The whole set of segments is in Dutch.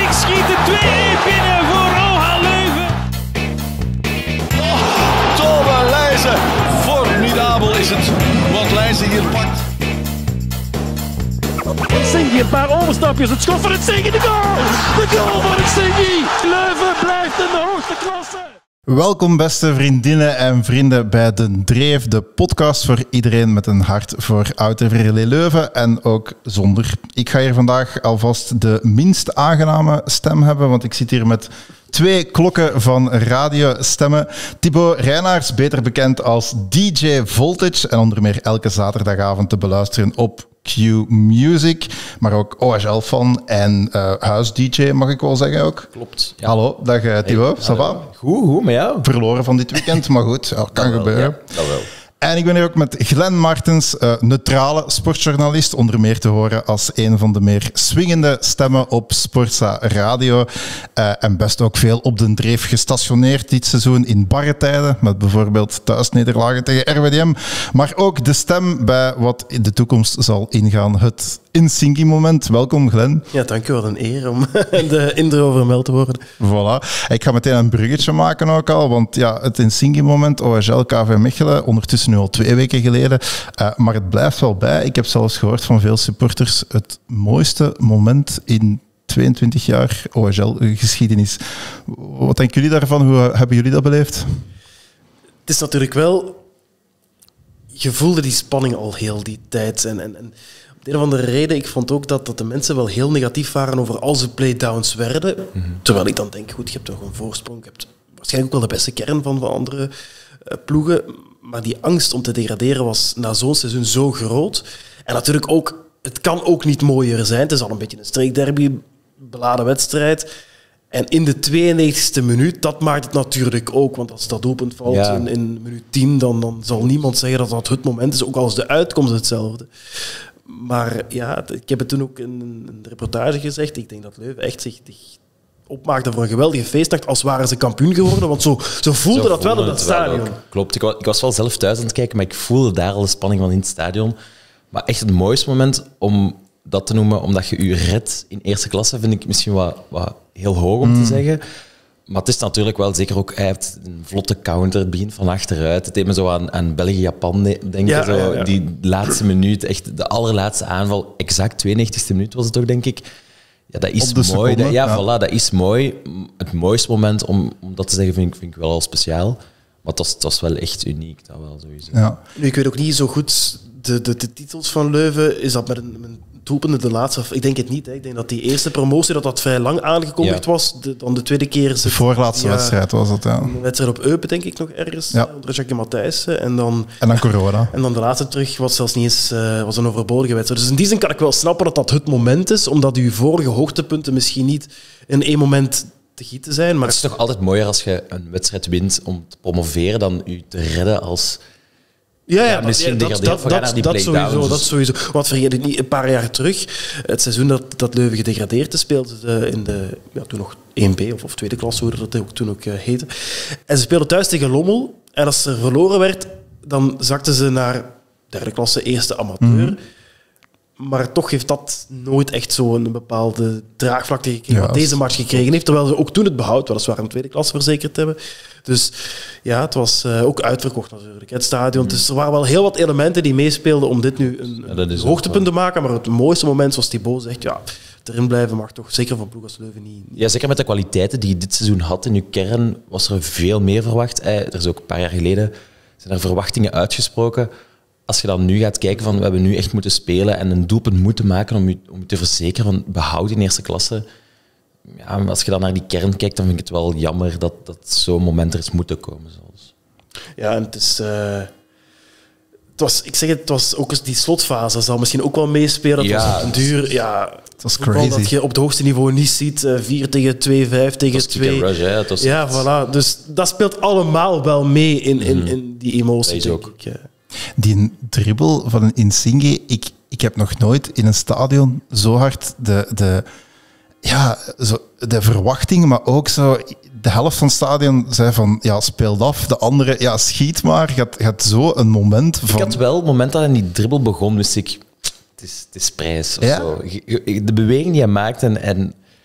Hendrik schiet de 2-1 binnen voor OHA Leuven. Toba Leijzen. Formidabel is het wat Leijzen hier pakt. Singy, een paar overstapjes. Het schot van het Singy, de goal! De goal van het Singy! Leuven blijft in de hoogste klasse. Welkom beste vriendinnen en vrienden bij De Dreef, de podcast voor iedereen met een hart voor Oud-TV Leuven en ook zonder. Ik ga hier vandaag alvast de minst aangename stem hebben, want ik zit hier met twee klokken van radiostemmen. Thibaut Reinaerts, beter bekend als DJ Voltage en onder meer elke zaterdagavond te beluisteren op Q Music, maar ook OHL-fan en huis-DJ, mag ik wel zeggen ook. Klopt. Ja. Hallo, dag Thibaut, ça va? Goed, met jou? Verloren van dit weekend, maar goed, ja, kan gebeuren. Ja, dat wel. En ik ben hier ook met Glenn Martens, neutrale sportjournalist, onder meer te horen als een van de meer swingende stemmen op Sportza Radio. En best ook veel op De Dreef gestationeerd dit seizoen in barre tijden, met bijvoorbeeld thuisnederlagen tegen RWDM. Maar ook de stem bij wat in de toekomst zal ingaan, het Insingy-moment. Welkom Glenn. Ja, dank u wel. Een eer om de intro vermeld te worden. Voilà. Ik ga meteen een bruggetje maken ook al, want ja, het Insingy-moment, OHL, KV Mechelen, ondertussen nu al 2 weken geleden, maar het blijft wel bij. Ik heb zelfs gehoord van veel supporters het mooiste moment in 22 jaar OHL-geschiedenis. Wat denken jullie daarvan? Hoe hebben jullie dat beleefd? Het is natuurlijk wel... Je voelde die spanning al heel die tijd. En op de een of andere reden, ik vond ook dat de mensen wel heel negatief waren over als er playdowns werden. Mm-hmm. Terwijl ik dan denk, goed, je hebt toch een voorsprong. Je hebt waarschijnlijk ook wel de beste kern van andere ploegen. Maar die angst om te degraderen was na zo'n seizoen zo groot. En natuurlijk ook, het kan ook niet mooier zijn. Het is al een beetje een streekderby, beladen wedstrijd. En in de 92e minuut, dat maakt het natuurlijk ook. Want als dat doelpunt valt in minuut 10, dan zal niemand zeggen dat dat het moment is. Ook al is de uitkomst hetzelfde. Maar ja, ik heb het toen ook in een reportage gezegd. Ik denk dat Leuven echt zich opmaakte voor een geweldige feestnacht, als waren ze kampioen geworden. Want zo voelde dat wel in dat stadion. Klopt, ik was wel zelf thuis aan het kijken, maar ik voelde daar al de spanning van in het stadion. Maar echt het mooiste moment om dat te noemen, omdat je je redt in eerste klasse, vind ik misschien wat heel hoog om te zeggen. Maar het is natuurlijk wel zeker ook, hij heeft een vlotte counter, het begint van achteruit. Het deed me zo aan België-Japan denken. Ja. Die laatste minuut, echt de allerlaatste aanval, exact 92e minuut was het toch, denk ik. Ja, dat is mooi. Seconde, Voilà, dat is mooi. Het mooiste moment om dat te zeggen vind ik wel al speciaal. Maar het was wel echt uniek, dat wel sowieso. Ja. Nu, ik weet ook niet zo goed de titels van Leuven. Is dat met een doelpunt de laatste? Ik denk het niet. Hè. Ik denk dat die eerste promotie dat vrij lang aangekondigd was. Dan de tweede keer... De voorlaatste wedstrijd was het, ja. Een wedstrijd op Eupen, denk ik nog ergens. Ja. Onder Jacques Matthijssen. En dan corona. En dan de laatste terug was zelfs niet eens was een overbodige wedstrijd. Dus in die zin kan ik wel snappen dat het moment is, omdat uw vorige hoogtepunten misschien niet in één moment te gieten zijn. Maar het is toch altijd mooier als je een wedstrijd wint om te promoveren dan je te redden als... misschien dat sowieso. Want vergeet het niet, een paar jaar terug, het seizoen dat Leuven gedegradeerd is, speelde ze in de toen nog 1B of tweede klasse, hoe dat toen ook heette. En ze speelden thuis tegen Lommel. En als er verloren werd, dan zakten ze naar derde klasse, eerste amateur. Mm-hmm. Maar toch heeft dat nooit echt zo'n bepaalde draagvlakte gekregen, wat deze match gekregen heeft. Terwijl ze ook toen het behoud, weliswaar een tweede klasse verzekerd hebben. Dus ja, het was ook uitverkocht natuurlijk, het stadion. Dus er waren wel heel wat elementen die meespeelden om dit nu een hoogtepunt te maken. Maar het mooiste moment, zoals Thibaut zegt, erin blijven mag toch zeker van ploeg als Leuven niet. Ja, zeker met de kwaliteiten die je dit seizoen had in je kern, was er veel meer verwacht. Er is ook een paar jaar geleden zijn er verwachtingen uitgesproken. Als je dan nu gaat kijken van we hebben nu echt moeten spelen en een doelpunt moeten maken om je te verzekeren van behoud in eerste klasse. Ja, als je dan naar die kern kijkt, dan vind ik het wel jammer dat zo'n moment er is moeten komen. Zoals. Ja, en het was ook die slotfase zal misschien ook wel meespelen. Dat was een duur. Ja, het was crazy. Dat je op het hoogste niveau niet ziet. 4 tegen 2, 5 tegen 2. Rush, voilà. Dus dat speelt allemaal wel mee in die emotie, denk ik. Ja. Die dribbel van een Insingy, ik heb nog nooit in een stadion zo hard de verwachting, maar ook zo de helft van het stadion zei van speel af, de andere schiet maar. Je had zo een moment van... Ik had wel het moment dat hij die dribbel begon, wist ik, het is prijs of zo. De beweging die hij maakt en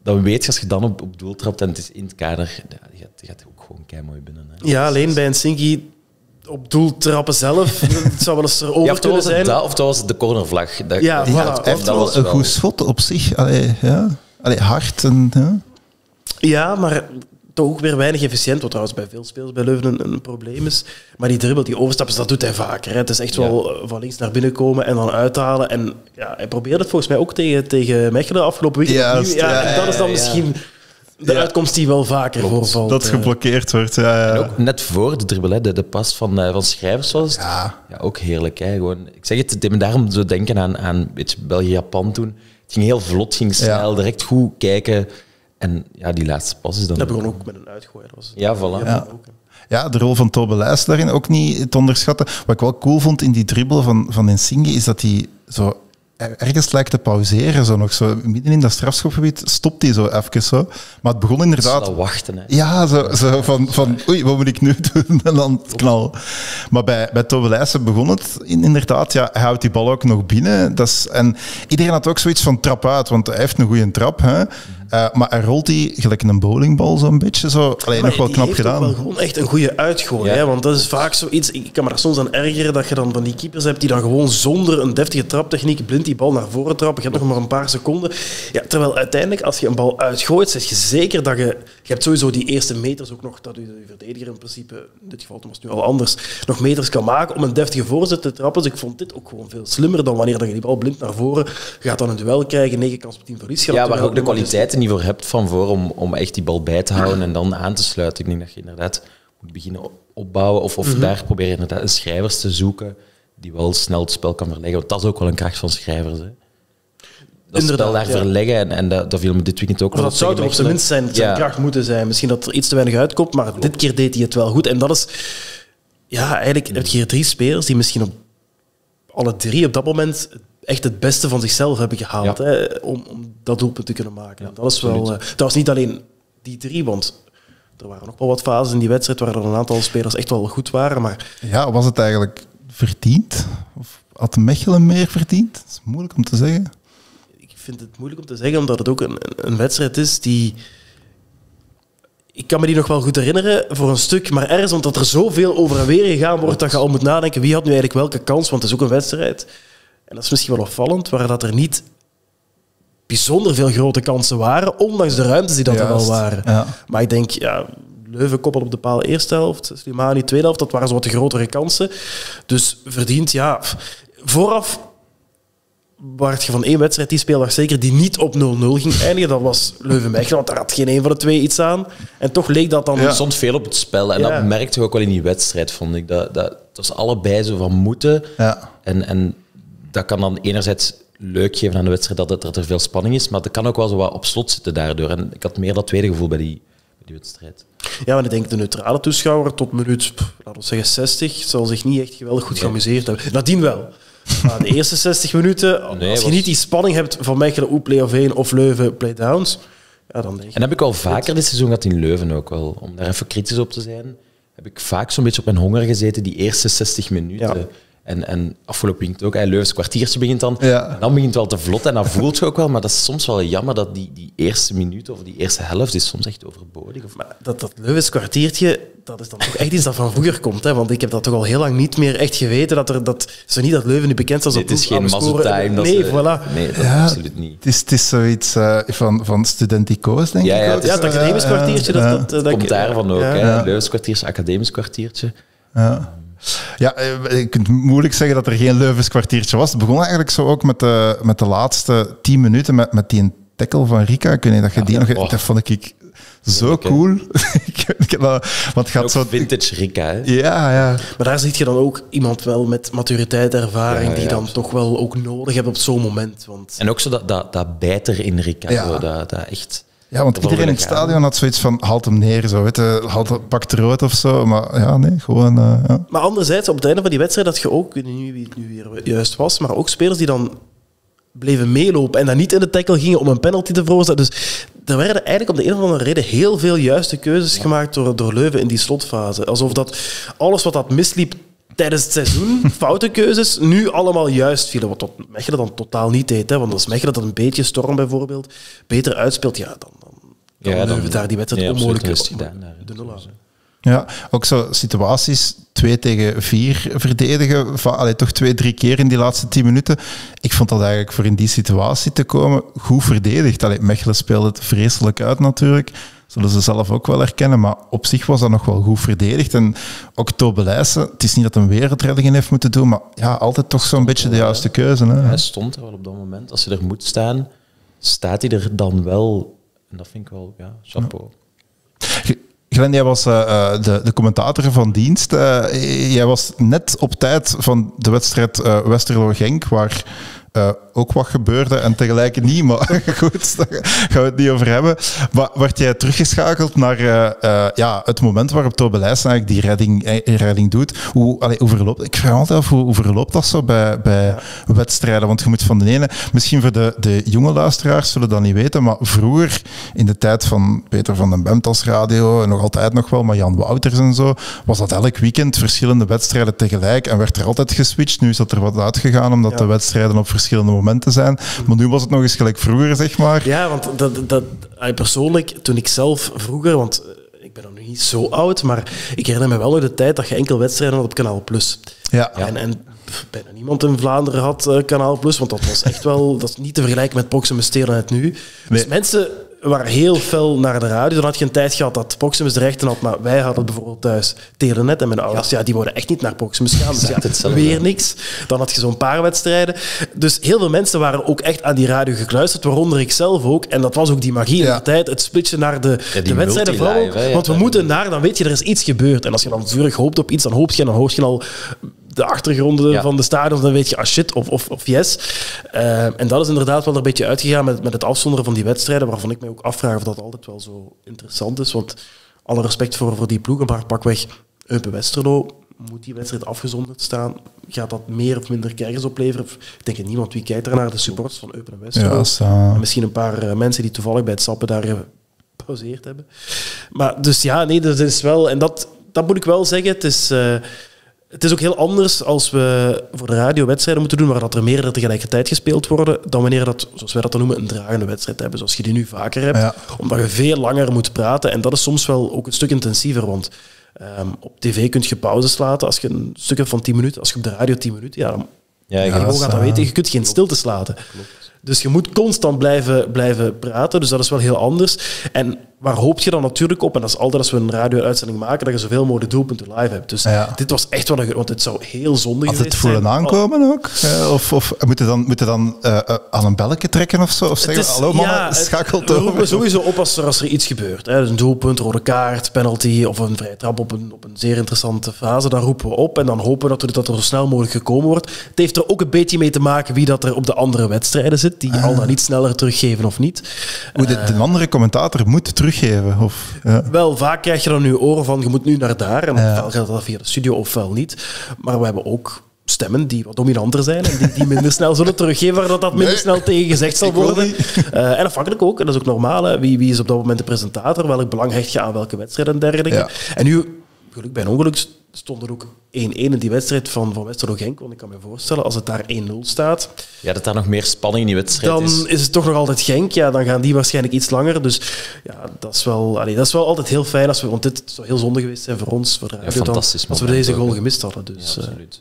dan weet je als je dan op doel trapt en het is in het kader, die gaat ook gewoon keimooi binnen. Hè. Ja, alleen bij een Sinky op doel trappen zelf, het zou wel eens erover Ja, of kunnen zijn. of dat was de cornervlag. Ja, voilà. Hij heeft dat wel was een wel- goed schot op zich. Allee, hard. En, ja. Ja, maar toch ook weer weinig efficiënt, wat trouwens bij veel spelers bij Leuven een probleem is. Maar die dribbel, die overstappen, dat doet hij vaker. Hè. Het is echt wel van links naar binnen komen en dan uithalen. En ja, hij probeerde het volgens mij ook tegen Mechelen afgelopen weekend. Juist, opnieuw. ja, en dat is dan ja. misschien de uitkomst die wel vaker voorvalt. Dat geblokkeerd wordt. Ja. En ook net voor de dribbel, hè, de pas van Schrijvers was het. Ja. Ja, ook heerlijk. Hè. Gewoon, ik zeg het deed me daarom zo denken aan België-Japan toen. Het ging heel vlot, ging snel, direct goed kijken. En ja, die laatste pas is dan... Dat begon ook met een uitgooien. Dat was Ja, voilà. Ja. Ja, de rol van Tobe Lijs daarin ook niet te onderschatten. Wat ik wel cool vond in die dribbel van Insigne, is dat hij zo ergens lijkt te pauzeren. Zo nog zo midden in dat strafschopgebied stopt hij zo even zo. Maar het begon inderdaad... Dat wachten, hè. Ja, zo van oei, wat moet ik nu doen? En dan knal. Maar bij Tobe Lijssen begon het inderdaad. Ja, hij houdt die bal ook nog binnen. En iedereen had ook zoiets van trap uit, want hij heeft een goede trap. Hè? Maar hij rolt die gelijk een bowlingbal zo'n beetje. Zo. Alleen nog wel knap Die gedaan. heeft ook wel gewoon echt een goede uitgooi. Ja. Hè? Want dat is vaak zoiets... Ik kan me daar soms aan ergeren dat je dan van die keepers hebt die dan gewoon zonder een deftige traptechniek blind die bal naar voren trappen. Je hebt nog maar een paar seconden. Ja, terwijl uiteindelijk, als je een bal uitgooit, zeg je zeker dat je hebt sowieso die eerste meters ook nog, dat je verdediger in principe, in dit geval was het nu al anders, nog meters kan maken om een deftige voorzet te trappen. Dus ik vond dit ook gewoon veel slimmer dan wanneer je die bal blind naar voren gaat dan een duel krijgen, 9 kans op 10 verlies. Ja, waar je ook de kwaliteiten niet voor hebt van voor om echt die bal bij te houden en dan aan te sluiten. Ik denk dat je inderdaad moet beginnen opbouwen of daar proberen inderdaad een schrijvers te zoeken die wel snel het spel kan verleggen. Want dat is ook wel een kracht van schrijvers. Hè. Dat Inderdaad, spel daar ja. verleggen en dat viel me dit weekend ook Of dat zou toch op zijn minst zijn kracht moeten zijn. Misschien dat er iets te weinig uitkomt, maar dit keer deed hij het wel goed. En dat is... Ja, eigenlijk heb je hier 3 spelers die misschien op alle 3 op dat moment echt het beste van zichzelf hebben gehaald, Ja. hè, om dat doelpunt te kunnen maken. Ja, dat is wel... dat was niet alleen die 3, want er waren nog wel wat fases in die wedstrijd waar er een aantal spelers echt wel goed waren, maar... Ja, was het eigenlijk verdiend? Of had Mechelen meer verdiend? Dat is moeilijk om te zeggen. Ik vind het moeilijk om te zeggen, omdat het ook een wedstrijd is die... Ik kan me die nog wel goed herinneren voor een stuk, maar ergens omdat er zoveel over en weer gegaan wordt dat je al moet nadenken wie had nu eigenlijk welke kans, want het is ook een wedstrijd. En dat is misschien wel opvallend, waar dat er niet bijzonder veel grote kansen waren, ondanks de ruimtes die dat er wel waren. Ja. Maar ik denk, ja, Leuven koppel op de paal eerste helft, Slimani tweede helft, dat waren zo wat de grotere kansen. Dus verdiend, ja. Vooraf waard je van één wedstrijd die speeldag zeker die niet op 0-0 ging eindigen. Dat was Leuven-Mechelen, want daar had geen een van de twee iets aan. En toch leek dat dan... Er stond veel op het spel en Ja. dat merkte je ook wel in die wedstrijd, vond ik. Dat was allebei zo van moeten. Ja. En dat kan dan enerzijds leuk geven aan de wedstrijd dat er veel spanning is, maar dat kan ook wel zo wat op slot zitten daardoor. En ik had meer dat tweede gevoel bij die wedstrijd. Ja, maar ik denk de neutrale toeschouwer tot minuut, laten we zeggen 60, zal zich niet echt geweldig goed geamuseerd hebben. Nadien wel. Maar de eerste 60 minuten, als je niet die spanning hebt van Mechelen, hoe play-off 1 of Leuven, playdowns, ja, dan denk je... En heb ik al vaker dit seizoen gehad in Leuven ook wel. Om daar even kritisch op te zijn, heb ik vaak zo'n beetje op mijn honger gezeten, die eerste 60 minuten. Ja. En afgelopen weekend ook. Leuvens kwartiertje begint dan. Ja. En dan begint het wel te vlot en dat voelt je ook wel. Maar dat is soms wel jammer dat die eerste minuut of die eerste helft is soms echt overbodig. Of... Maar dat Leuvens kwartiertje, dat is dan toch echt iets dat van vroeger komt. Hè? Want ik heb dat toch al heel lang niet meer echt geweten. Zo niet dat Leuven nu bekend is als Het is geen muscle time. Nee, voilà. Nee, dat Ja, absoluut niet. Het is zoiets van studentico's, denk Ja, ik. ja, ook. het is Ja, het academisch kwartiertje. Dat Komt daarvan ook. Ja. Hè. Ja. Leuvens kwartiertje, academisch kwartiertje. Ja. Ja, je kunt moeilijk zeggen dat er geen Leuvens kwartiertje was. Het begon eigenlijk zo ook met de laatste 10 minuten met die tackle van Rika. Ik weet niet dat je die nog... Oh. Dat vond ik zo Heerlijk, hè? cool. Ik heb dat, want het gaat Ook zo... vintage Rika, hè. Ja. Maar daar zie je dan ook iemand wel met maturiteit, ervaring, Ja, die ja, dan absoluut. toch wel ook nodig hebt op zo'n moment. Want En ook zo dat bijter in Rika. Ja. Zo, dat echt... Ja, want ervoor iedereen in het willen gaan. stadion had zoiets van, haalt hem neer, zo, weet je, pakt rood of zo. Maar ja, nee, gewoon... ja. Maar anderzijds, op het einde van die wedstrijd had je ook, ik weet niet wie het nu weer juist was, maar ook spelers die dan bleven meelopen en dan niet in de tackle gingen om een penalty te veroorzaken. Dus er werden eigenlijk om de een of andere reden heel veel juiste keuzes gemaakt door Leuven in die slotfase. Alsof dat alles wat dat misliep tijdens het seizoen foute keuzes nu allemaal juist vielen. Wat Mechelen dan totaal niet deed. Hè? Want als Mechelen dat een beetje Storm bijvoorbeeld beter uitspeelt, ja, dan Leuven daar die wedstrijd onmogelijk de nul aan. Ja, ook zo situaties 2 tegen 4 verdedigen. Toch 2-3 keer in die laatste 10 minuten. Ik vond dat eigenlijk voor in die situatie te komen goed verdedigd. Mechelen speelde het vreselijk uit natuurlijk. Zullen ze zelf ook wel herkennen. Maar op zich was dat nog wel goed verdedigd. En ook Tobelijse, het is niet dat hij een wereldredding heeft moeten doen, maar ja, altijd toch zo'n beetje de juiste keuze. Hè? Hij stond er wel op dat moment. Als hij er moet staan, staat hij er dan wel. En dat vind ik wel, ja, chapeau. Ja. Glenn, jij was de commentator van dienst. Jij was net op tijd van de wedstrijd Westerlo-Genk, waar ook wat gebeurde en tegelijk niet, maar goed, daar gaan we het niet over hebben. Maar werd jij teruggeschakeld naar het moment waarop Tobelijse eigenlijk die redding doet? Hoe verloopt, ik vraag me altijd af, hoe verloopt dat zo bij wedstrijden? Want je moet van de ene, misschien voor de jonge luisteraars zullen dat niet weten, maar vroeger, in de tijd van Peter van den Bemt als radio, en nog altijd nog wel, maar Jan Wouters en zo, was dat elk weekend verschillende wedstrijden tegelijk en werd er altijd geswitcht. Nu is dat er wat uitgegaan, omdat de wedstrijden op verschillende momenten zijn. Maar nu was het nog eens gelijk vroeger, zeg maar. Ja, want persoonlijk, toen ik zelf vroeger, want ik ben nog niet zo oud, maar ik herinner me wel nog de tijd dat je enkel wedstrijden had op Kanaal Plus. Ja. En bijna niemand in Vlaanderen had Kanaal Plus, want dat was echt wel, dat is niet te vergelijken met Proximus Telenet nu. Dus mensen waren heel fel naar de radio. Dan had je een tijd gehad dat Proximus de rechten had, maar wij hadden bijvoorbeeld thuis Telenet en mijn ouders, die wouden echt niet naar Proximus gaan. Dus weer niks. Dan had je zo'n paar wedstrijden. Dus heel veel mensen waren ook echt aan die radio gekluisterd, waaronder ik zelf ook. En dat was ook die magie in de tijd. Het splitsen naar de wedstrijden vooral ook. Want we moeten naar, dan weet je, er is iets gebeurd. En als je dan vurig hoopt op iets, dan hoop je en dan hoor je al de achtergronden van de stadions, dan weet je, shit of yes. En dat is inderdaad wel een beetje uitgegaan met het afzonderen van die wedstrijden, waarvan ik mij ook afvraag of dat altijd wel zo interessant is. Want alle respect voor die ploegen, maar pakweg Eupen Westerlo, moet die wedstrijd afgezonderd staan? Gaat dat meer of minder kijkers opleveren? Ik denk dat niemand wie kijkt er naar de supporters van Eupen en Westerlo. Ja, en misschien een paar mensen die toevallig bij het sappen daar gepauzeerd hebben. Maar dus ja, nee, dat is wel... En dat moet ik wel zeggen, het is ook heel anders als we voor de radio wedstrijden moeten doen waar dat er meerdere tegelijkertijd gespeeld worden, dan wanneer dat, zoals wij dat dan noemen, een dragende wedstrijd hebben, zoals je die nu vaker hebt. Ja. Omdat je veel langer moet praten en dat is soms wel ook een stuk intensiever, want op tv kun je pauzes laten als je een stuk hebt van 10 minuten, als je op de radio 10 minuten, dan gaat dat weten, je kunt geen stiltes laten. Klopt. Dus je moet constant blijven praten, dus dat is wel heel anders. En waar hoop je dan natuurlijk op? En dat is altijd als we een radio-uitzending maken, dat je zoveel mogelijk doelpunten live hebt. Dus dit was echt wel want het zou heel zonde geweest zijn. Had het voelen aankomen ook? Of moet je dan aan een belletje trekken of zo? Of zeggen, hallo mannen, schakelt over. We roepen sowieso op als er iets gebeurt. Hè. Dus een doelpunt, rode kaart, penalty of een vrije trap op een zeer interessante fase. Dan roepen we op en dan hopen we dat er zo snel mogelijk gekomen wordt. Het heeft er ook een beetje mee te maken wie dat er op de andere wedstrijden zit, die al dan niet sneller teruggeven of niet. De andere commentator moet teruggeven? Wel, vaak krijg je dan nu oren van, je moet nu naar daar. En ofwel gaat dat via de studio, ofwel niet. Maar we hebben ook stemmen die wat dominanter zijn en die minder snel zullen teruggeven, waar dat minder snel tegen gezegd zal worden. En afhankelijk ook, en dat is ook normaal, hè. Wie is op dat moment de presentator, welk belang hecht je aan welke wedstrijd en dergelijke. Ja. En nu, geluk bij een ongeluk, stond er ook 1-1 in die wedstrijd van Westerlo-Genk, want ik kan me voorstellen, als het daar 1-0 staat... Ja, dat daar nog meer spanning in die wedstrijd dan is het toch nog altijd Genk. Ja, dan gaan die waarschijnlijk iets langer. Dus ja, dat is wel altijd heel fijn, want dit zou heel zonde geweest zijn voor ons, voor de radio, fantastisch als we deze goal gemist hadden. Dus, ja, absoluut.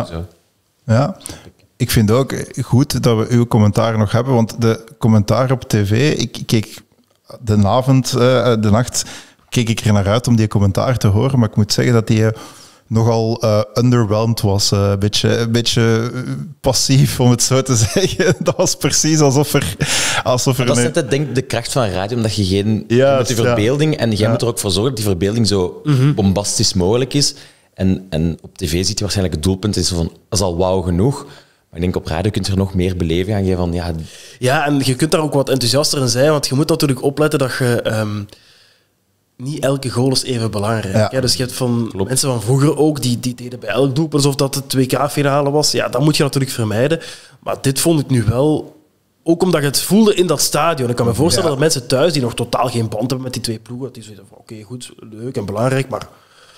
Ja. Ik vind ook goed dat we uw commentaar nog hebben, want de commentaar op tv, ik keek de nacht keek ik er naar uit om die commentaar te horen, maar ik moet zeggen dat die nogal underwhelmed was. Een beetje passief, om het zo te zeggen. Dat was precies alsof er dat is net denk de kracht van radio, omdat je geen... met die verbeelding, en jij moet er ook voor zorgen dat die verbeelding zo bombastisch mogelijk is. En op tv ziet je waarschijnlijk het doelpunt, is van, dat is al wauw genoeg. Maar ik denk, op radio kun je er nog meer beleving aan geven. Ja, en je kunt daar ook wat enthousiaster in zijn, want je moet natuurlijk opletten dat je... niet elke goal is even belangrijk. Ja. Dus je hebt mensen van vroeger ook, die deden bij elk doelpunt alsof dat de 2K-finale was. Ja, dat moet je natuurlijk vermijden. Maar dit vond ik nu wel... Ook omdat je het voelde in dat stadion. Ik kan me voorstellen dat mensen thuis, die nog totaal geen band hebben met die twee ploegen, die zeggen van oké, goed, leuk en belangrijk, maar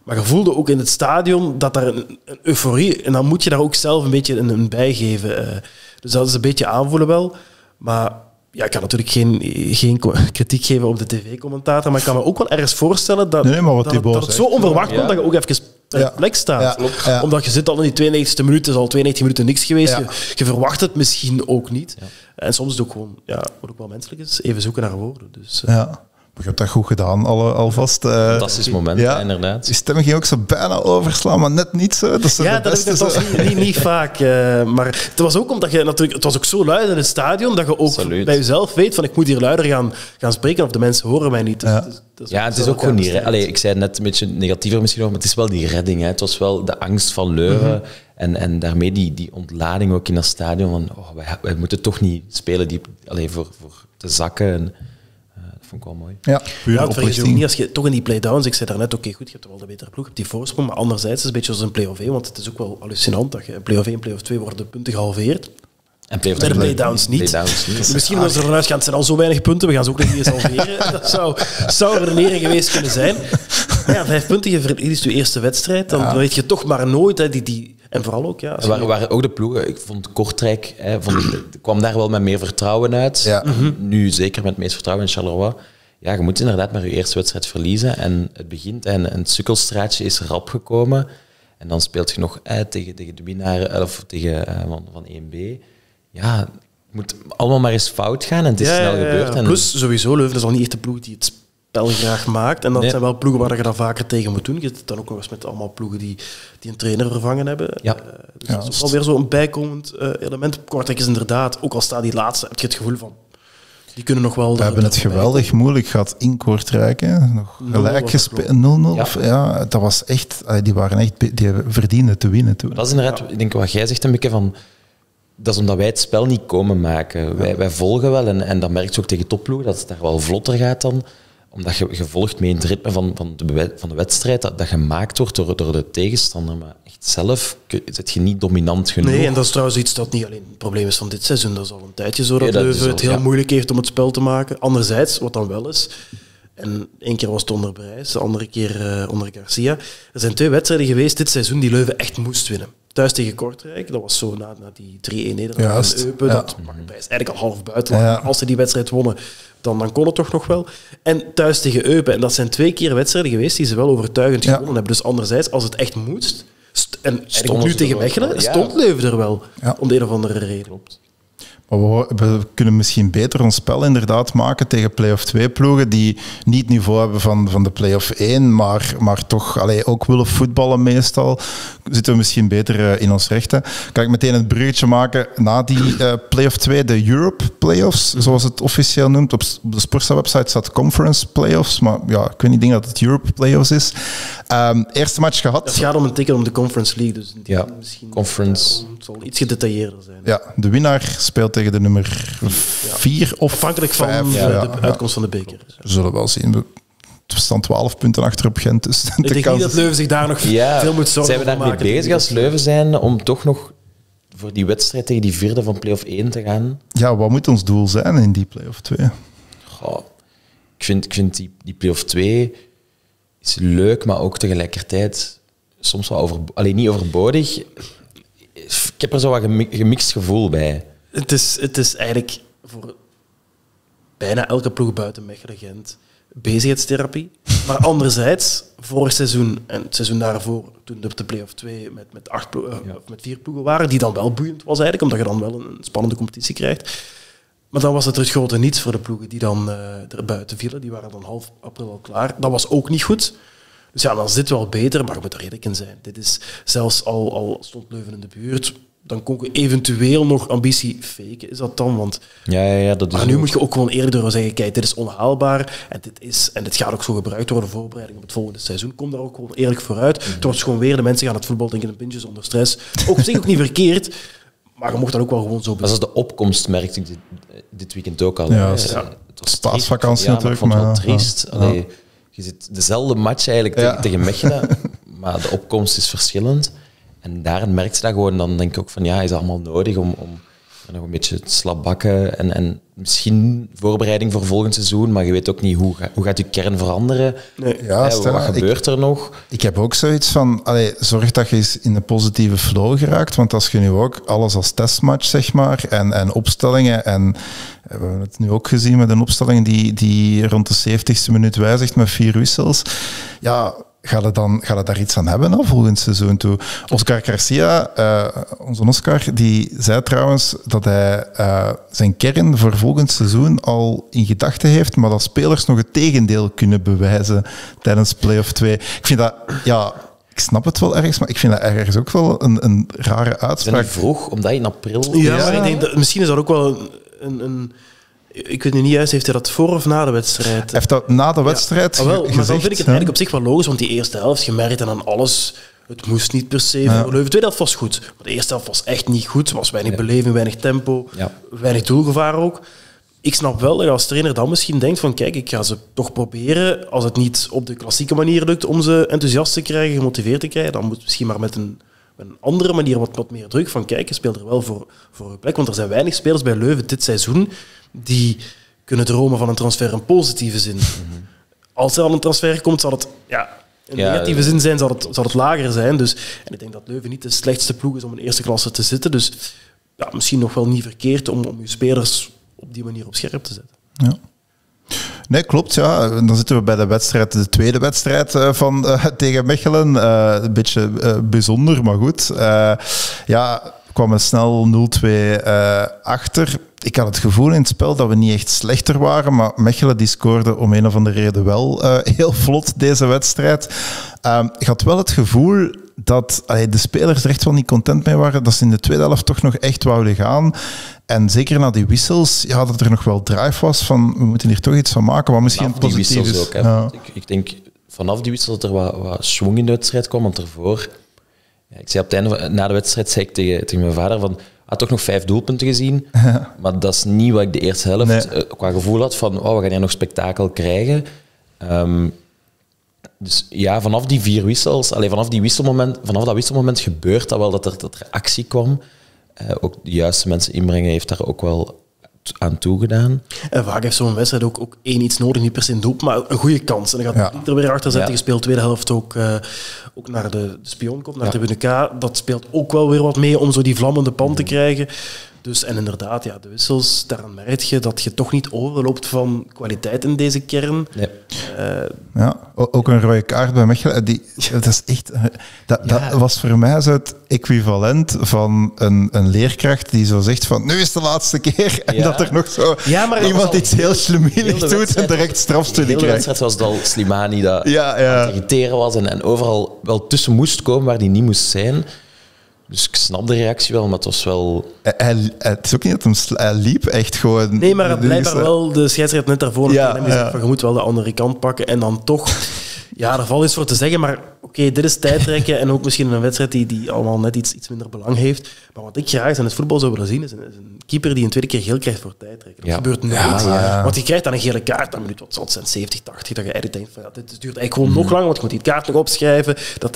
Maar je voelde ook in het stadion dat daar een euforie... En dan moet je daar ook zelf een beetje een bijgeven. Dus dat is een beetje aanvoelen wel. Maar ja, ik kan natuurlijk geen kritiek geven op de tv-commentator, maar ik kan me ook wel ergens voorstellen dat het zo onverwacht komt dat je ook even bij de plek staat. Ja. Omdat je zit al in die 92e minuut, het is al 92 minuten niks geweest. Ja. Je verwacht het misschien ook niet. Ja. En soms is het ook gewoon, wat ook wel menselijk is, even zoeken naar woorden. Dus, ja. Je hebt dat goed gedaan, alvast. Fantastisch moment, inderdaad. Die stem ging ook zo bijna overslaan, maar net niet zo. Dat was niet vaak. Maar het was ook omdat je natuurlijk... Het was ook zo luid in het stadion dat je ook bij jezelf weet van ik moet hier luider gaan spreken of de mensen horen mij niet. Dus het is ook gewoon niet... Ik zei het net een beetje negatiever misschien nog, maar het is wel die redding. Hè. Het was wel de angst van Leuven en daarmee die ontlading ook in dat stadion van wij moeten toch niet spelen voor te zakken. En, vond ik wel mooi. Ja, het vergeet je ook niet als je toch in die play-downs... Ik zei daarnet, oké, goed, je hebt wel de betere ploeg, je hebt die voorsprong, maar anderzijds is het een beetje als een play-off 1, want het is ook wel hallucinant dat je in play-off 1, play-off 2 worden de punten gehalveerd. En bij de play-downs niet. Misschien als ze ervan uitgaan, het zijn al zo weinig punten, we gaan ze ook nog niet eens halveren. Dat zou redenering geweest kunnen zijn. Maar ja, 5 punten, je verliest je eerste wedstrijd, dan weet je toch maar nooit... En vooral ook, waren ook de ploegen, ik vond Kortrijk, kwam daar wel met meer vertrouwen uit. Ja. Nu zeker met het meest vertrouwen in Charleroi. Ja, je moet inderdaad maar je eerste wedstrijd verliezen. En het begint en een sukkelstraatje is rap gekomen. En dan speelt je nog tegen de winnaar of tegen van 1B. Ja, het moet allemaal maar eens fout gaan en het is snel gebeurd. En plus, sowieso, Leuven is al niet echt de ploeg die het spel graag maakt. En dat zijn wel ploegen waar je dan vaker tegen moet doen. Je zit dan ook nog eens met allemaal ploegen die een trainer vervangen hebben. Ja. Dus dat is alweer zo'n bijkomend element. Kortrijk is inderdaad, ook al staat die laatste, heb je het gevoel van... Die kunnen nog wel... We hebben het geweldig moeilijk gehad in Kortrijk. Nog gelijk gespeeld. 0-0. Ja, dat was echt... Die verdienden te winnen toen. Dat is inderdaad, ik denk wat jij zegt een beetje van... Dat is omdat wij het spel niet komen maken. Wij volgen wel en dat merk je ook tegen topploegen, dat het daar wel vlotter gaat dan. Omdat je volgt mee in het ritme van de wedstrijd dat gemaakt wordt door de tegenstander. Maar echt zelf zit je niet dominant genoeg. Nee, en dat is trouwens iets dat niet alleen het probleem is van dit seizoen. Dat is al een tijdje zo dat Leuven het heel moeilijk heeft om het spel te maken. Anderzijds, wat dan wel is... En 1 keer was het onder Brijs, de andere keer onder Garcia. Er zijn 2 wedstrijden geweest dit seizoen die Leuven echt moest winnen. Thuis tegen Kortrijk, dat was zo na die 3-1 nederlaag in Eupen. Dat mag Brijs eigenlijk al half buiten. Ja. Als ze die wedstrijd wonnen, dan kon het toch nog wel. En thuis tegen Eupen. En dat zijn 2 keer wedstrijden geweest die ze wel overtuigend gewonnen hebben. Dus anderzijds, als het echt moest... En ook nu tegen Mechelen, stond Leuven er wel. Om de een of andere reden. Klopt. Maar we kunnen misschien beter ons spel inderdaad maken tegen play-off 2 ploegen die niet het niveau hebben van de play-off 1, maar toch ook willen voetballen meestal. Zitten we misschien beter in ons rechten. Kan ik meteen het bruggetje maken na die play-off 2, de Europe playoffs, zoals het officieel noemt. Op de Sportsa-website staat Conference playoffs, maar ja, ik weet niet, denk dat het Europe playoffs is. Eerste match gehad. Het gaat om een ticket om de Conference League, dus misschien Conference. Het zal iets gedetailleerder zijn. Ja, de winnaar speelt tegen de nummer 4 of afhankelijk 5, van de uitkomst van de beker. We zullen wel zien. We staan 12 punten achter op Gent. Dus ik denk niet dat Leuven zich daar nog veel moet zorgen voor maken. Zijn we daarmee bezig als Leuven zijn om toch nog voor die wedstrijd tegen die 4e van play-off 1 te gaan? Ja, wat moet ons doel zijn in die play-off 2? Goh, ik vind die play-off 2 is leuk, maar ook tegelijkertijd soms wel niet overbodig. Ik heb er zo wat gemixt gevoel bij. Het is eigenlijk voor bijna elke ploeg buiten Mechelen Gent bezigheidstherapie. Maar anderzijds, vorig seizoen en het seizoen daarvoor, toen de play-off 2 met 4 ploegen waren, die dan wel boeiend was eigenlijk, omdat je dan wel een spannende competitie krijgt. Maar dan was het grote niets voor de ploegen die dan er buiten vielen. Die waren dan half april al klaar. Dat was ook niet goed. Dus ja, dan is dit wel beter, maar je moet er redelijk in zijn. Dit is zelfs al stond Leuven in de buurt, dan kon je eventueel nog ambitie faken, is dat dan? Want dat is maar nu moet je ook gewoon eerlijk door zeggen, kijk, dit is onhaalbaar en dit gaat ook zo gebruikt worden, voorbereiding op het volgende seizoen. Kom daar ook gewoon eerlijk vooruit. Het wordt gewoon weer, de mensen gaan het voetbal denken in pintjes onder stress. Ook op zich ook niet verkeerd, maar je mocht dat ook wel gewoon zo doen. Dat is de opkomst, merkte ik dit weekend ook al. Ja, het was paasvakantie natuurlijk. Maar ik vond het wel triest. Je zit dezelfde match eigenlijk tegen Mechelen, maar de opkomst is verschillend. En daarin merk je dat gewoon. Dan denk ik ook van, is het allemaal nodig om nog een beetje slapbakken en misschien voorbereiding voor volgend seizoen, maar je weet ook niet hoe gaat je kern veranderen. Nee. Ja, Wat gebeurt er nog? Ik heb ook zoiets van, zorg dat je eens in een positieve flow geraakt, want als je nu ook alles als testmatch, zeg maar, en opstellingen, en we hebben het nu ook gezien met een opstelling die rond de 70ste minuut wijzigt met 4 wissels, ja, ga je daar iets aan hebben al volgend seizoen toe? Oscar Garcia, onze Oscar, die zei trouwens dat hij zijn kern voor volgend seizoen al in gedachten heeft, maar dat spelers nog het tegendeel kunnen bewijzen tijdens play-off 2. Ik vind dat, ja, ik snap het wel ergens, maar ik vind dat ergens ook wel een rare Is dat uitspraak. niet vroeg, omdat je in april... Ja, maar ik denk dat, misschien is dat ook wel een ik weet nu niet juist, heeft hij dat voor of na de wedstrijd? Hij heeft dat na de wedstrijd Wel, gezegd. maar dan vind ik het eigenlijk op zich wel logisch, want die eerste helft, je merkt dan aan alles, het moest niet per se voor Leuven. De tweede helft was goed, maar de eerste helft was echt niet goed. Er was weinig beleving, weinig tempo, weinig doelgevaar ook. Ik snap wel dat je als trainer dan misschien denkt van kijk, ik ga ze toch proberen. Als het niet op de klassieke manier lukt om ze enthousiast te krijgen, gemotiveerd te krijgen, dan moet het misschien maar met een andere manier wat meer druk van kijk, je speelt er wel voor je plek. Want er zijn weinig spelers bij Leuven dit seizoen die kunnen dromen van een transfer in positieve zin. Als er al een transfer komt, zal het in negatieve zin zijn, zal het lager zijn. Dus, en ik denk dat Leuven niet de slechtste ploeg is om in eerste klasse te zitten. Dus ja, misschien nog wel niet verkeerd om je spelers op die manier op scherp te zetten. Ja. Nee, klopt. Ja. Dan zitten we bij de tweede wedstrijd tegen Mechelen. Een beetje bijzonder, maar goed. Kwamen we snel 0-2 achter. Ik had het gevoel in het spel dat we niet echt slechter waren, maar Mechelen die scoorde om een of andere reden wel heel vlot deze wedstrijd. Ik had wel het gevoel dat de spelers er echt wel niet content mee waren, dat ze in de tweede helft toch nog echt wouden gaan. En zeker na die wissels, dat er nog wel drive was van we moeten hier toch iets van maken, wat misschien vanaf positief die wissels is. ook, hè. Ik denk vanaf die wissels dat er wat schwung in de wedstrijd kwam, want ervoor... ik zei op het einde, na de wedstrijd, zei ik tegen mijn vader van toch nog 5 doelpunten gezien, maar dat is niet wat ik de eerste helft qua gevoel had van we gaan hier nog spektakel krijgen. Dus ja, vanaf die 4 wissels, vanaf dat wisselmoment gebeurt dat wel dat er actie kwam. Ook de juiste mensen inbrengen heeft daar ook wel aan toegedaan. En vaak heeft zo'n wedstrijd ook één iets nodig, niet per se een doelpunt, maar een goede kans. En dan gaat er weer achter zetten. Je speelt tweede helft ook naar de Spionkop, naar de Tribune K. Dat speelt ook wel weer wat mee om zo die vlammende pan te krijgen. Dus, en inderdaad, de wissels, daaraan merk je dat je toch niet overloopt van kwaliteit in deze kern. Nee. Ook een rode kaart bij Mechelen. Dat is echt... Dat was voor mij zo het equivalent van een leerkracht die zo zegt van nu is de laatste keer. En dat er nog zo iemand iets heel slemielig doet en direct strafstudie krijgt. De wedstrijd was het al Slimani dat aan het irriteren was en overal wel tussen moest komen waar die niet moest zijn. Dus ik snap de reactie wel, maar het was wel... Het is ook niet dat hij liep echt gewoon... Nee, maar het blijkbaar wel de scheidsrechter net daarvoor van je moet wel de andere kant pakken en dan toch... Ja, er valt iets voor te zeggen, maar oké, dit is tijdrekken en ook misschien een wedstrijd die allemaal net iets minder belang heeft. Maar wat ik graag in het voetbal zou willen zien, is een keeper die een tweede keer geel krijgt voor tijdrekken. Dat gebeurt nooit. Want je krijgt dan een gele kaart aan minuut, wat zal het zijn, 70, 80, dat je eigenlijk denkt van dit duurt eigenlijk gewoon nog langer, want je moet die kaart nog opschrijven.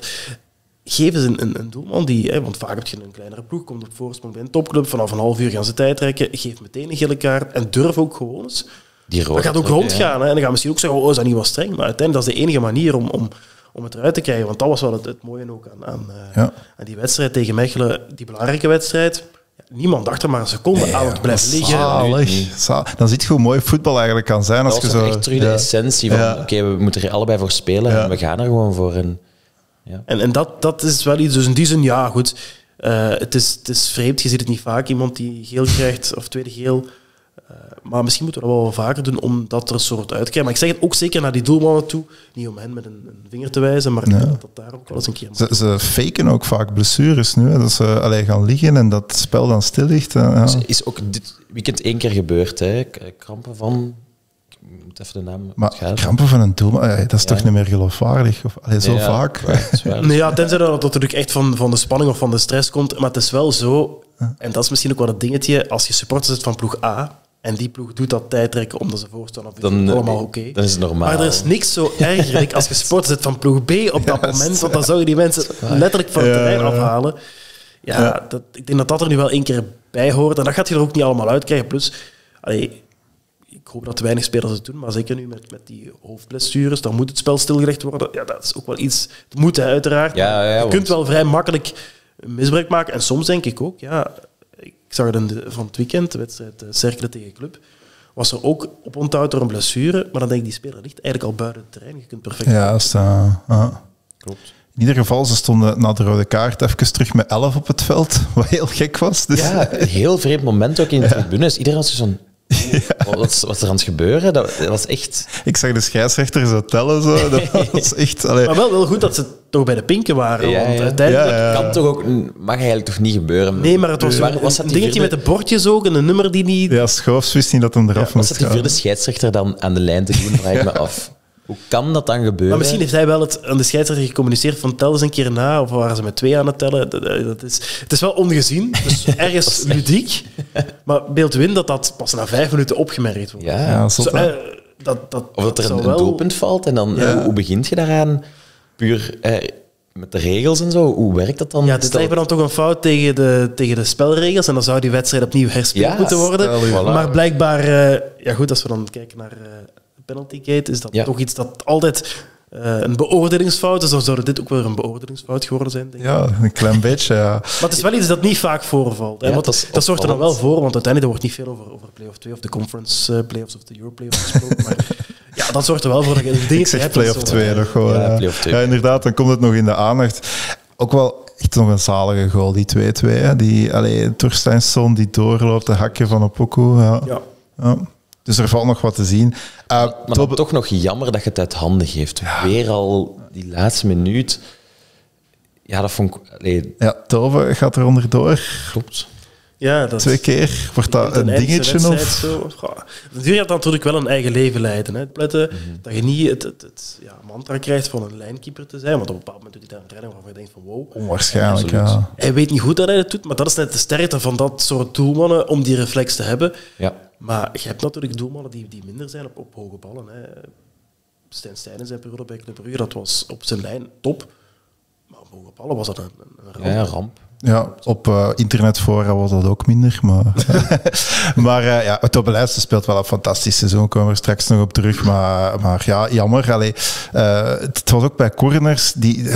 Geef eens een doelman die, want vaak heb je een kleinere ploeg, komt op voorsprong bij een topclub, vanaf een half uur gaan ze tijdrekken, geef meteen een gele kaart en durf ook gewoon eens. Dat gaat ook rondgaan. En dan gaan misschien ook zeggen, is dat niet wat streng? Maar uiteindelijk dat is de enige manier om het eruit te krijgen. Want dat was wel het mooie ook aan die wedstrijd tegen Mechelen, die belangrijke wedstrijd. Niemand dacht er maar een seconde aan het blijven liggen. Dan ziet je hoe mooi voetbal eigenlijk kan zijn. Als dat je was zo echt terug de essentie van oké, we moeten er allebei voor spelen en we gaan er gewoon voor. En dat is wel iets, dus in die zin, goed. Het is vreemd, je ziet het niet vaak, iemand die geel krijgt, of tweede geel. Maar misschien moeten we dat wel vaker doen, omdat er een soort uitkijkt. Maar ik zeg het ook zeker naar die doelmannen toe, niet om hen met een vinger te wijzen, maar dat daar ook wel eens een keer... Ze faken ook vaak blessures nu, dat ze gaan liggen en dat het spel dan stil ligt. Dus is ook dit weekend 1 keer gebeurd, hè? Krampen van... Ik moet even de naam... Maar krampen van een doelman, dat is toch niet meer geloofwaardig? Zo vaak? Tenzij dat natuurlijk echt van de spanning of van de stress komt. Maar het is wel zo, en dat is misschien ook wel het dingetje, als je supporter zit van ploeg A en die ploeg doet dat tijdrekken omdat ze voorstaan, of dan is het allemaal oké. Dan is het normaal. Maar er is niks zo ergerlijk als je supporter zit van ploeg B op dat moment, want dan zou je die mensen letterlijk van het terrein afhalen. Ik denk dat er nu wel 1 keer bij hoort. En dat gaat je er ook niet allemaal uitkrijgen. Plus, ik hoop dat weinig spelers het doen, maar zeker nu met die hoofdblessures, dan moet het spel stilgelegd worden. Ja, dat is ook wel iets... Het moet uiteraard. Je kunt wel vrij makkelijk misbruik maken. En soms denk ik ook, ik zag het van het weekend, de wedstrijd Cercle tegen Club, was er ook op onthoud door een blessure, maar dan denk ik, die speler ligt eigenlijk al buiten het terrein. Je kunt perfect... Ja, klopt. In ieder geval, ze stonden na de rode kaart even terug met 11 op het veld, wat heel gek was. Dus. Ja, een heel vreemd moment ook in de tribunes. Iedereen was zo'n... Wat is er aan het gebeuren? Dat was echt... Ik zag de scheidsrechter zo tellen. Zo. Dat was echt... Maar wel goed dat ze toch bij de pinken waren. Ja, want ja. uiteindelijk... Kan toch ook... Mag eigenlijk toch niet gebeuren? Nee, maar het was een dingetje met de bordjes ook en een nummer die niet... Ja, Schoofs wist niet dat hem eraf moest gaan. Was het die vierde scheidsrechter dan aan de lijn te doen? Vraag ik me af. Hoe kan dat dan gebeuren? Maar misschien heeft hij wel aan de scheidsrechter gecommuniceerd van tel eens een keer na, of waren ze met 2 aan het tellen. Het is wel ongezien, dus ergens ludiek. Maar beeld win dat pas na 5 minuten opgemerkt wordt. Ja, of dat er een doelpunt valt en dan hoe begint je daaraan? Puur met de regels en zo, hoe werkt dat dan? Ja, dit lijkt me dan toch een fout tegen de spelregels en dan zou die wedstrijd opnieuw herspeeld moeten worden. Voilà. Maar blijkbaar, goed, als we dan kijken naar... Penaltygate is dat toch iets dat altijd een beoordelingsfout is. Dan zou dit ook wel een beoordelingsfout geworden zijn, denk ik. Ja, een klein beetje, ja. Maar het is wel iets dat niet vaak voorvalt. Ja, want dat zorgt er dan wel voor, want uiteindelijk wordt niet veel over Play-off 2 of de Conference Playoffs of de Euro Playoffs gesproken. Maar ja, dat zorgt er wel voor dat je dingen hebt. Ik zeg Play-off 2 nog gewoon. Ja, Play-off 2. Ja, inderdaad, dan komt het nog in de aandacht. Ook wel echt nog een zalige goal, die 2-2. Die Torsteinsson die doorloopt, de hakje van Opoku. Ja. Dus er valt nog wat te zien. Maar dan toch nog jammer dat je het uit handen geeft. Ja. Weer al die laatste minuut. Ja, dat vond ik... Ja, Tove gaat er onderdoor. Klopt. Ja, dat 2 keer. Wordt dat een dingetje of... Natuurlijk gaat dat natuurlijk wel een eigen leven leiden. Hè. Pletten, dat je niet het mantra krijgt van een lijnkeeper te zijn. Want op een bepaald moment doet hij daar een training waarvan je denkt van wow. Onwaarschijnlijk, ja. Hij weet niet goed dat hij het doet, maar dat is net de sterkte van dat soort doelmannen om die reflex te hebben. Ja. Maar je hebt natuurlijk doelmannen die minder zijn op hoge ballen. Hè. Stijn Steijnen zijn periode bij Club Brugge, dat was op zijn lijn top. Maar op hoge ballen was dat een ramp. Ja, ramp. Ja, op internetfora was dat ook minder. Maar, het Tobelijste speelt wel een fantastisch seizoen. Komen we er straks nog op terug. Maar ja, jammer. Het was ook bij corners.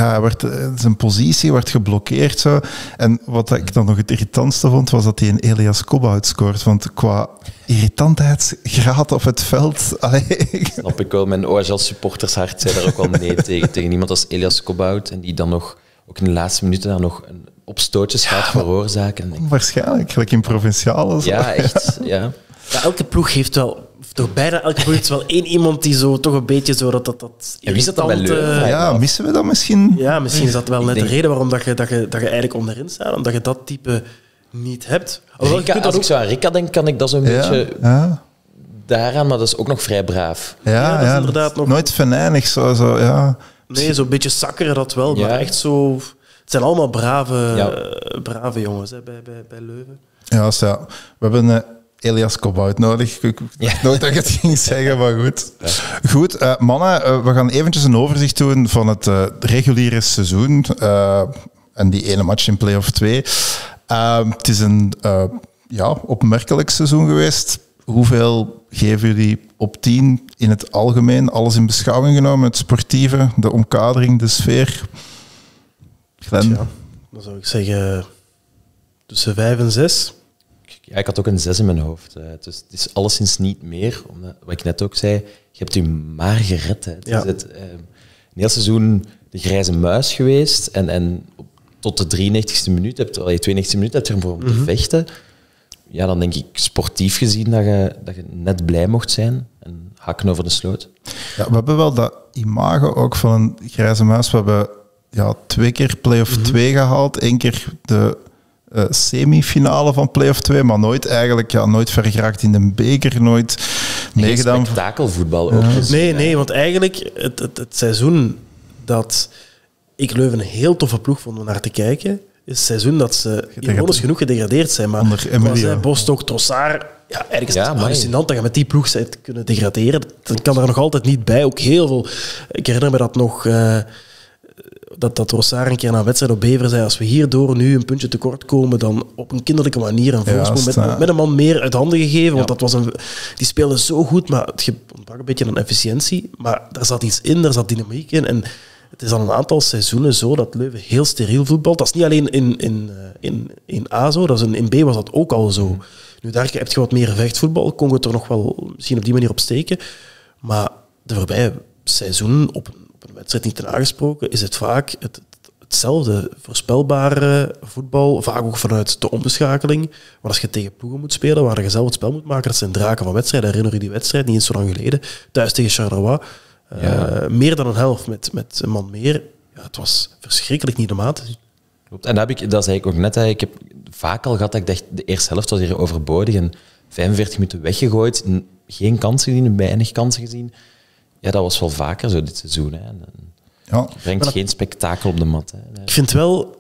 Zijn positie werd geblokkeerd. Zo. En wat ik dan nog het irritantste vond, was dat hij een Elias Kobout scoort. Want qua irritantheidsgraad op het veld... Snap ik wel. Mijn OHL-supporters hart zei daar ook wel nee tegen iemand als Elias Kobout. En die dan nog, ook in de laatste minuten, daar nog een opstootjes gaat veroorzaken. Waarschijnlijk, gelijk in provinciale. Ja, echt. Ja. Ja, elke ploeg heeft wel, of toch bijna elke ploeg heeft wel één iemand die zo toch een beetje zo dat en wie is dat dan bij Leuven? Ja, missen we dat misschien? Ja, misschien is dat wel net de reden waarom dat je eigenlijk onderin staat, omdat je dat type niet hebt. Als ik zo aan Rika denk, kan ik dat zo'n beetje daaraan, maar dat is ook nog vrij braaf. Ja, dat is inderdaad nog... Nooit venijnig, zo, ja. Nee, zo'n beetje zakkeren dat wel, maar echt zo... Het zijn allemaal brave jongens hè, bij Leuven. Ja, we hebben Elias Kobout nodig. Ik dacht nooit dat ik het ging zeggen, maar goed. Ja. Goed, mannen, we gaan eventjes een overzicht doen van het reguliere seizoen. En die ene match in Play-off 2. Het is een opmerkelijk seizoen geweest. Hoeveel geven jullie op 10 in het algemeen? Alles in beschouwing genomen, het sportieve, de omkadering, de sfeer... Ja, dan zou ik zeggen tussen 5 en 6. Ja, ik had ook een 6 in mijn hoofd. Dus het is alleszins niet meer. Omdat, wat ik net ook zei, je hebt je maar gered. Hè. Het is een heel seizoen de grijze muis geweest. En tot de 93e minuut, 92e minuut heb je ervoor om te vechten. Ja, dan denk ik sportief gezien dat je net blij mocht zijn. En hakken over de sloot. Ja, we hebben wel dat imago ook van een grijze muis. We hebben... 2 keer Play-off 2 gehaald. 1 keer de semifinale van Play-off 2, maar nooit ver geraakt in de beker, nooit meegedaan. Spektakelvoetbal ook. Nee, want eigenlijk het seizoen dat ik Leuven een heel toffe ploeg vond om naar te kijken, is het seizoen dat ze ironisch genoeg gedegradeerd zijn. Maar onder Bostock, Trossard... Ja, eigenlijk is het hallucinant dat je met die ploeg bent kunnen degraderen. Dan kan er nog altijd niet bij. Ook heel veel... Ik herinner me dat nog... dat Rossard een keer na een wedstrijd op Beveren zei, als we hierdoor nu een puntje tekort komen, dan op een kinderlijke manier een voorsprong met een man meer uit handen gegeven. Want die speelde zo goed, maar het ontbrak een beetje aan efficiëntie. Maar daar zat iets in, daar zat dynamiek in. En het is al een aantal seizoenen zo dat Leuven heel steriel voetbalt. Dat is niet alleen in A zo, dat is in B was dat ook al zo. Nu, daar heb je wat meer vechtvoetbal, kon het er nog wel misschien op die manier op steken. Maar de voorbije seizoenen, op een wedstrijd niet ten aangesproken, is het vaak hetzelfde voorspelbare voetbal, vaak ook vanuit de omschakeling. Maar als je tegen ploegen moet spelen, waar je zelf het spel moet maken, dat zijn draken van wedstrijden. Herinner je die wedstrijd, niet eens zo lang geleden, thuis tegen Charleroi. Meer dan een helft met een man meer. Ja, het was verschrikkelijk niet de maat. Klopt. En dat zei ik ook net. Ik heb vaak al gehad dat ik dacht, de eerste helft was hier overbodig en 45 minuten weggegooid. Geen kansen gezien, weinig kansen gezien. Ja, dat was wel vaker zo dit seizoen. Hè. Brengt geen spektakel op de mat. Hè. Ik vind wel,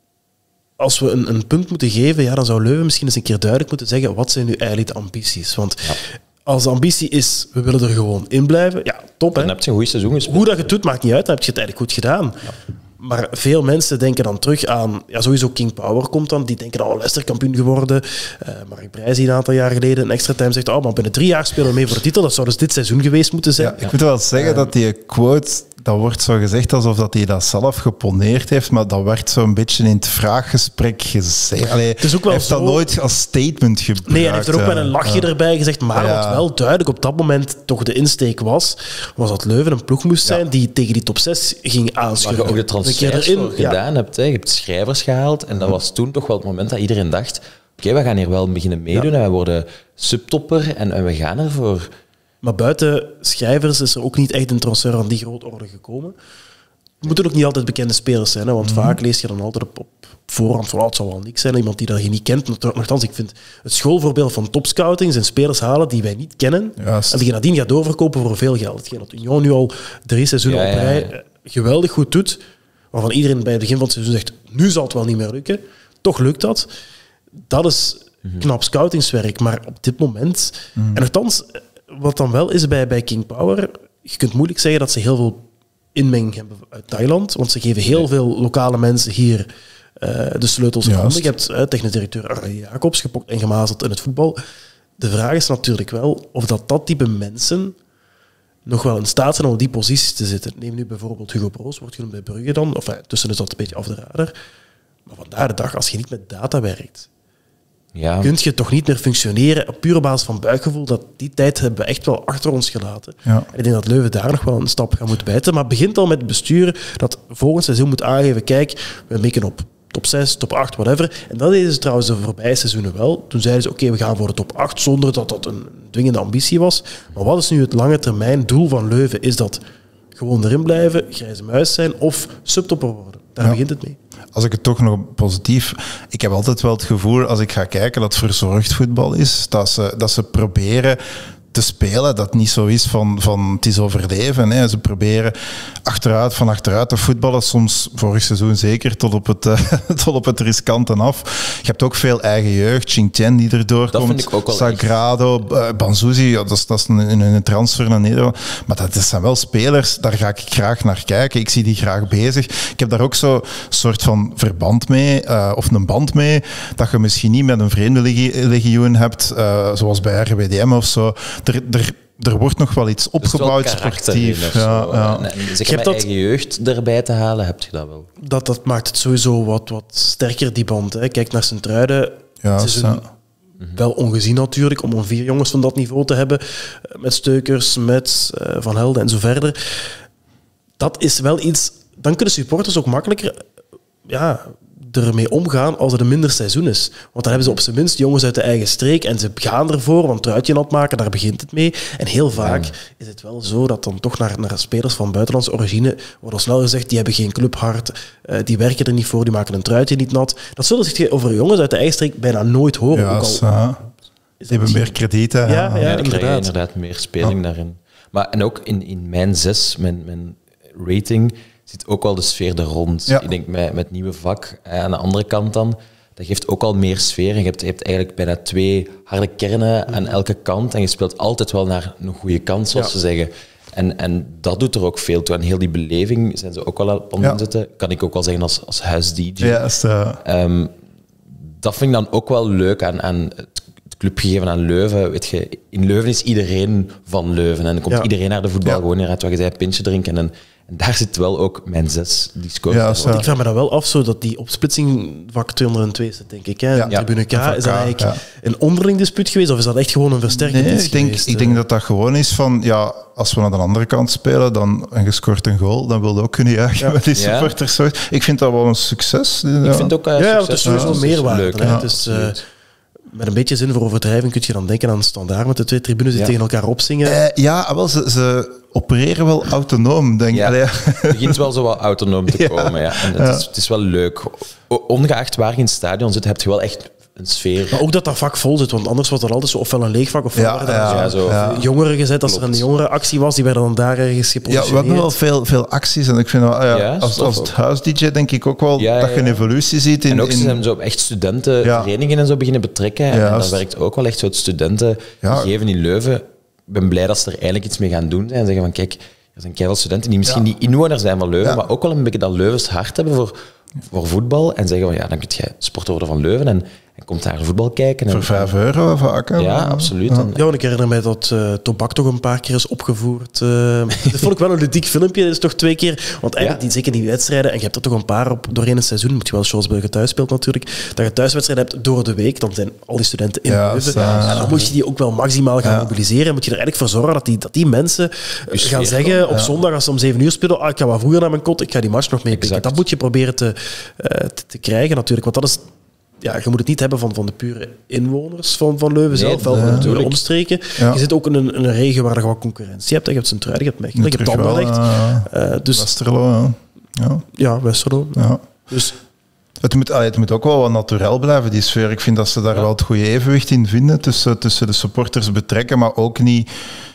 als we een punt moeten geven, dan zou Leuven misschien eens een keer duidelijk moeten zeggen, wat zijn nu eigenlijk de ambities? Want als de ambitie is, we willen er gewoon in blijven, ja, top. Dan heb je een goed seizoen gespeeld. Hoe dat je het doet, maakt niet uit, dan heb je het eigenlijk goed gedaan. Ja. Maar veel mensen denken dan terug aan... Ja, sowieso King Power komt dan. Die denken, Leicester kampioen geworden. Mark Brijs die een aantal jaar geleden een extra time zegt, maar binnen 3 jaar spelen we mee voor de titel. Dat zou dus dit seizoen geweest moeten zijn. Ja, ik moet wel zeggen dat die quote... Dat wordt zo gezegd alsof dat hij dat zelf geponeerd heeft, maar dat werd zo'n beetje in het vraaggesprek gezegd. Allee, hij heeft dat nooit als statement gebruikt. Nee, hij heeft er ook met een lachje erbij gezegd, maar wat wel duidelijk op dat moment toch de insteek was dat Leuven een ploeg moest zijn die tegen die top 6 ging aanschuiven. Waar je ook de transfers voor gedaan hebt. Hè. Je hebt schrijvers gehaald en dat was toen toch wel het moment dat iedereen dacht, oké, we gaan hier wel beginnen meedoen en wij worden subtopper en we gaan ervoor. Maar buiten schrijvers is er ook niet echt een transfer aan die grootorde gekomen. Het moeten ook niet altijd bekende spelers zijn, hè, want vaak lees je dan altijd op voorhand van het zal wel niks zijn, iemand die je niet kent. Nochtans, ik vind het schoolvoorbeeld van topscouting zijn spelers halen die wij niet kennen en die je nadien gaat doorverkopen voor veel geld. Hetgeen dat Union nu al 3 seizoenen op rij geweldig goed doet, waarvan iedereen bij het begin van het seizoen zegt, nu zal het wel niet meer lukken. Toch lukt dat. Dat is knap scoutingswerk, maar op dit moment... En nochtans... Wat dan wel is bij King Power, je kunt moeilijk zeggen dat ze heel veel inmenging hebben uit Thailand, want ze geven heel veel lokale mensen hier de sleutels in handen. Je hebt technisch directeur Arjen Jacobs gepokt en gemazeld in het voetbal. De vraag is natuurlijk wel of dat type mensen nog wel in staat zijn om op die posities te zitten. Neem nu bijvoorbeeld Hugo Broos, wordt genoemd bij Brugge dan, of tussen is dat een beetje af de radar. Maar vandaar de dag, als je niet met data werkt, kun je toch niet meer functioneren op pure basis van buikgevoel. Dat die tijd hebben we echt wel achter ons gelaten. Ja. En ik denk dat Leuven daar nog wel een stap gaat moeten bijten. Maar het begint al met het bestuur dat volgend seizoen moet aangeven, kijk, we mikken op top 6, top 8, whatever. En dat deden ze trouwens de voorbije seizoenen wel. Toen zeiden ze, oké, we gaan voor de top 8, zonder dat dat een dwingende ambitie was. Maar wat is nu het lange termijn doel van Leuven? Is dat gewoon erin blijven, grijze muis zijn of subtopper worden? Daar begint het mee. Als ik het toch nog positief... Ik heb altijd wel het gevoel, als ik ga kijken, dat het verzorgd voetbal is. Dat ze proberen te spelen. Dat het niet zo is van het is overleven. Hè. Ze proberen van achteruit te voetballen. Soms, vorig seizoen zeker, tot op het riskante af. Je hebt ook veel eigen jeugd. Xinjiang die erdoor komt. Vind ik ook wel Sagrado, Banzuzi, dat is een transfer naar Nederland. Maar dat zijn wel spelers, daar ga ik graag naar kijken. Ik zie die graag bezig. Ik heb daar ook zo'n soort van verband mee, of een band mee, dat je misschien niet met een vreemdelegioen hebt, zoals bij RWDM of zo. Er wordt nog wel iets opgebouwd, sportief. Zeker met eigen jeugd erbij te halen, heb je dat wel. Dat maakt het sowieso wat sterker, die band. Hè. Kijk naar Sint-Truiden. Het is wel ongezien natuurlijk, om 4 jongens van dat niveau te hebben. Met Steukers, met Van Helden en zo verder. Dat is wel iets... Dan kunnen supporters ook makkelijker... ermee omgaan als het een minder seizoen is. Want dan hebben ze op zijn minst jongens uit de eigen streek en ze gaan ervoor, want truitje nat maken, daar begint het mee. En heel vaak is het wel zo dat dan toch naar spelers van buitenlandse origine wordt al snel gezegd, die hebben geen clubhart, die werken er niet voor, die maken een truitje niet nat. Dat zullen zich over jongens uit de eigen streek bijna nooit horen. Ja, ze hebben meer kredieten. Ja, die krijgen inderdaad meer speling daarin. Maar en ook in mijn 6, mijn rating... zit ook wel de sfeer er rond. Ja. Ik denk met nieuwe vak aan de andere kant dan, dat geeft ook al meer sfeer. En je hebt eigenlijk bijna 2 harde kernen aan elke kant en je speelt altijd wel naar een goede kant, zoals ze zeggen. En dat doet er ook veel toe. En heel die beleving zijn ze ook wel op aan zitten. Kan ik ook wel zeggen als huis-dj. Ja, dat vind ik dan ook wel leuk aan het clubgegeven aan Leuven. Weet je, in Leuven is iedereen van Leuven. En dan komt iedereen naar de voetbal gewoon uit wat je zei, pintje drinken. En daar zit wel ook mijn 6 die scoort. Ja, want ik vraag me dan wel af, zo dat die opsplitsing vak 202 zit, denk ik. Hè? Ja. Tribune K, is dat eigenlijk een onderling dispuut geweest of is dat echt gewoon een versterking? Nee, ik denk dat dat gewoon is van, als we naar de andere kant spelen dan, en je scoort een goal, dan wil je ook kunnen juichen met die supporters. Ik vind dat wel een succes. Ik vind ook succes. Het is sowieso meerwaarde. Leuk, het is, met een beetje zin voor overdrijving kun je dan denken aan Standaard met de 2 tribunes die tegen elkaar opzingen. Ze opereren wel autonoom, denk ik. Het begint wel zo wat autonoom te komen. Ja. En het is wel leuk. Ongeacht waar je in het stadion zit, heb je wel echt een sfeer. Maar ook dat vak vol zit, want anders was dat altijd zo ofwel een leeg vak of jongeren gezet. Als er een jongerenactie was, die werden dan daar ergens gepositioneerd. Ja, we hebben wel veel acties en ik vind als het huis-dj denk ik ook wel dat je een evolutie ziet. En ook ze zijn zo echt studentenverenigingen en zo beginnen betrekken. En dan werkt ook wel echt zo het studentengegeven in Leuven. Ik ben blij dat ze er eindelijk iets mee gaan doen en zeggen van kijk, er zijn keiveel studenten die misschien niet inwoner zijn van Leuven, maar ook wel een beetje dat Leuvens hart hebben voor voetbal en zeggen van dan kun je sporter worden van Leuven en komt daar voetbal kijken. Voor €5 vaak. Ja, absoluut. Ja, ik herinner mij dat Tobak toch een paar keer is opgevoerd. Dat vond ik wel een ludiek filmpje. Dat is toch 2 keer. Want eigenlijk zeker die wedstrijden, en je hebt er toch een paar op doorheen een seizoen, moet je wel zoals bij je thuis speelt natuurlijk, dat je thuiswedstrijden hebt door de week, dan zijn al die studenten in Leuven. En dan moet je die ook wel maximaal gaan mobiliseren. Moet je er eigenlijk voor zorgen dat die mensen gaan zeggen op zondag, als ze om 7 uur spelen, ik ga wat vroeger naar mijn kot, ik ga die match nog meepikken. Dat moet je proberen te krijgen natuurlijk, want dat is... Ja, je moet het niet hebben van de pure inwoners van Leuven zelf, wel van de omstreken. Ja. Je zit ook in een regio waar je wat concurrentie hebt. Je hebt Sint-Truiden, je hebt Mechelen, je hebt Anderlecht. Westerlo. Ja, Westerlo. Ja. Dus... Het moet ook wel wat naturel blijven, die sfeer. Ik vind dat ze daar wel het goede evenwicht in vinden tussen de supporters betrekken, maar ook niet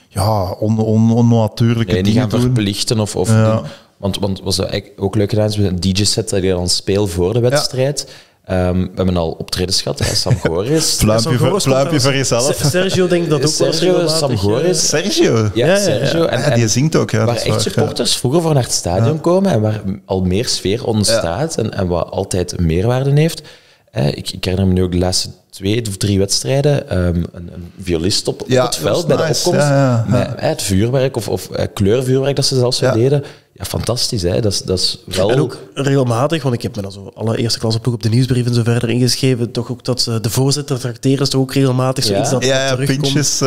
onnatuurlijke dingen die gaan verplichten of want was dat eigenlijk ook leuk gedaan, met een DJ-set dat je dan speelt voor de wedstrijd. We hebben al optredens gehad, Sam Goris. Pluimpje voor jezelf. Sergio denk ik dat ook wel. Sam Goris. Sergio? Ja, Sergio. En die zingt ook. Waar echt supporters vroeger voor naar het stadion komen en waar al meer sfeer ontstaat en wat altijd een meerwaarde heeft. Ik herinner me nu ook de laatste 2 of 3 wedstrijden een violist op het veld bij de opkomst. Met het vuurwerk of kleurvuurwerk dat ze zelfs zo deden. Ja, fantastisch. Hè? Dat is wel... En ook regelmatig, want ik heb me dan zo alle eerste klasse ploeg op de nieuwsbrief en zo verder ingeschreven, toch ook dat de voorzitter tracteren is toch ook regelmatig zoiets dat terugkomt. Pintjes,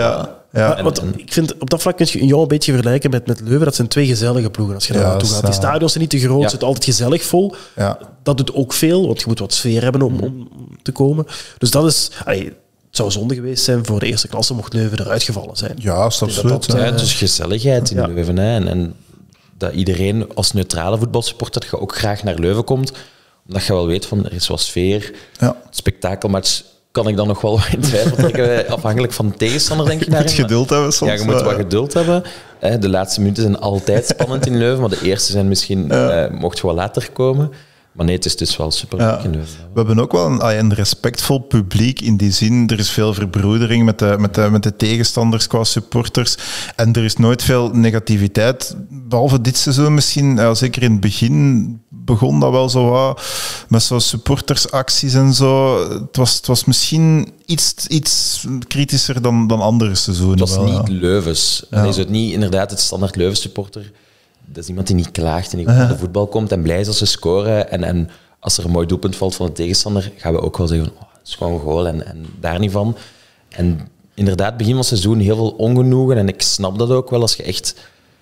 Want ik vind, op dat vlak kun je Union een beetje vergelijken met Leuven. Dat zijn 2 gezellige ploegen als je daar naartoe gaat. Die stadions zijn niet te groot, zit altijd gezellig vol. Ja. Dat doet ook veel, want je moet wat sfeer hebben om te komen. Dus dat is... Het zou zonde geweest zijn voor de eerste klasse mocht Leuven eruit gevallen zijn. Ja, absoluut. Dus gezelligheid in Leuven. Hè? En dat iedereen als neutrale voetbalsupporter dat je ook graag naar Leuven komt, omdat je wel weet van er is wat sfeer. Ja. Spektakelmatch kan ik dan nog wel in twijfel trekken, afhankelijk van de tegenstander, denk je. Je moet geduld hebben soms. Ja, je moet wat geduld hebben. De laatste minuten zijn altijd spannend in Leuven, maar de eerste zijn misschien mocht je wel later komen. Maar nee, het is dus wel super leuk in Leuven. We hebben ook wel een respectvol publiek in die zin. Er is veel verbroedering met de tegenstanders qua supporters. En er is nooit veel negativiteit. Behalve dit seizoen misschien. Zeker in het begin begon dat wel zo wat. Met zo supportersacties en zo. Het was misschien iets kritischer dan andere seizoenen. Het was niet Leuvens. Ja. Is het niet inderdaad het standaard Leuven supporter. Dat is iemand die niet klaagt en die naar de voetbal komt en blij is als ze scoren. En als er een mooi doelpunt valt van de tegenstander, gaan we ook wel zeggen, het is gewoon een goal en daar niet van. En inderdaad, begin van het seizoen heel veel ongenoegen. En ik snap dat ook wel als je echt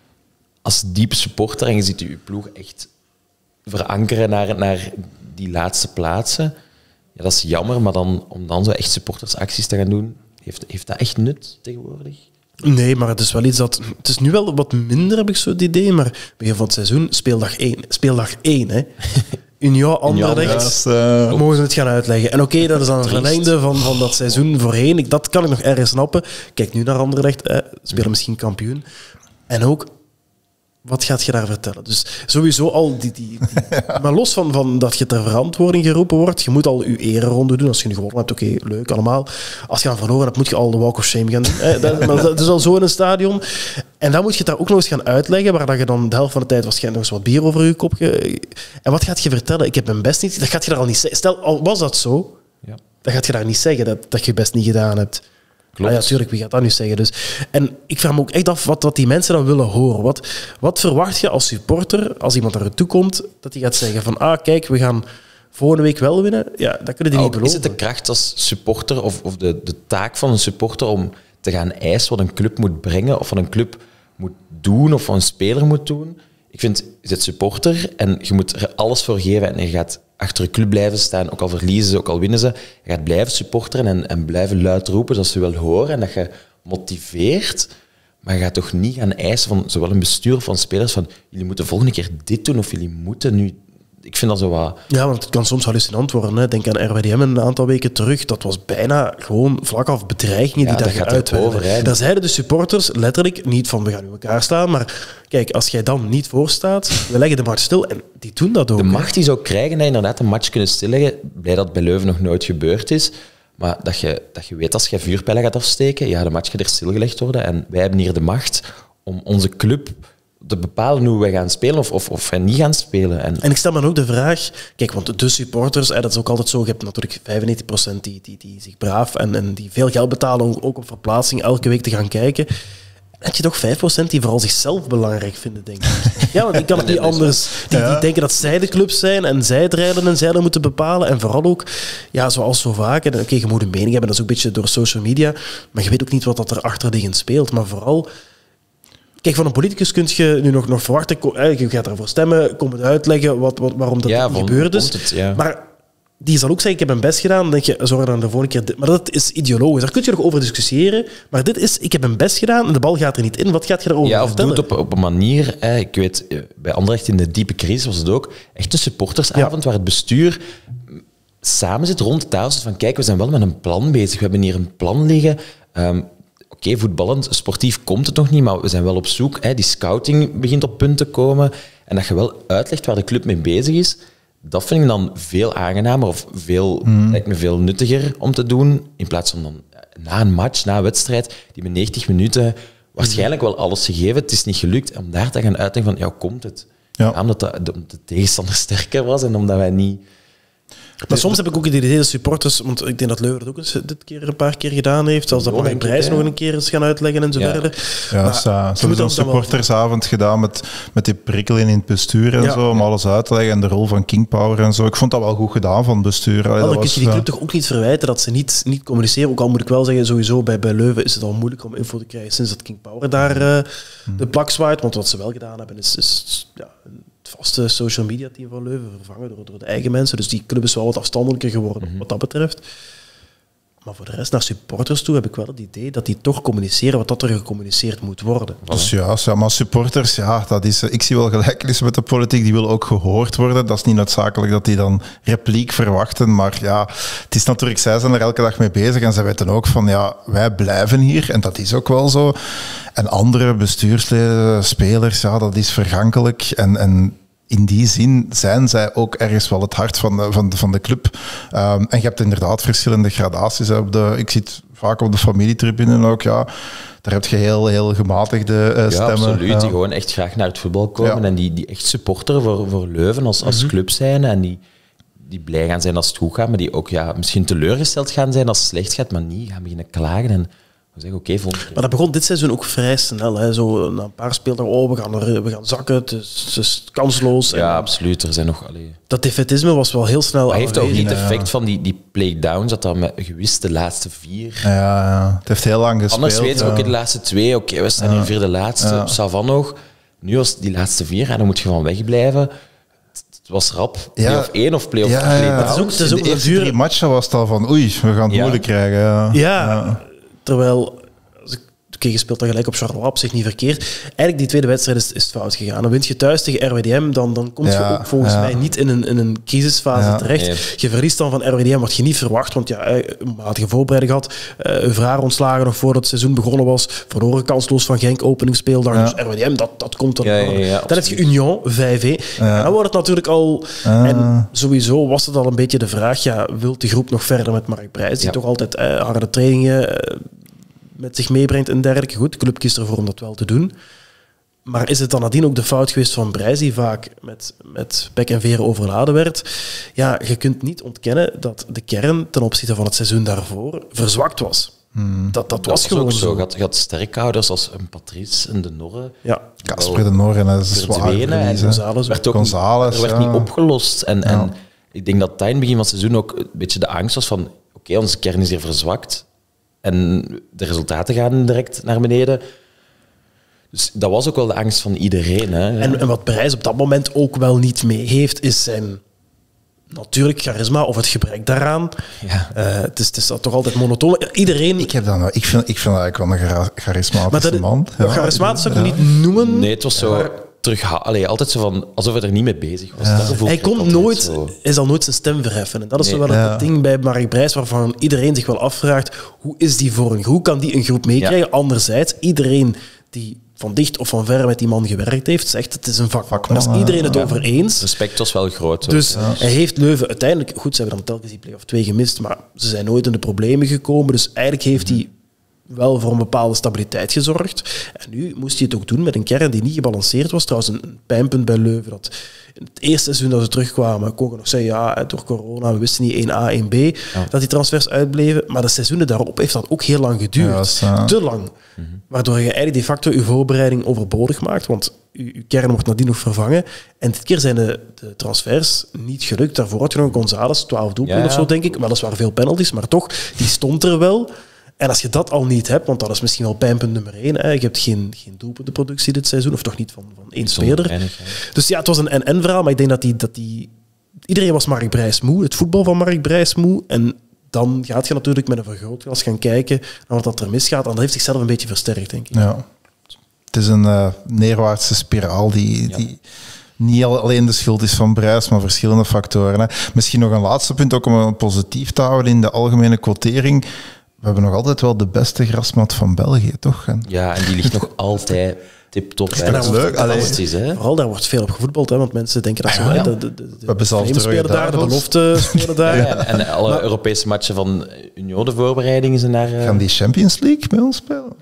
als diepe supporter en je ziet je ploeg echt verankeren naar die laatste plaatsen. Ja, dat is jammer, maar om dan zo echt supportersacties te gaan doen, heeft dat echt nut tegenwoordig? Nee, maar het is wel iets dat... Het is nu wel wat minder, heb ik zo het idee, maar begin van het seizoen, speeldag 1, hè. Union Anderlecht, mogen we het gaan uitleggen. En oké, dat is dan een verlengde van dat seizoen voorheen. Dat kan ik nog ergens snappen. Kijk nu naar Anderlecht, spelen misschien kampioen. En ook, wat gaat je daar vertellen? Dus sowieso al maar los van dat je ter verantwoording geroepen wordt, je moet al je ereronde doen. Als je nu gewonnen hebt, oké, leuk allemaal. Als je dan verloren hebt, moet je al de walk of shame gaan doen. Dat is al zo in een stadion. En dan moet je het daar ook nog eens gaan uitleggen, waar dat je dan de helft van de tijd waarschijnlijk nog eens wat bier over je kop... En wat gaat je vertellen? Ik heb mijn best niet... Dat gaat je daar al niet zeggen. Stel, al was dat zo, dan gaat je daar niet zeggen dat je je best niet gedaan hebt. Klopt. Ja, natuurlijk, wie gaat dat nu zeggen? Dus, en ik vraag me ook echt af wat die mensen dan willen horen. Wat verwacht je als supporter, als iemand naar je toe komt, dat hij gaat zeggen van, kijk, we gaan volgende week wel winnen? Ja, dat kunnen die niet beloven. Is het de kracht als supporter of de taak van een supporter om te gaan eisen wat een club moet brengen of wat een club moet doen of wat een speler moet doen? Ik vind, je bent supporter en je moet er alles voor geven en je gaat achter je club blijven staan, ook al verliezen ze, ook al winnen ze. Je gaat blijven supporteren en blijven luid roepen zoals ze wel horen en dat je motiveert, maar je gaat toch niet gaan eisen van zowel een bestuur of van spelers van jullie moeten volgende keer dit doen of jullie moeten nu... Ik vind dat zo wat... Ja, want het kan soms hallucinant worden. Hè. Denk aan RWDM een aantal weken terug. Dat was bijna gewoon vlak af bedreigingen die daar geuit werden. Daar zeiden de supporters letterlijk niet van we gaan nu elkaar slaan, maar kijk, als jij dan niet voorstaat, we leggen de match stil en die doen dat ook. De macht die zou krijgen dat je inderdaad een match kunnen stilleggen, blij dat het bij Leuven nog nooit gebeurd is, maar dat je weet als je vuurpijlen gaat afsteken, ja, de match gaat er stilgelegd worden en wij hebben hier de macht om onze club te bepalen hoe wij gaan spelen of wij niet gaan spelen. En ik stel me ook de vraag... Kijk, want de supporters, dat is ook altijd zo... Je hebt natuurlijk 95% die zich braaf en die veel geld betalen om ook op verplaatsing elke week te gaan kijken. Dan heb je toch 5% die vooral zichzelf belangrijk vinden, denk ik. Ja, want ik kan het niet anders. Die denken dat zij de club zijn en zij het rijden en zij dat moeten bepalen. En vooral ook, ja, zoals zo vaak... Oké, je moet een mening hebben, dat is ook een beetje door social media. Maar je weet ook niet wat dat er achterliggend speelt. Maar vooral... Kijk, van een politicus kun je nu nog verwachten, je gaat ervoor stemmen, kom het uitleggen waarom dat gebeurd is. Maar die zal ook zeggen, ik heb mijn best gedaan, dan denk je, zorg dan de volgende keer... Maar dat is ideologisch, daar kun je nog over discussiëren. Maar dit is, ik heb mijn best gedaan en de bal gaat er niet in. Wat gaat je daarover vertellen? Ja, of doe het op een manier... Ik weet, bij Anderlecht in de diepe crisis was het ook echt een supportersavond waar het bestuur samen zit rond de tafel van kijk, we zijn wel met een plan bezig. We hebben hier een plan liggen... Oké, voetballend, sportief komt het nog niet, maar we zijn wel op zoek. Die scouting begint op punt te komen. En dat je wel uitlegt waar de club mee bezig is, dat vind ik dan veel aangenamer of lijkt me veel nuttiger om te doen. In plaats van dan na een match, na een wedstrijd, die met 90 minuten waarschijnlijk wel alles gegeven. Het is niet gelukt. Om daar te gaan uitleggen van, ja, komt het? Ja. Omdat de tegenstander sterker was en omdat wij niet... Maar soms heb ik ook het idee dat supporters, want ik denk dat Leuven het ook eens dit keer een paar keer gedaan heeft, zelfs dat Mark Brijs nog een keer eens gaan uitleggen en zo verder. Ja, ze hebben een supportersavond gedaan met die prikkeling in het bestuur en zo, om alles uit te leggen en de rol van King Power en zo. Ik vond dat wel goed gedaan van het bestuur. Dan kun je die club toch ook niet verwijten dat ze niet communiceren. Ook al moet ik wel zeggen, sowieso bij Leuven is het al moeilijk om info te krijgen sinds dat King Power daar de plak zwaait. Want wat ze wel gedaan hebben is het vaste social media team van Leuven vervangen door de eigen mensen. Dus die club is wel wat afstandelijker geworden wat dat betreft. Maar voor de rest, naar supporters toe, heb ik wel het idee dat die toch communiceren wat dat er gecommuniceerd moet worden. Dus ja, maar supporters, dat is... Ik zie wel gelijkenis met de politiek, die willen ook gehoord worden. Dat is niet noodzakelijk dat die dan repliek verwachten, maar ja, het is natuurlijk, zij zijn er elke dag mee bezig en zij weten ook van, ja, wij blijven hier en dat is ook wel zo. En andere bestuursleden, spelers, ja, dat is vergankelijk en in die zin zijn zij ook ergens wel het hart van de club. En je hebt inderdaad verschillende gradaties. Ik zit vaak op de familietribune ook. Ja, daar heb je heel gematigde stemmen. Absoluut. Die gewoon echt graag naar het voetbal komen. En die echt supporteren voor Leuven als club zijn. En die blij gaan zijn als het goed gaat. Maar die ook misschien teleurgesteld gaan zijn als het slecht gaat. Maar niet gaan beginnen klagen. En we zeggen, maar dat begon dit seizoen ook vrij snel. Hè. Zo, na een paar speeldagen, we gaan zakken, het is kansloos. Ja, absoluut. Er zijn nog... Dat defetisme was wel heel snel. Maar heeft ook niet het effect van die playdowns, dat dan gewist de laatste 4. Ja, het heeft heel lang gespeeld. Anders weten we, de laatste 2, we staan hier vierde laatste, Savan nog. Nu was die laatste 4, en dan moet je van wegblijven. Het was rap, play-off 1 of play-off 2. Het is ook de eerste 3 matchen was het al van, oei, we gaan het moeilijk krijgen. Ja. Terwijl, je speelt dan gelijk op Charleroi, op zich niet verkeerd. Eigenlijk die tweede wedstrijd is fout gegaan. Dan win je thuis tegen RWDM, dan kom je ook volgens mij niet in een crisisfase terecht. Nee. Je verliest dan van RWDM wat je niet verwacht, want had je voorbereiding gehad. Vraar ontslagen nog voordat het seizoen begonnen was. Verloren kansloos van Genk, openingsspeeldag. Dus RWDM, dat komt dan. Dan heb je Union, 5-1. En dan wordt het natuurlijk al... En sowieso was het al een beetje de vraag, wilt de groep nog verder met Mark Brijs, die toch altijd harde trainingen... met zich meebrengt en dergelijke. Goed, de club kiest ervoor om dat wel te doen. Maar is het dan nadien ook de fout geweest van Brijs, die vaak met pek en veren overladen werd? Ja, je kunt niet ontkennen dat de kern ten opzichte van het seizoen daarvoor verzwakt was. Dat was gewoon zo. Je had sterkhouders als een Patrice en de Norre. Ja. Casper de Norre, dat is zwaar verdwenen en González González, er werd niet opgelost. En ik denk dat in het begin van het seizoen ook een beetje de angst was van oké, onze kern is hier verzwakt en de resultaten gaan direct naar beneden. Dus dat was ook wel de angst van iedereen. Hè. En wat Brijs op dat moment ook wel niet mee heeft, is zijn natuurlijk charisma of het gebrek daaraan. Ja. Het is toch altijd monotoon. Iedereen... Ik vind eigenlijk wel een charismatische man. Charismatisch zou ik het niet noemen. Nee, het was zo altijd zo van alsof hij er niet mee bezig was. Dat gevoel Hij kreeg ik altijd zo. hij zal nooit zijn stem verheffen. En dat is zo wel het ding bij Mark Brijs, waarvan iedereen zich wel afvraagt, hoe is die vorm? Hoe kan die een groep meekrijgen? Ja. Anderzijds, iedereen die van dicht of van ver met die man gewerkt heeft, zegt het is een vakman. Daar is iedereen het over eens. Respect was wel groot. Dus hij heeft Leuven uiteindelijk... Goed, ze hebben dan telkens die play-off 2 gemist, maar ze zijn nooit in de problemen gekomen. Dus eigenlijk heeft hij wel voor een bepaalde stabiliteit gezorgd. En nu moest hij het ook doen met een kern die niet gebalanceerd was. Trouwens, een pijnpunt bij Leuven. Dat in het eerste seizoen dat ze terugkwamen, kon ik nog zeggen, ja, door corona, we wisten niet 1A, 1B, dat die transfers uitbleven. Maar de seizoenen daarop heeft dat ook heel lang geduurd. Te lang. Waardoor je eigenlijk de facto je voorbereiding overbodig maakt, want je kern wordt nadien nog vervangen. En dit keer zijn de transfers niet gelukt. Daarvoor had je nog González, 12 doelpunten of zo, denk ik. Weliswaar veel penalties, maar toch, die stond er wel. En als je dat al niet hebt, want dat is misschien wel pijnpunt nummer 1, hè, je hebt geen doelpuntenproductie dit seizoen, of toch niet van één speler. Dus ja, het was een en-verhaal, maar ik denk dat die iedereen was Mark Brijs moe, het voetbal van Mark Brijs moe. En dan gaat je natuurlijk met een vergrootglas gaan kijken naar wat er misgaat. En dat heeft zichzelf een beetje versterkt, denk ik. Ja. Het is een neerwaartse spiraal die niet alleen de schuld is van Brijs, maar verschillende factoren. Hè. Misschien nog een laatste punt, ook om het positief te houden in de algemene quotering. We hebben nog altijd wel de beste grasmat van België, toch? Ja, en die ligt nog altijd tip-top. Dat is leuk. Vooral daar wordt veel op gevoetbald, hè, want mensen denken dat ze hebben zelfs de spelen daar, de belofte spelen daar. En alle Europese matchen van Union, de voorbereidingen zijn daar... Gaan die Champions League bij ons spelen?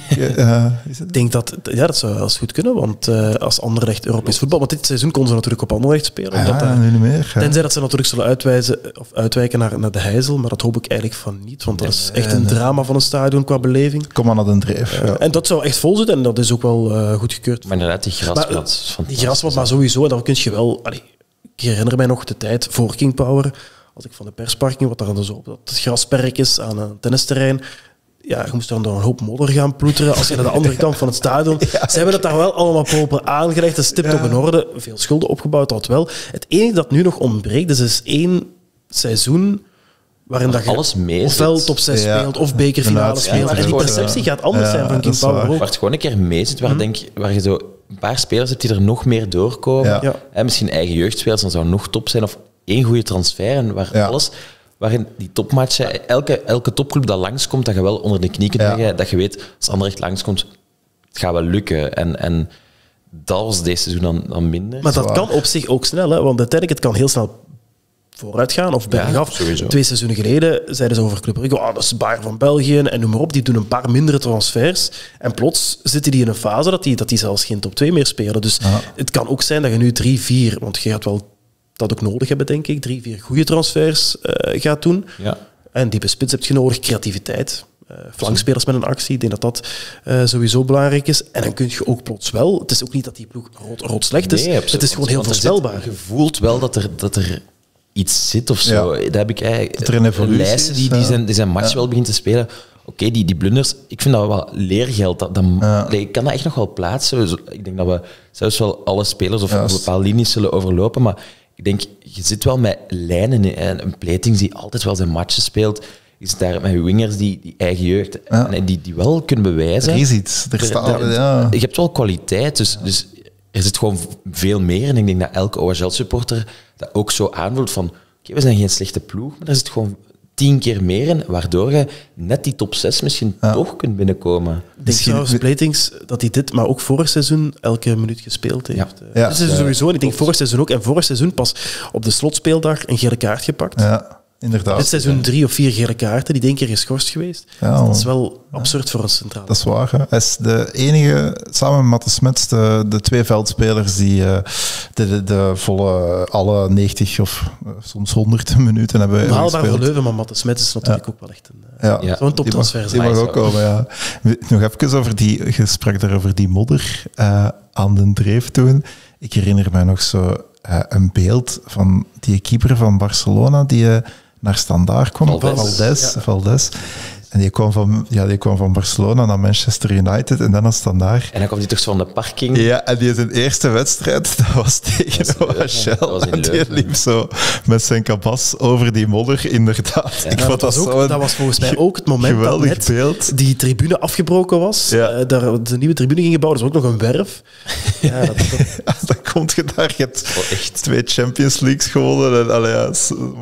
Ik denk dat zou wel eens goed kunnen, want als Anderlecht Europees voetbal... Want dit seizoen konden ze natuurlijk op Anderlecht spelen. Nu niet meer. Ja. Tenzij dat ze natuurlijk zullen uitwijken naar de Heijzel, maar dat hoop ik eigenlijk van niet, want dat is echt een drama van een stadion qua beleving. Kom maar naar de Dreef. En dat zou echt vol zitten en dat is ook wel goedgekeurd. Maar inderdaad, die grasmat. Die grasmat, maar sowieso, en dan kun je wel... ik herinner mij nog de tijd voor King Power, als ik van de persparking, wat daar dan zo op dat grasperk is aan een tennisterrein... Ja, je moest dan door een hoop modder gaan ploeteren als je naar de andere kant van het stadion... Ze hebben dat daar wel allemaal proper aangelegd, dat stipt op in orde. Veel schulden opgebouwd, dat wel. Het enige dat nu nog ontbreekt, is 1 seizoen waarin dat je alles mee ofwel top 6 speelt of bekerfinale speelt. En die perceptie gaat anders zijn van King Power ook. Waar het gewoon een keer mee zit, waar je zo een paar spelers hebt die er nog meer doorkomen. En misschien eigen jeugdspelers, dan zou nog top zijn. Of 1 goede transfer en waar alles... Waarin die topmatchen, elke topclub dat langskomt, dat je wel onder de knie kunt leggen, dat je weet, als Anderlecht langskomt, het gaat wel lukken. En dat was deze seizoen dan minder. Maar dat kan op zich ook snel, hè? Want uiteindelijk het kan heel snel vooruit gaan of bergaf. Sowieso. 2 seizoenen geleden zeiden ze over Club Brugge, dat is Bayern van België en noem maar op, die doen een paar mindere transfers en plots zitten die in een fase dat die zelfs geen top 2 meer spelen. Dus het kan ook zijn dat je nu 3-4, want je gaat wel dat ook nodig hebben, denk ik, 3-4 goede transfers gaat doen. Ja. En diepe spits heb je nodig, creativiteit. Flankspelers met een actie, ik denk dat sowieso belangrijk is. En dan kun je ook plots wel... Het is ook niet dat die ploeg rood slecht is. Het is gewoon heel voorspelbaar. Je voelt wel dat er iets zit of zo. Dat heb ik eigenlijk... Dat lijsten die zijn match wel begint te spelen. Oké, die blunders, ik vind dat wel leergeld. Ik kan dat echt nog wel plaatsen. Ik denk dat we zelfs wel alle spelers of bepaalde linies zullen overlopen, maar ik denk, je zit wel met lijnen en een Pleitings die altijd wel zijn matchen speelt. Je zit daar met wingers die eigen jeugd en die wel kunnen bewijzen. Er is iets. Je hebt wel kwaliteit, dus er zit gewoon veel meer. En ik denk dat elke OHL-supporter dat ook zo aanvoelt van oké, we zijn geen slechte ploeg, maar er zit gewoon 10 keer meer in, waardoor je net die top 6 misschien toch kunt binnenkomen. Ik denk trouwens, Pleitings, dat hij dit, maar ook vorig seizoen, elke minuut gespeeld heeft. Dus sowieso, en ik denk vorig seizoen ook, en vorig seizoen pas op de slotspeeldag een gele kaart gepakt. inderdaad. Dit seizoen 3 of 4 gele kaarten, die 1 keer geschorst geweest. Ja, Dus dat is wel absurd voor een centrale. Dat is waar. Hè. Hij is de enige, samen met Matte Smets, de 2 veldspelers die de volle alle 90 of soms 100 minuten hebben Haalbaar gespeeld. voor Leuven, maar Matte Smets is natuurlijk ook wel echt Ja, zo'n toptransfer. die mag ook komen, ja. Nog even over je sprak daar over die modder aan de Dreef toen. Ik herinner mij nog zo een beeld van die keeper van Barcelona die naar Standaard kwam. Valdés. En die kwam van Barcelona naar Manchester United en dan naar Standaard. En dan kwam hij toch zo van de parking. Ja, en die zijn eerste wedstrijd, dat was tegen OHL. Dat was in En die Leuven. liep zo met zijn kabas over die modder, inderdaad. Ja, Ik vond dat zo dat was volgens mij ook het moment dat geweldig net beeld. die tribune afgebroken was. Ja. Daar de nieuwe tribune ging bouwen, dus ook nog een werf. Ja, Dan komt je daar, je hebt Wel echt. 2 Champions Leagues gewonnen. En, allee, ja,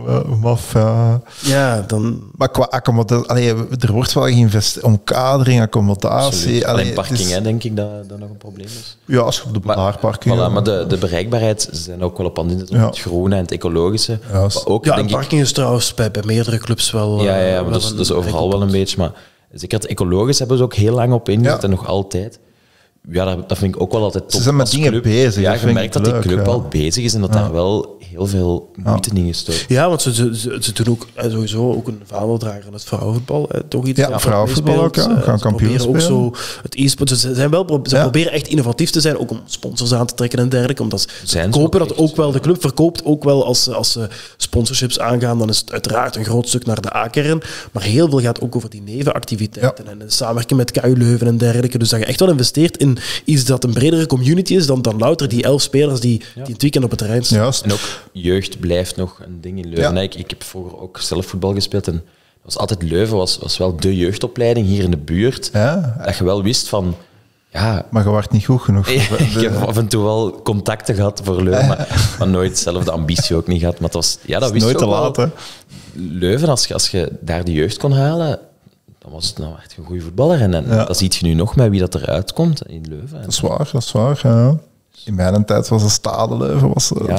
maf, ja. ja, dan... Maar qua accommodatie, er wordt wel geïnvesteerd. Omkadering, accommodatie. Absoluut. Allee, Alleen parking, het is- hè, denk ik dat nog een probleem is. Ja, als je op de Bonaarparking... Voilà, maar de bereikbaarheid zijn ook wel op aan het Ja. het groene en het ecologische. Ja, Maar ook, Ja, en denk ik, parking is trouwens bij meerdere clubs wel... ja, wel maar dat is een overal wel een beetje. Maar zeker het ecologisch hebben ze ook heel lang op ingezet Ja. en nog altijd. Ja, dat vind ik ook wel altijd top. Ze zijn met als dingen club. bezig, Ja, dat je vind merkt ik dat die leuk, club ja. wel bezig is en dat daar wel heel veel moeite in gestoken. Ja, want ze doen ook sowieso ook een vaandeldrager aan het vrouwenvoetbal. Toch iets Ja, dat vrouwenvoetbal meespeelt. ook, ja. Gaan Ze kampioen proberen ook spelen. zo het e-sport. Ze zijn wel ze Ja. proberen echt innovatief te zijn, ook om sponsors aan te trekken en dergelijke. Omdat ze Zijn ze verkopen ook dat echt, ook wel. De club verkoopt ook wel als ze sponsorships aangaan. Dan is het uiteraard een groot stuk naar de A-kern. Maar heel veel gaat ook over die nevenactiviteiten en de samenwerking met KU Leuven en dergelijke. Dus dat je echt wel investeert in iets dat een bredere community is dan louter die 11 spelers die het weekend op het terrein staan. Juist. En ook jeugd blijft nog een ding in Leuven. Ja. Ik heb vroeger ook zelf voetbal gespeeld en was altijd Leuven was wel de jeugdopleiding hier in de buurt. Ja, Dat je wel wist van, ja, maar je wordt niet goed genoeg. ik heb af en toe wel contacten gehad voor Leuven, maar nooit zelf de ambitie ook niet gehad. Maar het was, ja, dat wist nooit je te ook wel. laat, hè. Leuven, als je daar de jeugd kon halen, dan was het nou echt een goede voetballer. En Ja. dat ziet je nu nog met wie dat eruit komt in Leuven. Dat is waar, ja. In mijn tijd was het Stade Leuven.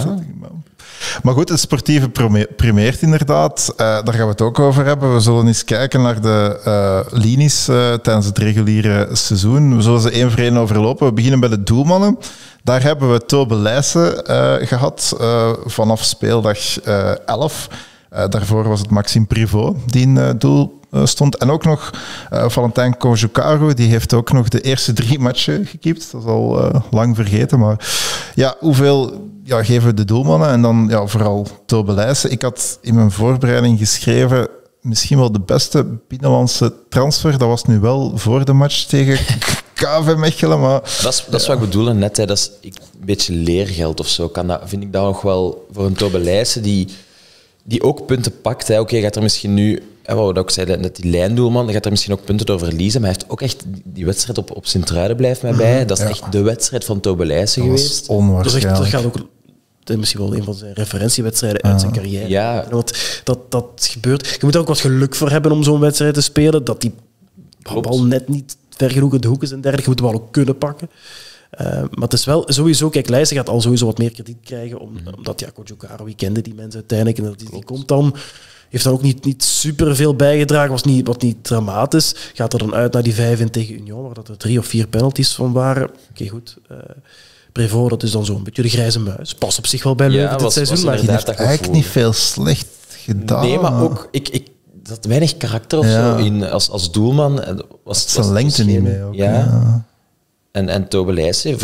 Maar goed, het sportieve primeert inderdaad. Daar gaan we het ook over hebben. We zullen eens kijken naar de linies tijdens het reguliere seizoen. We zullen ze één voor één overlopen. We beginnen bij de doelmannen. Daar hebben we Tobe Leijsen gehad vanaf speeldag 11. Daarvoor was het Maxime Privot die in doel stond. En ook nog Valentin Conjucaro, die heeft ook nog de eerste 3 matchen gekiept. Dat is al lang vergeten. Maar ja, hoeveel geven we de doelmannen? En dan vooral Tobe Leijsen. Ik had in mijn voorbereiding geschreven, misschien wel de beste binnenlandse transfer. Dat was nu wel voor de match tegen KV Mechelen. Maar Dat is wat ik bedoelde net. Hè. Dat is een beetje leergeld of zo. Vind ik dat nog wel voor een Tobe Leijsen die ook punten pakt. Oké, gaat er misschien nu, wat we ook zeiden, net die lijndoelman, gaat er misschien ook punten door verliezen, maar hij heeft ook echt die wedstrijd op Sint-Truiden blijft mij bij. Dat is echt de wedstrijd van Tobe Leijsen geweest. Dat onwaarschijnlijk. gaat ook misschien wel een van zijn referentiewedstrijden uit zijn carrière. Ja. Want dat gebeurt. Je moet er ook wat geluk voor hebben om zo'n wedstrijd te spelen, dat die bal net niet ver genoeg in de hoek is en dergelijke. Je moet de bal ook kunnen pakken. Maar het is wel sowieso, kijk, Leijsen gaat al sowieso wat meer krediet krijgen, omdat Conjucaro, wie kende die mensen uiteindelijk, en die komt dan, heeft dan ook niet super veel bijgedragen, wat niet dramatisch. Gaat er dan uit naar die 5 tegen Union, waar dat er 3 of 4 penalties van waren. Oké, goed. Prevot, dat is dan zo'n beetje de grijze muis. Pas op zich wel bij Leuven dit seizoen, maar Die heeft dat eigenlijk niet veel slecht gedaan. Nee, maar ook, ik had weinig karakter of zo in, als doelman. Zijn lengte niet mee ook. Ja. En Tobe Leijsen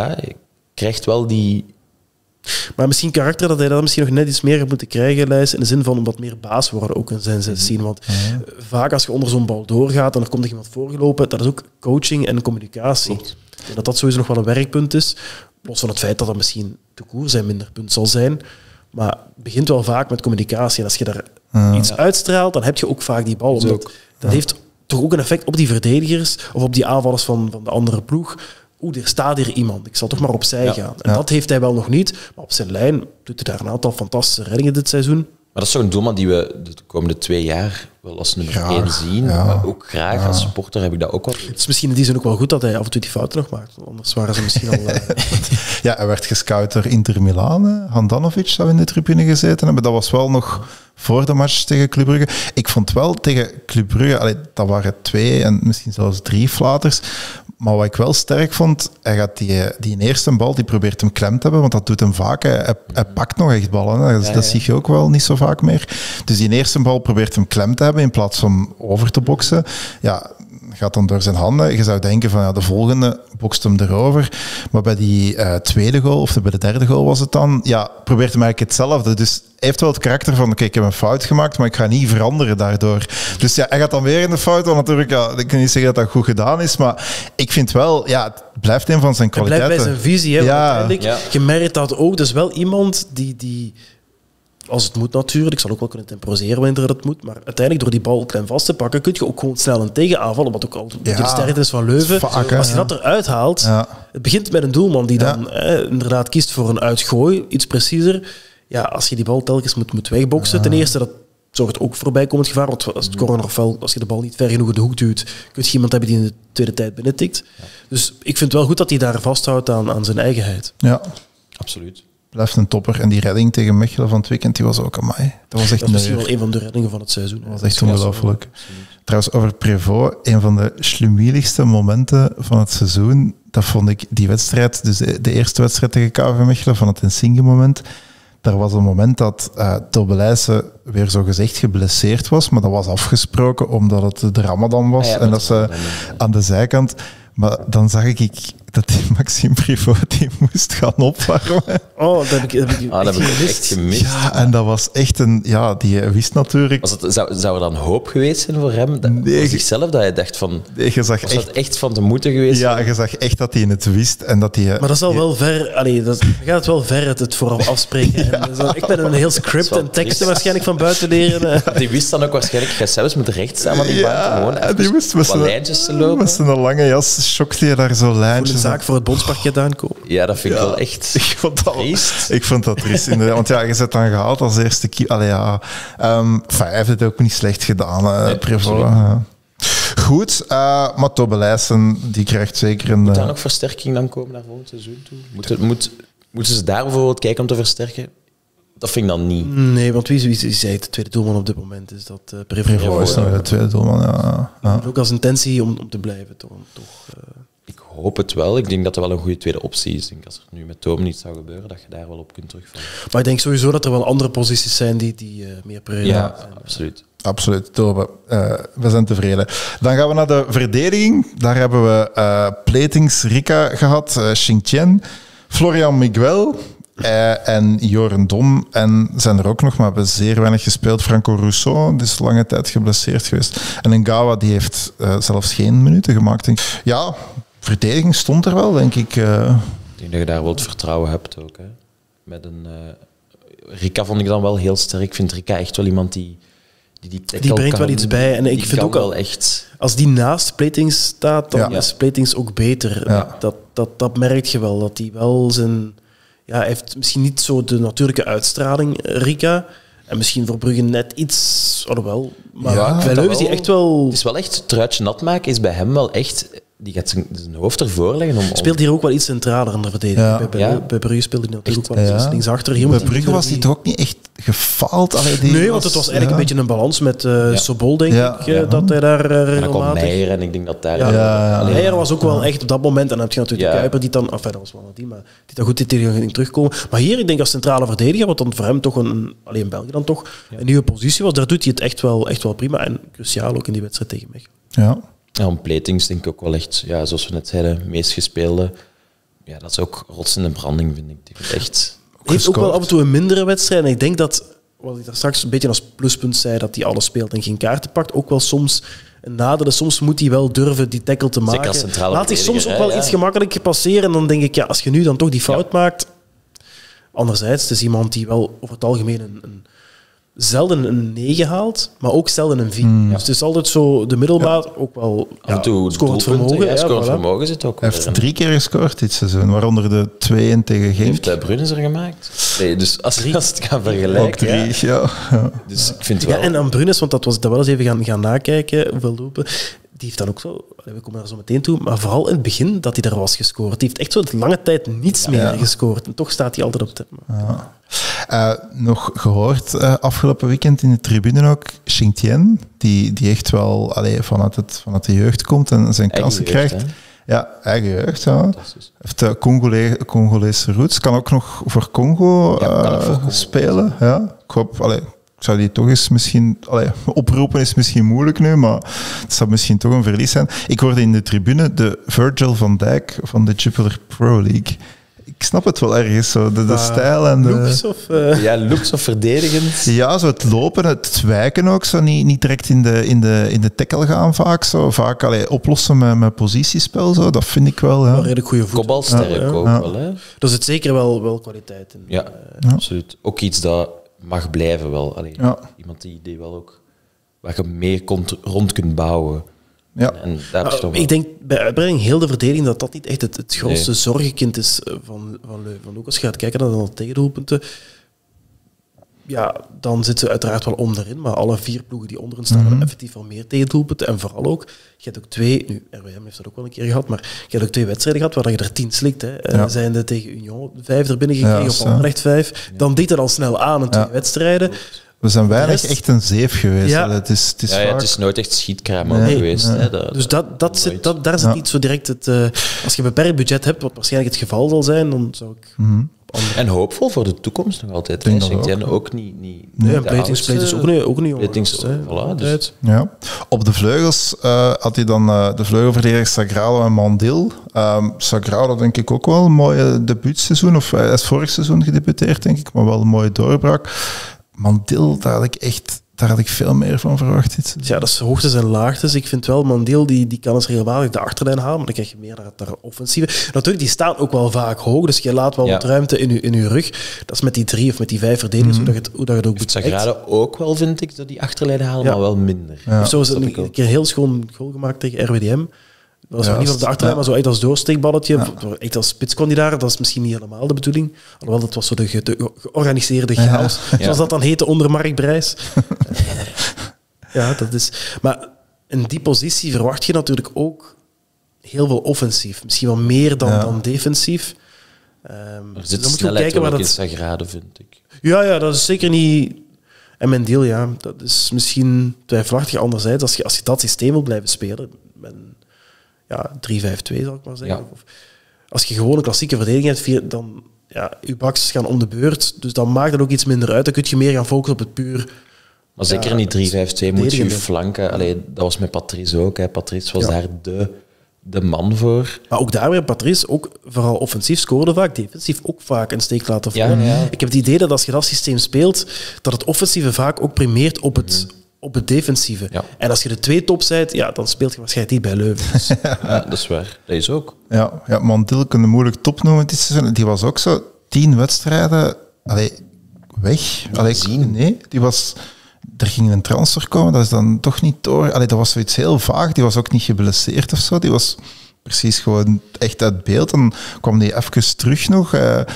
krijgt wel die... Maar misschien karakter, dat hij dat misschien nog net iets meer heeft moeten krijgen, Leijs, in de zin van wat meer baas worden ook in zijn 16. Want vaak als je onder zo'n bal doorgaat en er komt er iemand voorgelopen, dat is ook coaching en communicatie. Ik denk dat sowieso nog wel een werkpunt is. Los van het feit dat dat misschien de koers zijn minder punt zal zijn. Maar het begint wel vaak met communicatie. En als je daar iets uitstraalt, dan heb je ook vaak die bal. Omdat dat heeft toch ook een effect op die verdedigers of op die aanvallers van de andere ploeg. Er staat hier iemand. Ik zal toch maar opzij gaan. En dat heeft hij wel nog niet. Maar op zijn lijn doet hij daar een aantal fantastische reddingen dit seizoen. Maar dat is toch een doelman die we de komende 2 jaar wel als nummer Graag, 1 zien. ja. Maar ook graag als supporter heb ik dat ook wel. Het is misschien in die zin ook wel goed dat hij af en toe die fouten nog maakt. Anders waren ze misschien al... Ja, hij werd gescout door Inter Milaan. Handanovic zou in de tribune gezeten hebben. Dat was wel nog voor de match tegen Club Brugge. Ik vond wel tegen Club Brugge, dat waren 2 en misschien zelfs 3 flaters. Maar wat ik wel sterk vond, hij gaat die eerste bal, die probeert hem klem te hebben, want dat doet hem vaak. Hij pakt nog echt ballen. Hè. Dat zie je ook wel niet zo vaak meer. Dus die eerste bal probeert hem klem te hebben in plaats van over te boksen. Ja, gaat dan door zijn handen. Je zou denken van ja, de volgende bokst hem erover. Maar bij die tweede goal, of bij de derde goal was het dan, ja, probeert hem eigenlijk hetzelfde. Dus hij heeft wel het karakter van, oké, ik heb een fout gemaakt, maar ik ga niet veranderen daardoor. Dus ja, hij gaat dan weer in de fout, want natuurlijk, ja, ik kan niet zeggen dat dat goed gedaan is, maar ik vind wel, ja, het blijft een van zijn kwaliteiten. Het blijft bij zijn visie, hè. Ja. Uiteindelijk, je merkt dat ook. Dus wel iemand die als het moet natuurlijk, ik zal ook wel kunnen temporiseren wanneer dat moet, maar uiteindelijk door die bal klein vast te pakken, kun je ook gewoon snel een tegenaanvallen, wat ook al een beetje de sterkte is van Leuven. Vaak, hè, als je dat eruit haalt, het begint met een doelman die dan inderdaad kiest voor een uitgooi, iets preciezer. Ja, als je die bal telkens moet wegboksen, ten eerste, dat zorgt ook voor bijkomend gevaar, want als het corner of wel, als je de bal niet ver genoeg in de hoek duwt, kun je iemand hebben die in de tweede tijd binnentikt. Dus ik vind het wel goed dat hij daar vasthoudt aan zijn eigenheid. Ja, Absoluut. blijft een topper. En die redding tegen Mechelen van het weekend, die was ook amai. Dat was echt Dat is misschien wel een van de reddingen van het seizoen. Dat was echt ongelooflijk. Trouwens, over Prévost, een van de schlumieligste momenten van het seizoen, dat vond ik die wedstrijd, dus de eerste wedstrijd tegen KV Mechelen, van het Insigne-moment. Daar was een moment dat Tobelijse weer zogezegd geblesseerd was, maar dat was afgesproken omdat het de Ramadan was en dat ze aan de zijkant... Maar dan zag ik dat die Maxime Prévost die moest gaan opwarmen. Oh, dat heb ik echt gemist. Ja, en dat was echt een... Ja, die wist natuurlijk... Zou er dan hoop geweest zijn voor hem? Nee, voor zichzelf, dat hij dacht van... Nee, je zag was dat echt van te moeten geweest? Ja, je zag echt dat hij het wist. En dat hij, Maar dat is al wel ver... Allee, dan gaat het wel ver, het vooraf afspreken. Ja. En ik ben een heel script en teksten waarschijnlijk van buiten leren. Die wist dan ook waarschijnlijk... Ga zelfs met recht staan van die bank. Gewoon die moest met wat lijntjes te lopen. Met zijn lange jas schokte je daar zo lijntjes. Een zaak voor het bondsparket aankomen. Ja, dat vind ik wel echt triest. Ik vond dat triest, inderdaad. Want ja, je zit dan gehaald als eerste keer. Allee, ja. Hij heeft het ook niet slecht gedaan, Prévost. Goed, maar Tobelijsen, die krijgt zeker een... Moet daar nog versterking dan komen naar volgend seizoen toe? Moeten ze daar bijvoorbeeld kijken om te versterken? Dat vind ik dan niet. Nee, want wie zei het, de tweede doelman op dit moment is dat Prévost is de tweede doelman, ja. Ook als intentie om te blijven, toch. Ik hoop het wel. Ik denk dat er wel een goede tweede optie is. Ik denk als er nu met Toom niets zou gebeuren, dat je daar wel op kunt terugvallen. Maar ik denk sowieso dat er wel andere posities zijn die meer prioriteit zijn. Absoluut. Absoluut, Tobe. We zijn tevreden. Dan gaan we naar de verdediging. Daar hebben we Platings Rika gehad, Xingqian, Florian Miguel en Joren Dom. En zijn er ook nog, maar hebben zeer weinig gespeeld. Franco Rousseau, die is lange tijd geblesseerd geweest. En Ngawa, die heeft zelfs geen minuten gemaakt. Denk ik. Ja, verdediging stond er wel, denk ik. Ik denk dat je daar wel het vertrouwen hebt ook. Hè. Met een... Rika vond ik dan wel heel sterk. Ik vind Rika echt wel iemand die brengt wel iets bij. En ik vind ook wel echt... Als die naast Platings staat, dan is Platings ook beter. Ja. Dat merk je wel. Dat hij wel zijn... Ja, hij heeft misschien niet zo de natuurlijke uitstraling, Rika. En misschien voor Brugge net iets... Alhoewel. Maar bij Leuven is hij echt wel... Het is wel echt... Truitje nat maken is bij hem wel echt... Die gaat zijn hoofd ervoor leggen. Speelt hier ook wel iets centraler in de verdediging. Ja. Bij Brugge speelde hij natuurlijk ook wel iets linksachter. Hier bij Brugge was hij toch ook niet echt gefaald? Nee, want het was eigenlijk een beetje een balans met Sobol, denk ik. Dat hij daar regelmatig... En dan kwam Meijer en ik denk dat daar... Meijer was ook wel echt op dat moment... En dan heb je natuurlijk de Kuiper die dan... Enfin, dat was wel die, maar die dan goed ging terugkomen. Maar hier, ik denk als centrale verdediger, wat dan voor hem toch alleen België dan toch een nieuwe positie was, daar doet hij het echt wel prima. En cruciaal ook in die wedstrijd tegen Mechelen. Ja. Ja, om Platings denk ik ook wel echt, ja, zoals we net zeiden, meest gespeelde. Ja, dat is ook rots in de branding, vind ik. Echt. Hij heeft ook wel af en toe een mindere wedstrijd. En ik denk dat, wat ik daar straks een beetje als pluspunt zei, dat hij alles speelt en geen kaarten pakt, ook wel soms een nadeel. Soms moet hij wel durven die tackle te maken. Zeker als centrale laat hij soms ook wel iets gemakkelijker passeren. En dan denk ik, ja, als je nu dan toch die fout maakt... Anderzijds, het is iemand die wel over het algemeen zelden een 9 haalt, maar ook zelden een 4. Dus het is altijd zo de middelmaat, ook wel Af en toe scorend doelpunten, vermogen. ja, scorend voilà. vermogen zit ook Hij weer heeft in. 3 keer gescoord dit seizoen, waaronder de 2 tegen Genk. Heeft Brunes er gemaakt? Nee, dus als we het gaan Ook vergelijken... 3, ja. Dus ik vind wel... Ja, en aan Brunes, want dat was dat wel eens even gaan nakijken, hoeveel doelpen. Die heeft dan ook zo, we komen daar zo meteen toe, maar vooral in het begin dat hij er was gescoord. Die heeft echt zo lange tijd niets meer gescoord. En toch staat hij altijd op de... Nog gehoord afgelopen weekend in de tribune ook, Xingtian, die echt wel vanuit de jeugd komt en zijn Eigen kansen jeugd, krijgt. hè? Ja, eigen jeugd. Ja. Fantastisch. Heeft Congolese roots. Kan ook nog voor Congo kan ook voor Congo spelen. Ja. Ik hoop, ik zou die toch eens misschien... oproepen is misschien moeilijk nu, maar het zou misschien toch een verlies zijn. Ik hoorde in de tribune de Virgil van Dijk van de Jupiler Pro League. Ik snap het wel ergens, zo. De stijl en de... Looks of... Ja, looks of verdedigend. Ja, zo het lopen, het wijken ook, zo niet direct in de tackle gaan vaak. Zo. Vaak oplossen met positiespel, zo. Dat vind ik wel. Ja. Wel redelijk goede voet. Kopbalsterk ook wel, hè? Daar zit zeker wel kwaliteit in. Ja, absoluut. Ook iets dat mag blijven wel. Allee, iemand die wel ook... Waar je meer rond kunt bouwen. Ja. En daar heb je toch wel- Ik denk bij uitbreiding heel de verdediging dat niet echt het grootste zorgenkind is van Leuven. Want ook als je gaat kijken naar de tegendoelpunten, ja, dan zitten ze uiteraard wel onderin, maar alle 4 ploegen die onderin staan hebben effectief wel meer tegendoelpunten. En vooral ook, je hebt ook 2, nu RWM heeft dat ook wel een keer gehad, maar je hebt ook 2 wedstrijden gehad waar je er 10 slikt. Zijnde tegen Union 5 er binnen gekregen, op Anderlecht 5. Dan deed het al snel aan in 2 wedstrijden. We zijn weinig rest- echt een zeef geweest. Ja. Het is Ja, vaak... het is nooit echt schietkraam ook geweest. Hè? Dus daar zit niet zo direct het... als je een beperkt budget hebt, wat waarschijnlijk het geval zal zijn, dan zou ik... En hoopvol voor de toekomst nog altijd. Denk dat Xingtian ook. ook niet Nee, de Platings oudste. is ook niet Platings, voilà, dus- Ja. Op de vleugels had hij dan de vleugelverdediger Sagrado en Mandil. Sagrado denk ik ook wel een mooie debuutseizoen. Of hij is vorig seizoen gedebuteerd, denk ik. Maar wel een mooie doorbraak. Mandil, daar had ik veel meer van verwacht. Ja, dat is hoogtes en laagtes. Ik vind wel, Mandeel die kan eens regelmatig de achterlijn halen, maar dan krijg je meer naar offensieve. Natuurlijk, die staan ook wel vaak hoog, dus je laat wel wat ruimte in je rug. Dat is met die 3 of met die 5 verdedigers, hoe dat je het ook bekijkt. Sagrado ook wel, vind ik, dat die achterlijnen halen, maar wel minder. Ja. Zo is het een keer heel schoon goal gemaakt tegen RWDM. Dat was niet op de achterlijn, maar zo echt als doorsteekballetje. Echt als spitskandidaat, dat is misschien niet helemaal de bedoeling. Alhoewel, dat was zo de georganiseerde chaos. Zoals dat dan heette onder Mark Brijs. Ja, dat is... Maar in die positie verwacht je natuurlijk ook heel veel offensief. Misschien wel meer dan defensief. Er dus zit dan moet je ook snelheid kijken waar wel ook dat... in Sagrado, vind ik. Ja, dat is zeker niet... En Mendeel, ja, dat is misschien twijfelachtig. Anderzijds, als je dat systeem wil blijven spelen... Met, 3-5-2 zal ik maar zeggen. Ja. Of als je gewoon een klassieke verdediging hebt, dan je backs gaan om de beurt. Dus dan maakt het ook iets minder uit. Dan kun je meer gaan focussen op het puur... Maar zeker in die 3-5-2 moet je verdedigende. flanken. Allee, dat was met Patrice ook. Hè. Patrice was daar de man voor. Maar ook daar weer, Patrice, ook vooral offensief scoorde vaak, defensief ook vaak een steek laten vallen. Ja. Ik heb het idee dat als je dat systeem speelt, dat het offensieve vaak ook primeert op het defensieve. Ja. En als je de 2 top bent, dan speelt je waarschijnlijk niet bij Leuven. Dus, Ja, dat is waar. Dat is ook. Ja, Mandil kun je moeilijk top noemen dit seizoen. Die was ook zo 10 wedstrijden weg. Nee, die was... Er ging een transfer komen, dat is dan toch niet door... dat was zoiets heel vaag. Die was ook niet geblesseerd of zo. Die was precies gewoon echt uit beeld. Dan kwam die even terug nog.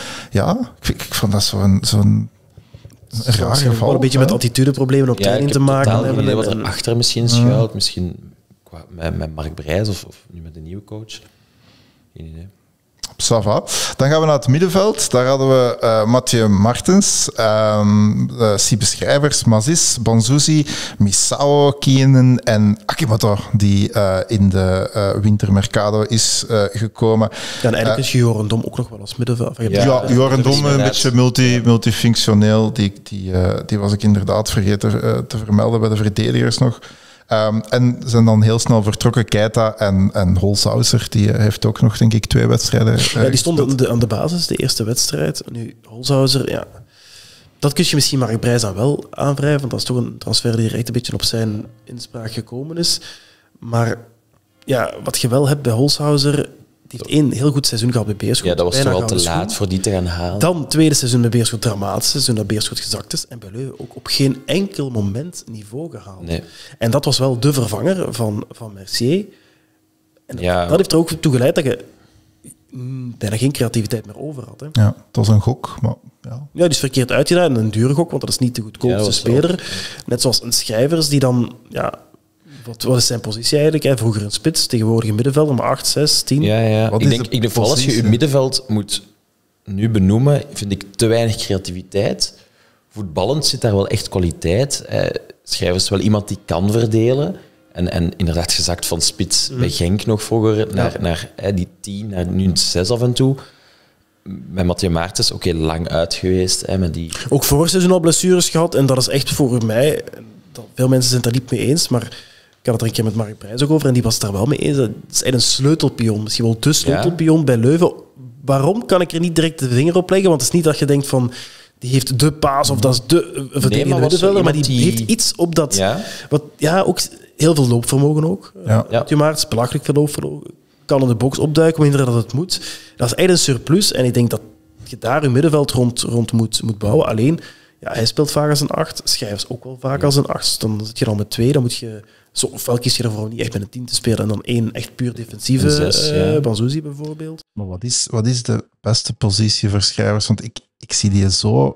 Ik vond dat zo'n raar geval. een beetje met attitudeproblemen op training te maken hebben. hebben. Wat er achter misschien schuilt. Misschien met Mark Brijs of nu met de nieuwe coach. Geen idee. Ça va. Dan gaan we naar het middenveld. Daar hadden we Mathieu Martens, Siebe Schrijvers, Mazis, Banzuzi, Misao, Kienen en Akimoto, die in de wintermercado is gekomen. Ja, en eigenlijk is Joren Dom ook nog wel als middenveld. Joren Dom, een beetje multifunctioneel. Die was ik inderdaad vergeten te vermelden bij de verdedigers nog. En zijn dan heel snel vertrokken Keita en Holzhauser. Die heeft ook nog, denk ik, 2 wedstrijden die stond aan de basis, de eerste wedstrijd. Nu, Holzhauser, dat kun je misschien Mark Brijs dan wel aanwrijven, want dat is toch een transfer die er echt een beetje op zijn inspraak gekomen is. Maar wat je wel hebt bij Holzhauser, Die heeft 1 heel goed seizoen gehad bij Beerschot. Ja, dat was bijna toch al te gouden laat schoen. voor die te gaan halen. Dan tweede seizoen bij Beerschot, dramatische seizoen dat Beerschot gezakt is. En bij Leuven ook op geen enkel moment niveau gehaald. Nee. En dat was wel de vervanger van Mercier. En Ja. dat heeft er ook toe geleid dat je bijna geen creativiteit meer over had. Hè. Ja, het was een gok, maar ja. Ja, die is verkeerd uitgedaan en een dure gok, want dat is niet de Ja, goedkoopste dat was speler. Net zoals een Schrijvers die dan... Ja, wat is zijn positie eigenlijk? Hè? Vroeger een spits, tegenwoordig een middenvelder, maar 8, 6, 10. Ja. Wat Ik is denk de vooral als je je positie? middenveld moet nu benoemen, vind ik te weinig creativiteit. Voetballend zit daar wel echt kwaliteit. Schrijvers is wel iemand die kan verdelen. En inderdaad gezakt van spits bij Genk nog vroeger naar die 10, naar nu een 6 af en toe. Met Mathieu Maartens, oké, lang uit geweest. Met die... Ook vorig seizoen al blessures gehad. En dat is echt voor mij... Veel mensen zijn het daar niet mee eens, maar ik had het er een keer met Mark Prijs ook over en die was het daar wel mee eens. Dat is eigenlijk een sleutelpion. Misschien wel de sleutelpion bij Leuven. Waarom kan ik er niet direct de vinger op leggen? Want het is niet dat je denkt van... Die heeft de paas of dat is de verdedigende middenvelder, maar die heeft iets op dat... Ja? Ook heel veel loopvermogen ook. Ja. Mathieu Maartens, belachelijk veel loopvermogen. Kan in de box opduiken wanneer dat het moet. Dat is eigenlijk een surplus en ik denk dat je daar je middenveld rond moet bouwen. Alleen, ja, hij speelt vaak als een 8, Schrijvers ook wel vaak als een 8. Dan zit je al met 2, dan moet je... Ofwel kies je ervoor niet echt met een 10 te spelen en dan 1 echt puur defensieve, Een 6, Banzuzi bijvoorbeeld. Maar wat is de beste positie voor Schrijvers? Want ik zie die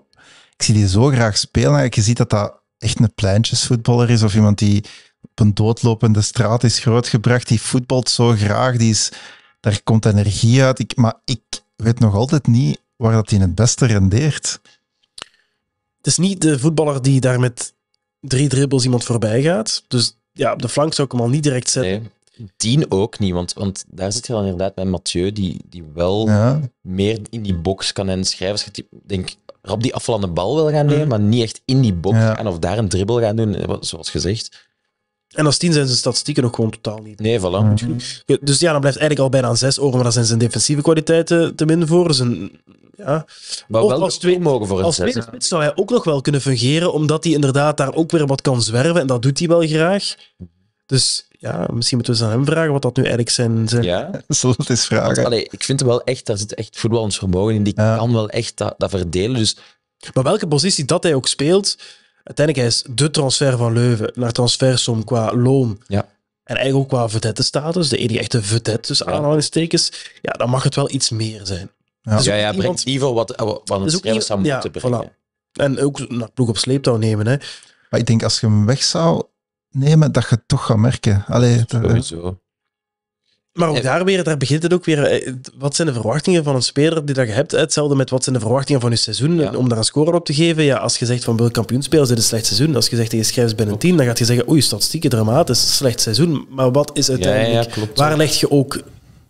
zo graag spelen. Eigenlijk, je ziet dat dat echt een pleintjesvoetballer is of iemand die op een doodlopende straat is grootgebracht. Die voetbalt zo graag, daar komt energie uit. Maar ik weet nog altijd niet waar dat hij het beste rendeert. Het is niet de voetballer die daar met 3 dribbels iemand voorbij gaat. Dus ja, op de flank zou ik hem al niet direct zetten. Nee, 10 ook niet, want daar zit je dan inderdaad bij Mathieu, die wel meer in die box kan en Schrijvers. Ik denk, Rob die afvallende bal wil gaan nemen, maar niet echt in die box gaan of daar een dribbel gaan doen, zoals gezegd. En als 10 zijn zijn statistieken nog gewoon totaal niet. Nee, voilà. Dus ja, dan blijft eigenlijk al bijna een 6 over, maar dat zijn zijn defensieve kwaliteiten te min voor. Dus Maar wel als twee mogen voor een als 6. tweede spits zou hij ook nog wel kunnen fungeren, omdat hij inderdaad daar ook weer wat kan zwerven, en dat doet hij wel graag. Dus ja, misschien moeten we eens aan hem vragen wat dat nu eigenlijk zijn... Ja. Zullen we het eens vragen? Allee, ik vind wel echt, daar zit echt voetballend vermogen in, die kan wel echt dat verdelen. Dus Maar welke positie dat hij ook speelt, uiteindelijk hij is de transfer van Leuven naar transfersom qua loon. Ja. En eigenlijk ook qua vedette-status, de enige echte vedette tussen aanhalingstekens, ja, dan mag het wel iets meer zijn. Ja. Dus ook brengt iemand- niveau wat een dus ook Schrijvers zou iemand- moeten ja, brengen. voilà. En ook naar ploeg op sleeptouw nemen. Hè. Maar ik denk, als je hem weg zou nemen, dat je het toch gaat merken. Allee, Sowieso. Maar ook daar begint het ook weer. Wat zijn de verwachtingen van een speler die dat je hebt? Hetzelfde met wat zijn de verwachtingen van je seizoen, Ja. om daar een score op te geven. Ja, als je zegt van wil kampioen spelen, is dit een slecht seizoen. Als je zegt tegen Schrijvers ben een 10, dan gaat je zeggen oei, statistieken dramatisch, slecht seizoen. Maar wat is uiteindelijk... Ja, klopt. Waar leg je ook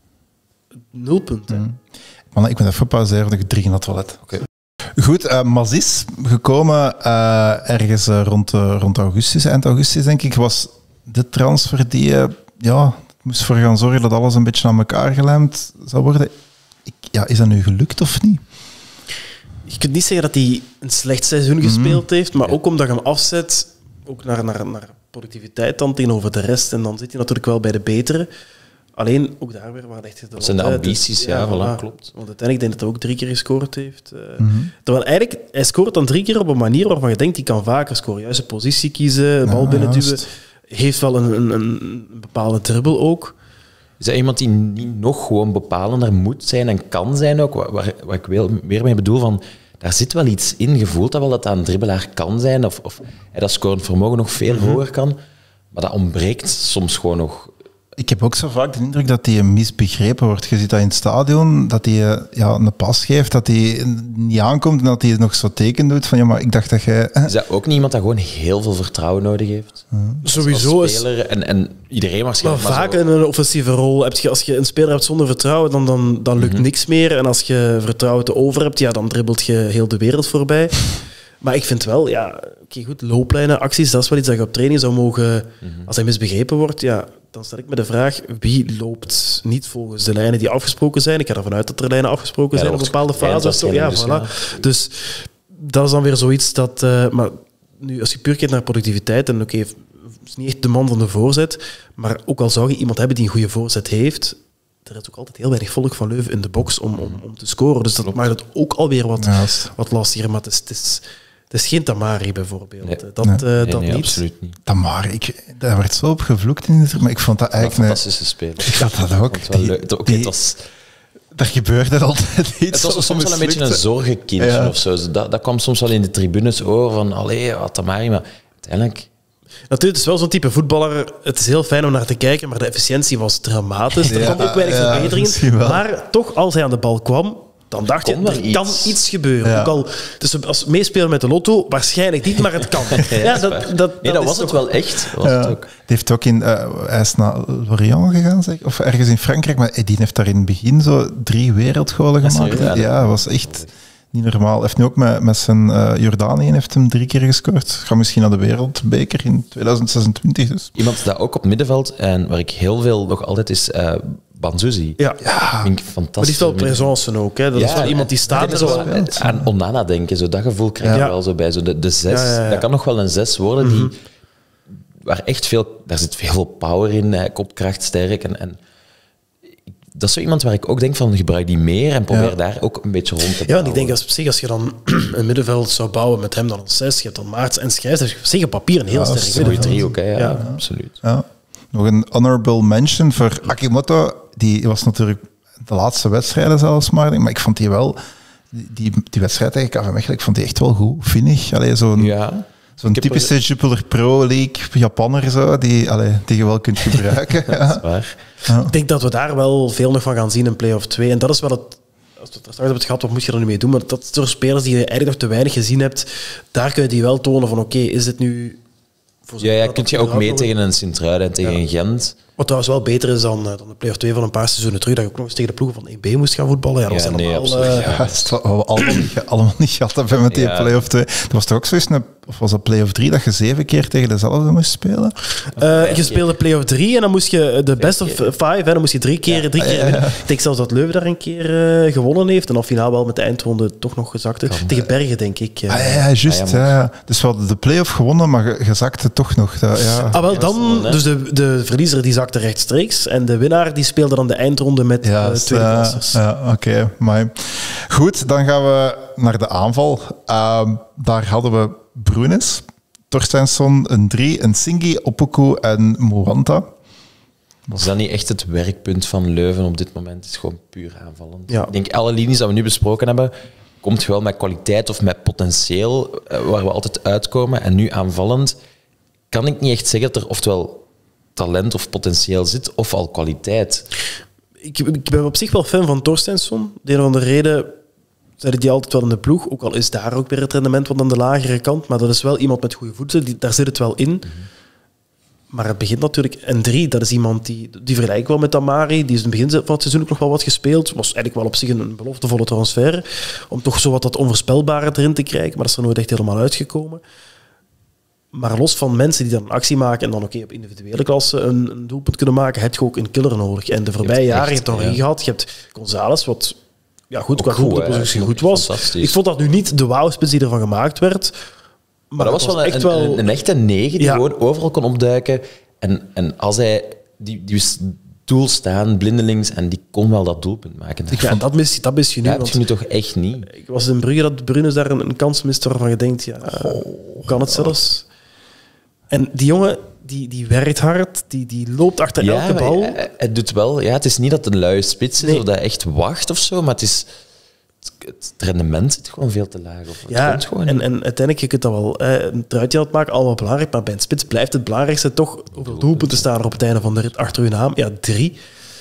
nulpunten? Man, ik ben even pauzeren, ik 3 in het toilet. Oké. Goed, Mazis, gekomen ergens rond augustus, eind augustus denk ik, was de transfer die moest voor gaan zorgen dat alles een beetje aan elkaar gelijmd zou worden. Is dat nu gelukt of niet? Je kunt niet zeggen dat hij een slecht seizoen gespeeld heeft, maar ook omdat je hem afzet, ook naar productiviteit dan tegenover de rest. En dan zit hij natuurlijk wel bij de betere. Alleen, ook daar weer, waar ligt het Dat zijn de ambities, voilà, klopt. Want uiteindelijk denk ik dat hij ook 3 keer gescoord heeft. Terwijl eigenlijk, hij scoort dan 3 keer op een manier waarvan je denkt, hij kan vaker scoren. Juist een positie kiezen, bal binnenduwen. Heeft wel een bepaalde dribbel ook. Is dat iemand die niet nog gewoon bepalender moet zijn en kan zijn ook? Waar ik meer mee bedoel, van, daar zit wel iets in. Je voelt dat wel dat een dribbelaar kan zijn, of dat scorend vermogen nog veel hoger kan. Maar dat ontbreekt soms gewoon nog. Ik heb ook zo vaak de indruk dat hij misbegrepen wordt. Je ziet dat in het stadion, dat hij een pas geeft, dat hij niet aankomt en dat hij nog zo teken doet van ja, maar ik dacht dat jij... Is dat ook niet iemand dat gewoon heel veel vertrouwen nodig heeft? Sowieso Als is... speler en iedereen Maar waarschijnlijk. vaak zo. in een offensieve rol, als je een speler hebt zonder vertrouwen, dan lukt niks meer. En als je vertrouwen te over hebt, ja, dan dribbelt je heel de wereld voorbij. Maar ik vind wel, goed, looplijnen, acties, dat is wel iets dat je op training zou mogen... Als hij misbegrepen wordt, dan stel ik me de vraag, wie loopt niet volgens de lijnen die afgesproken zijn? Ik ga ervan uit dat er lijnen afgesproken zijn op bepaalde fases. Ja, voilà. Dus dat is dan weer zoiets dat... maar nu, als je puur kijkt naar productiviteit, en het is niet echt de man van de voorzet, maar ook al zou je iemand hebben die een goede voorzet heeft, er is ook altijd heel weinig volk van Leuven in de box om te scoren. Dus dat maakt het ook alweer wat lastiger. Maar het is geen Tamari bijvoorbeeld. Nee. Dat niet. Absoluut niet. Tamari, daar werd zo op gevloekt in het, maar ik vond dat Een eigenlijk... fantastische speler. Ik vond dat ook. Het was wel leuk. Daar gebeurde altijd iets. Het was soms wel een beetje een zorgenkindje of zo. Dus dat kwam soms wel in de tribunes over van allee, wat Tamari, maar uiteindelijk... Natuurlijk, het is wel zo'n type voetballer. Het is heel fijn om naar te kijken, maar de efficiëntie was dramatisch. Er kwam ook weinig verbeteringen. Maar toch, als hij aan de bal kwam, dan dacht je, er kan iets gebeuren. Ja. Ook al, dus als meespelen met de lotto, waarschijnlijk niet, maar het kan. dat was het wel echt. Het ook. Die heeft ook hij is naar Lorient gegaan, zeg, of ergens in Frankrijk, maar die heeft daar in het begin zo 3 wereldgolen gemaakt. Ja, dat was echt niet normaal. Hij heeft nu ook met zijn Jordanië heeft hem 3 keer gescoord. Gaat misschien naar de wereldbeker in 2026. Dus. Iemand dat ook op het middenveld, en waar ik heel veel nog altijd is... Banzuzi. Ja. Vind ik fantastisch. Maar die is wel presence ook. Hè. Dat is wel iemand die staat er zo. Aan Onana denken, zo dat gevoel krijg je wel zo bij. Zo de 6, dat kan nog wel een 6 worden, waar echt veel... Daar zit veel power in, kopkracht, sterk. En dat is zo iemand waar ik ook denk van, gebruik die meer en probeer daar ook een beetje rond te bouwen. Ja, en ik denk als je dan een middenveld zou bouwen met hem dan een 6, je hebt dan Maartens en Schijs, dan heb je op papier een heel sterk middenveld. Goeie trio ook, hè. Absoluut. Ja. Nog een honorable mention voor Akimoto. Die was natuurlijk de laatste wedstrijden zelfs maar ik vond die wel... Die wedstrijd tegen KV Mechelen, ik vond die echt wel goed. Vinnig. Zo'n typische Jupiler Pro League Japanner zo, die je wel kunt gebruiken. Dat is waar. Ja. Ik denk dat we daar wel veel nog van gaan zien in play-off 2. En dat is wel het... Als we het straks hebben gehad, wat moet je er nu mee doen? Maar dat soort spelers die je eigenlijk nog te weinig gezien hebt, daar kun je die wel tonen van oké, is dit nu... Ja, kun je ook mee tegen een Sint-Truiden en tegen een Gent. Wat trouwens wel beter is dan de play-off 2 van een paar seizoenen terug, dat je ook nog eens tegen de ploegen van 1B moest gaan voetballen. Dat was dat we allemaal niet gehad hebben met die play-off 2. Er was toch ook zoiets, of was dat play-off 3, dat je 7 keer tegen dezelfde moest spelen? Je speelde play-off 3 en dan moest je de best of 5, dan moest je 3 keer winnen. Ik denk zelfs dat Leuven daar een keer gewonnen heeft en dan finaal wel met de eindronde toch nog gezakte. Tegen Bergen, denk ik. Juist. Dus we hadden de play-off gewonnen, maar je zakte toch nog. Dus de verliezer die zakte rechtstreeks en de winnaar die speelde dan de eindronde met tweede klassers. Oké, maar goed, dan gaan we naar de aanval. Daar hadden we Brunes, Torstensson, een 3, een Singi, Opoku en Moanta. Is dat niet echt het werkpunt van Leuven op dit moment? Het is gewoon puur aanvallend. Ja. Ik denk, alle linies dat we nu besproken hebben, komt wel met kwaliteit of met potentieel, waar we altijd uitkomen. En nu aanvallend kan ik niet echt zeggen dat er oftewel talent of potentieel zit, of al kwaliteit. Ik ben op zich wel fan van Torstensson. De een of andere reden zeiden die altijd wel in de ploeg, ook al is daar ook weer het rendement wat aan de lagere kant, maar dat is wel iemand met goede voeten, daar zit het wel in. Maar het begint natuurlijk... En 3, dat is iemand die vergelijk ik wel met Tamari, die is in het begin van het seizoen ook nog wel wat gespeeld, was eigenlijk wel op zich een beloftevolle transfer, om toch zo wat dat onvoorspelbare erin te krijgen, maar dat is er nooit echt helemaal uitgekomen. Maar los van mensen die dan een actie maken en dan op individuele klasse een doelpunt kunnen maken, heb je ook een killer nodig. En de voorbije jaren heb je het gehad. Je hebt González, wat goed qua doelpunten goed was. Ik vond dat nu niet de wauwspits die ervan gemaakt werd. Maar dat was wel een echte 9 die gewoon overal kon opduiken. En als hij... Die wist doel staan, blindelings, en die kon wel dat doelpunt maken. Dat mis je nu. Dat heb je nu toch echt niet. Ik was in Brugge dat Brunes daar een kans miste waarvan je denkt, hoe kan het zelfs? En die jongen, die werkt hard, die loopt achter elke bal. Het doet wel. Ja, het is niet dat het een luie spits is of dat hij echt wacht of zo, maar het rendement zit gewoon veel te laag. Het komt en uiteindelijk, je kunt dat wel een truitje maken, allemaal belangrijk, maar bij een spits blijft het belangrijkste toch hoeveel doelpunten staan er op het einde van de rit achter je naam. Ja, 3.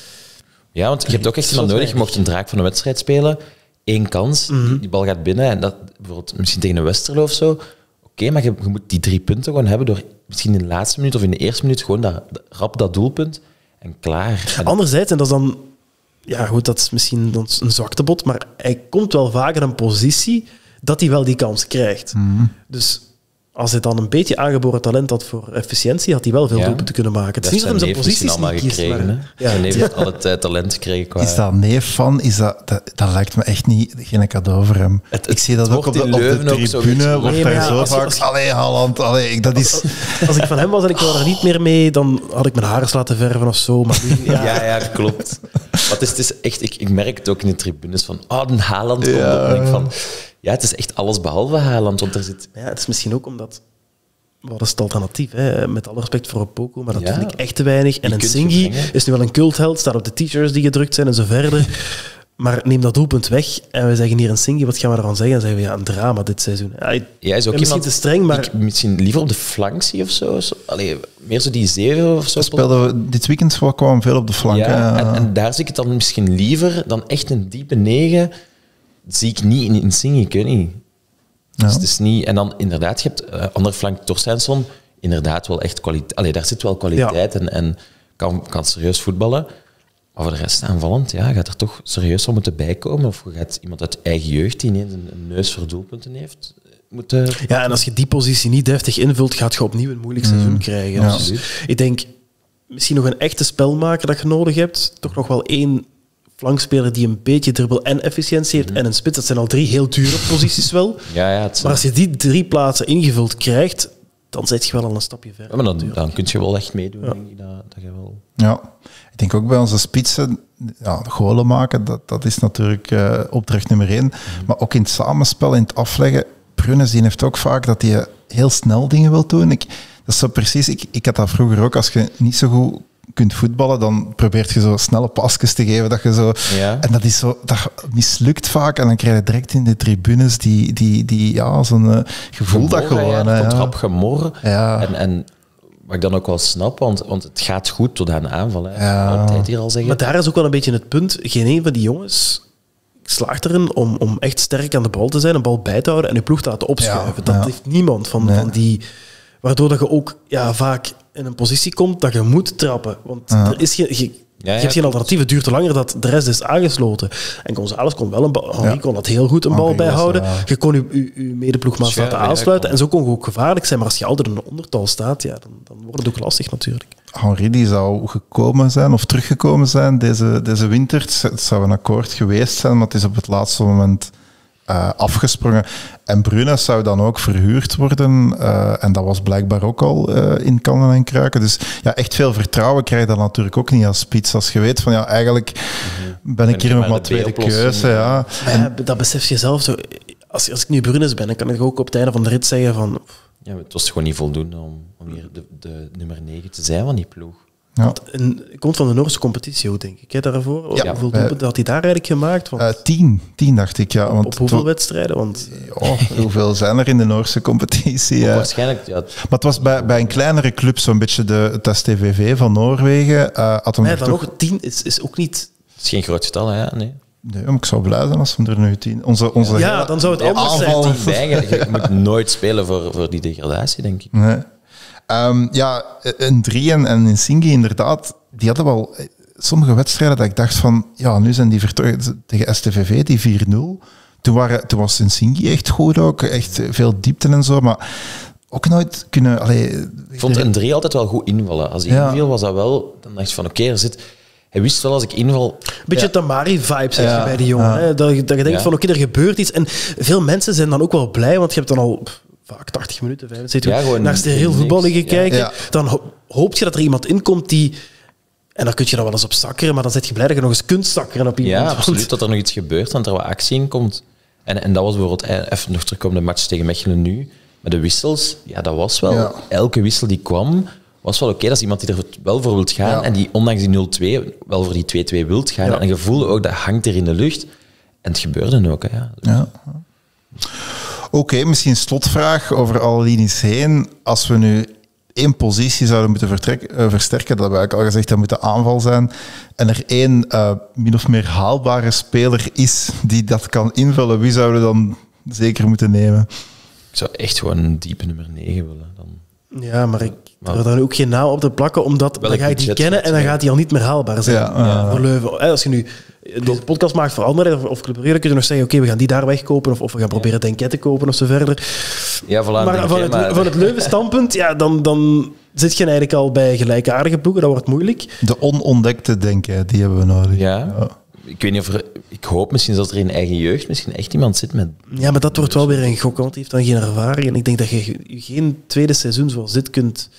Ja, want je hebt ook echt iemand nodig. Je mocht een draak van een wedstrijd spelen, 1 kans, die bal gaat binnen, en dat bijvoorbeeld misschien tegen een Westerlo of zo. Oké, maar je moet die 3 punten gewoon hebben door misschien in de laatste minuut of in de eerste minuut gewoon rap dat doelpunt en klaar. Anderzijds, en dat is dan... Ja, goed, dat is misschien een zwaktebod, maar hij komt wel vaak in een positie dat hij wel die kans krijgt. Dus als hij dan een beetje aangeboren talent had voor efficiëntie, had hij wel veel doelpunten kunnen maken. Het is niet dat hem zijn posities allemaal niet kiest. gekregen. Maar, Zijn neef heeft altijd talent gekregen. Qua... Is dat neef van? Dat lijkt me echt niet geen cadeau voor hem. Ik zie dat ook op de tribune. Wordt daar zo vaak... Allee, Haaland. Dat is... Als ik van hem was en ik wou er niet meer mee, dan had ik mijn haar laten verven of zo. Maar nu, ja, klopt. Maar het is echt... Ik merk het ook in de tribunes van... een Haaland komt op. En ik van... Ja, het is echt alles behalve Haaland, want er zit... Ja, het is misschien ook omdat... Wat is het alternatief? Hè? Met alle respect voor Opoku, maar dat vind ik echt te weinig. En een Singi is nu wel een cultheld, staat op de t-shirts die gedrukt zijn en zo verder. Maar neem dat doelpunt weg en we zeggen hier een Singi, wat gaan we ervan zeggen? En zeggen we, een drama dit seizoen. Ja, is ook misschien te streng, maar... Ik misschien liever op de flank zie of zo. Allee, meer zo die 7 of zo. Speelden we dit weekend kwam veel op de flank. Ja, en daar zie ik het dan misschien liever dan echt een diepe 9. Zie ik niet in Singi, ik weet niet. Ja. Dus het is niet... En dan inderdaad, je hebt andere flank Torsteinsson, inderdaad wel echt kwaliteit. Allee, daar zit wel kwaliteit en kan serieus voetballen. Maar voor de rest aanvallend, gaat er toch serieus van moeten bijkomen. Of je gaat iemand uit eigen jeugd die ineens een neus voor doelpunten heeft moeten... Ja, en als je die positie niet deftig invult, gaat je opnieuw een moeilijk seizoen krijgen. Ja. Dus ik denk, misschien nog een echte spelmaker dat je nodig hebt. Toch nog wel 1 flankspeler die een beetje dribbel en efficiëntie heeft. En een spits, dat zijn al 3 heel dure posities wel. Maar als je die 3 plaatsen ingevuld krijgt, dan zit je wel al een stapje verder. Ja, maar dan kun je wel echt meedoen, denk ik. Dat je wel... Ja, ik denk ook bij onze spitsen, golen maken, dat is natuurlijk opdracht nummer 1. Maar ook in het samenspel, in het afleggen, Brunes die heeft ook vaak dat hij heel snel dingen wil doen. Dat is zo precies, ik had dat vroeger ook, als je niet zo goed kunt voetballen, dan probeert je zo snelle pasjes te geven, dat je zo... Ja. En dat is zo, dat mislukt vaak, en dan krijg je direct in de tribunes zo'n gevoel dat gewoon... Trap gemor. Ja. En wat ik dan ook wel snap, want het gaat goed tot aan de aanval. Hè. Ja. Altijd hier al zeggen. Maar daar is ook wel een beetje het punt. Geen een van die jongens slaagt erin om echt sterk aan de bal te zijn, een bal bij te houden en je ploeg te laten opschuiven. Dat heeft niemand van die... Waardoor dat je ook vaak in een positie komt dat je moet trappen. Want er is je hebt geen alternatief. Het duurt te langer dat de rest is aangesloten. En González kon wel een bal... Henri kon dat heel goed een bal bijhouden. Je kon je medeploegmaat laten aansluiten. En zo kon je ook gevaarlijk zijn. Maar als je altijd in een ondertal staat, dan wordt het ook lastig natuurlijk. Henri die zou gekomen zijn of teruggekomen zijn deze winter. Het zou een akkoord geweest zijn, maar het is op het laatste moment afgesprongen. En Brunes zou dan ook verhuurd worden. En dat was blijkbaar ook al in kannen en kruiken. Dus echt veel vertrouwen krijg je dan natuurlijk ook niet als spits. Als je weet van eigenlijk ben ik hier nog maar tweede keuze. Ja. En dat besef je zelf zo. Als ik nu Brunes ben, dan kan ik ook op het einde van de rit zeggen van... Ja, het was gewoon niet voldoende om hier de nummer 9 te zijn van die ploeg. Ja. Het komt van de Noorse competitie ook, denk ik, daarvoor. Ja. Hoeveel doelpunten had hij daar eigenlijk gemaakt? 10 dacht ik, ja. Want op hoeveel wedstrijden? Want... hoeveel zijn er in de Noorse competitie? Waarschijnlijk, ja. Maar het was bij een kleinere club, zo'n beetje het STVV van Noorwegen. Had hem dan nog 10 is ook niet... Het is geen groot getal, hè? Nee. Nee, maar ik zou blij zijn als we er nu 10... dan zou het anders zijn. Je moet nooit spelen voor die degradatie, denk ik. Nee. Een 3 en een Singi inderdaad, die hadden wel sommige wedstrijden dat ik dacht van, nu zijn die vertrokken tegen STVV, die 4-0. Toen was een Singi echt goed ook, echt veel diepte en zo, maar ook nooit kunnen... Ik vond een 3 altijd wel goed invallen. Als hij inviel, was dat wel... Dan dacht je van, oké, hij wist wel als ik inval... Beetje Tamari-vibe zeg je bij die jongen. Hè? Dat je denkt van, oké, er gebeurt iets. En veel mensen zijn dan ook wel blij, want je hebt dan al... vaak 80 minuten, 75 minuten, naar steriel voetbal liggen kijken. Ja. Dan hoop je dat er iemand inkomt die... En dan kun je dan wel eens op zakkeren, maar dan zit je blij dat je nog eens kunt zakkeren op iemand. Ja, absoluut, dat er nog iets gebeurt, dat er wat actie in komt. En dat was bijvoorbeeld, even nog terugkomen de match tegen Mechelen nu, met de wissels, dat was wel... Ja. Elke wissel die kwam, was wel oké. Dat is iemand die er wel voor wilt gaan en die ondanks die 0-2 wel voor die 2-2 wilt gaan. Ja. En je voelde ook, dat hangt er in de lucht. En het gebeurde ook, hè. Dus. Ja. Oké, misschien een slotvraag over alle linies heen. Als we nu 1 positie zouden moeten versterken, dat hebben we al gezegd, dat moet de aanval zijn, en er 1 min of meer haalbare speler is die dat kan invullen, wie zouden we dan zeker moeten nemen? Ik zou echt gewoon een diepe nummer 9 willen. Dan. Ja, maar ik er dan ook geen naam op te plakken, omdat dan ga je die kennen en dan gaat die al niet meer haalbaar zijn. Voor Leuven. Als je nu deze podcast maakt veranderen, of Club Brugge, kun je nog zeggen, oké, we gaan die daar wegkopen, of we gaan proberen Denket te kopen, of zo verder. Ja, voilà, Maar van het Leuven-standpunt, ja, dan zit je eigenlijk al bij gelijkaardige ploegen, dat wordt moeilijk. De onontdekte denken, die hebben we nodig. Ja. Ik weet niet of ik hoop misschien dat er in eigen jeugd misschien echt iemand zit met... Ja, maar dat wordt wel weer een gok, want die heeft dan geen ervaring. En ik denk dat je geen tweede seizoen zoals dit kunt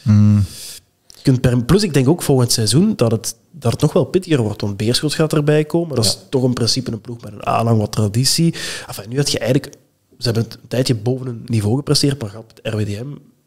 plus ik denk ook volgend seizoen dat het nog wel pittiger wordt, want Beerschot gaat erbij komen. Dat is toch in principe een ploeg met een aanhang, wat traditie. Enfin, nu had je eigenlijk... Ze hebben een tijdje boven een niveau gepresteerd, maar gaat het RWDM...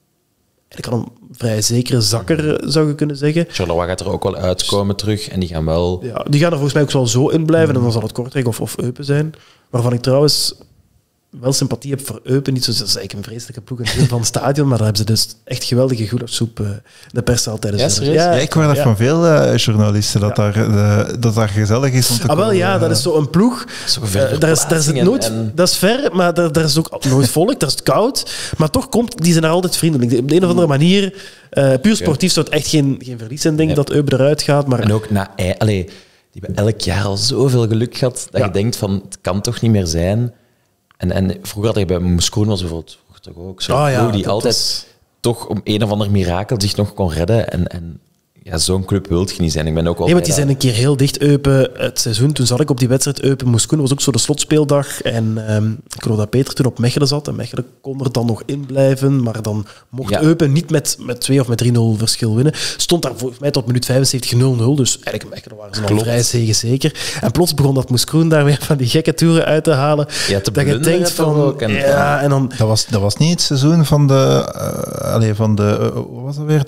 Ik kan een vrij zekere zakker, zou je kunnen zeggen. Charleroi gaat er ook wel uitkomen terug en die gaan wel... Ja, die gaan er volgens mij ook wel zo in blijven en dan zal het Kortrijk of Eupen zijn. Waarvan ik trouwens wel sympathie heb voor Eupen. Niet zo, dat is eigenlijk een vreselijke ploeg in het midden van het stadion, maar daar hebben ze dus echt geweldige goulaschsoep de perszaal tijdens. Ja, serieus? Ja, ik hoor dat van veel journalisten, dat daar gezellig is om te komen. Wel ja, dat is zo'n ploeg. Daar is het nooit... Dat is ver, maar daar is ook nooit volk, daar is het koud. Maar toch die zijn er altijd vriendelijk. Op de een of andere manier, puur sportief zou het echt geen verlies zijn, denk ik, dat Eupen eruit gaat. Maar... En ook die hebben elk jaar al zoveel geluk gehad, dat je denkt van, het kan toch niet meer zijn... En vroeger had je bij Moeskroen was bijvoorbeeld toch ook zo die altijd toch om een of ander mirakel zich nog kon redden. En ja, zo'n club wilt je niet zijn. Ik ben ook want die zijn een keer heel dicht Eupen het seizoen. Toen zat ik op die wedstrijd Eupen-Moeskroen. Dat was ook zo de slotspeeldag. En ik geloof dat Peter toen op Mechelen zat. En Mechelen kon er dan nog in blijven. Maar dan mocht Eupen niet met 2 of met 3-0 verschil winnen. Stond daar volgens mij tot minuut 75 0-0. Dus eigenlijk in Mechelen waren ze al vrij zeker. En plots begon dat Moeskroen daar weer van die gekke toeren uit te halen. Ja, dat je denkt van... Ook, en dan... Dat was niet het seizoen van de... hoe was dat weer?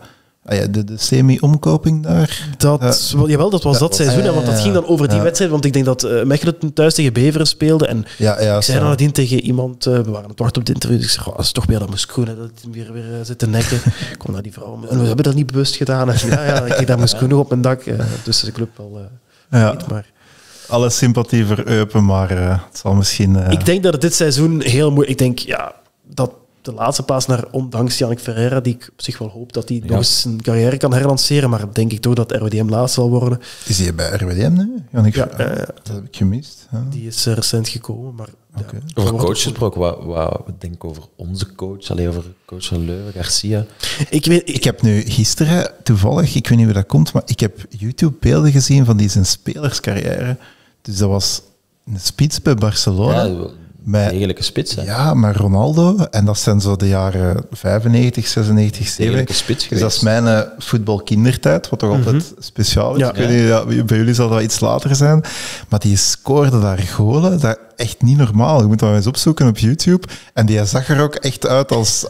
De semi-omkoping daar? Jawel, dat was dat seizoen. Want dat ging dan over die wedstrijd. Want ik denk dat Mechelen thuis tegen Beveren speelde. En ik zei dan nadien tegen iemand... we waren het wachten op het interview. Dus ik zei, dat is toch weer dat Moeskroen. Dat hij weer zit te nekken. Ik kom naar die vrouw. En we hebben dat niet bewust gedaan. En ik kreeg daar Moeskroen nog op mijn dak. Tussen de club al niet, maar... Alle sympathie voor Eupen, maar het zal misschien... Ik denk dat het dit seizoen heel moeilijk... Ik denk dat de laatste paas naar, ondanks Yannick Ferreira, die ik op zich wel hoop dat hij nog eens zijn carrière kan herlanceren, maar denk ik toch dat RWDM laatst zal worden. Is hij bij RWDM nu? Yannick Ferreira? Dat heb ik gemist. Ja. Die is recent gekomen, maar... Okay. Over coach gesproken, wat denk ik over onze coach? Alleen over coach van Leuven, Garcia. Ik heb nu gisteren, toevallig, ik weet niet hoe dat komt, maar ik heb YouTube-beelden gezien van die zijn spelerscarrière. Dus dat was een spits bij Barcelona. Ja, degelijke spits, hè? Ja, maar Ronaldo. En dat zijn zo de jaren 95, 96, 97. Spits dus dat is mijn voetbalkindertijd, wat toch altijd speciaal is. Ja, ik weet niet, bij jullie zal dat iets later zijn. Maar die scoorde daar golen. Dat echt niet normaal. Je moet dat eens opzoeken op YouTube. En die zag er ook echt uit als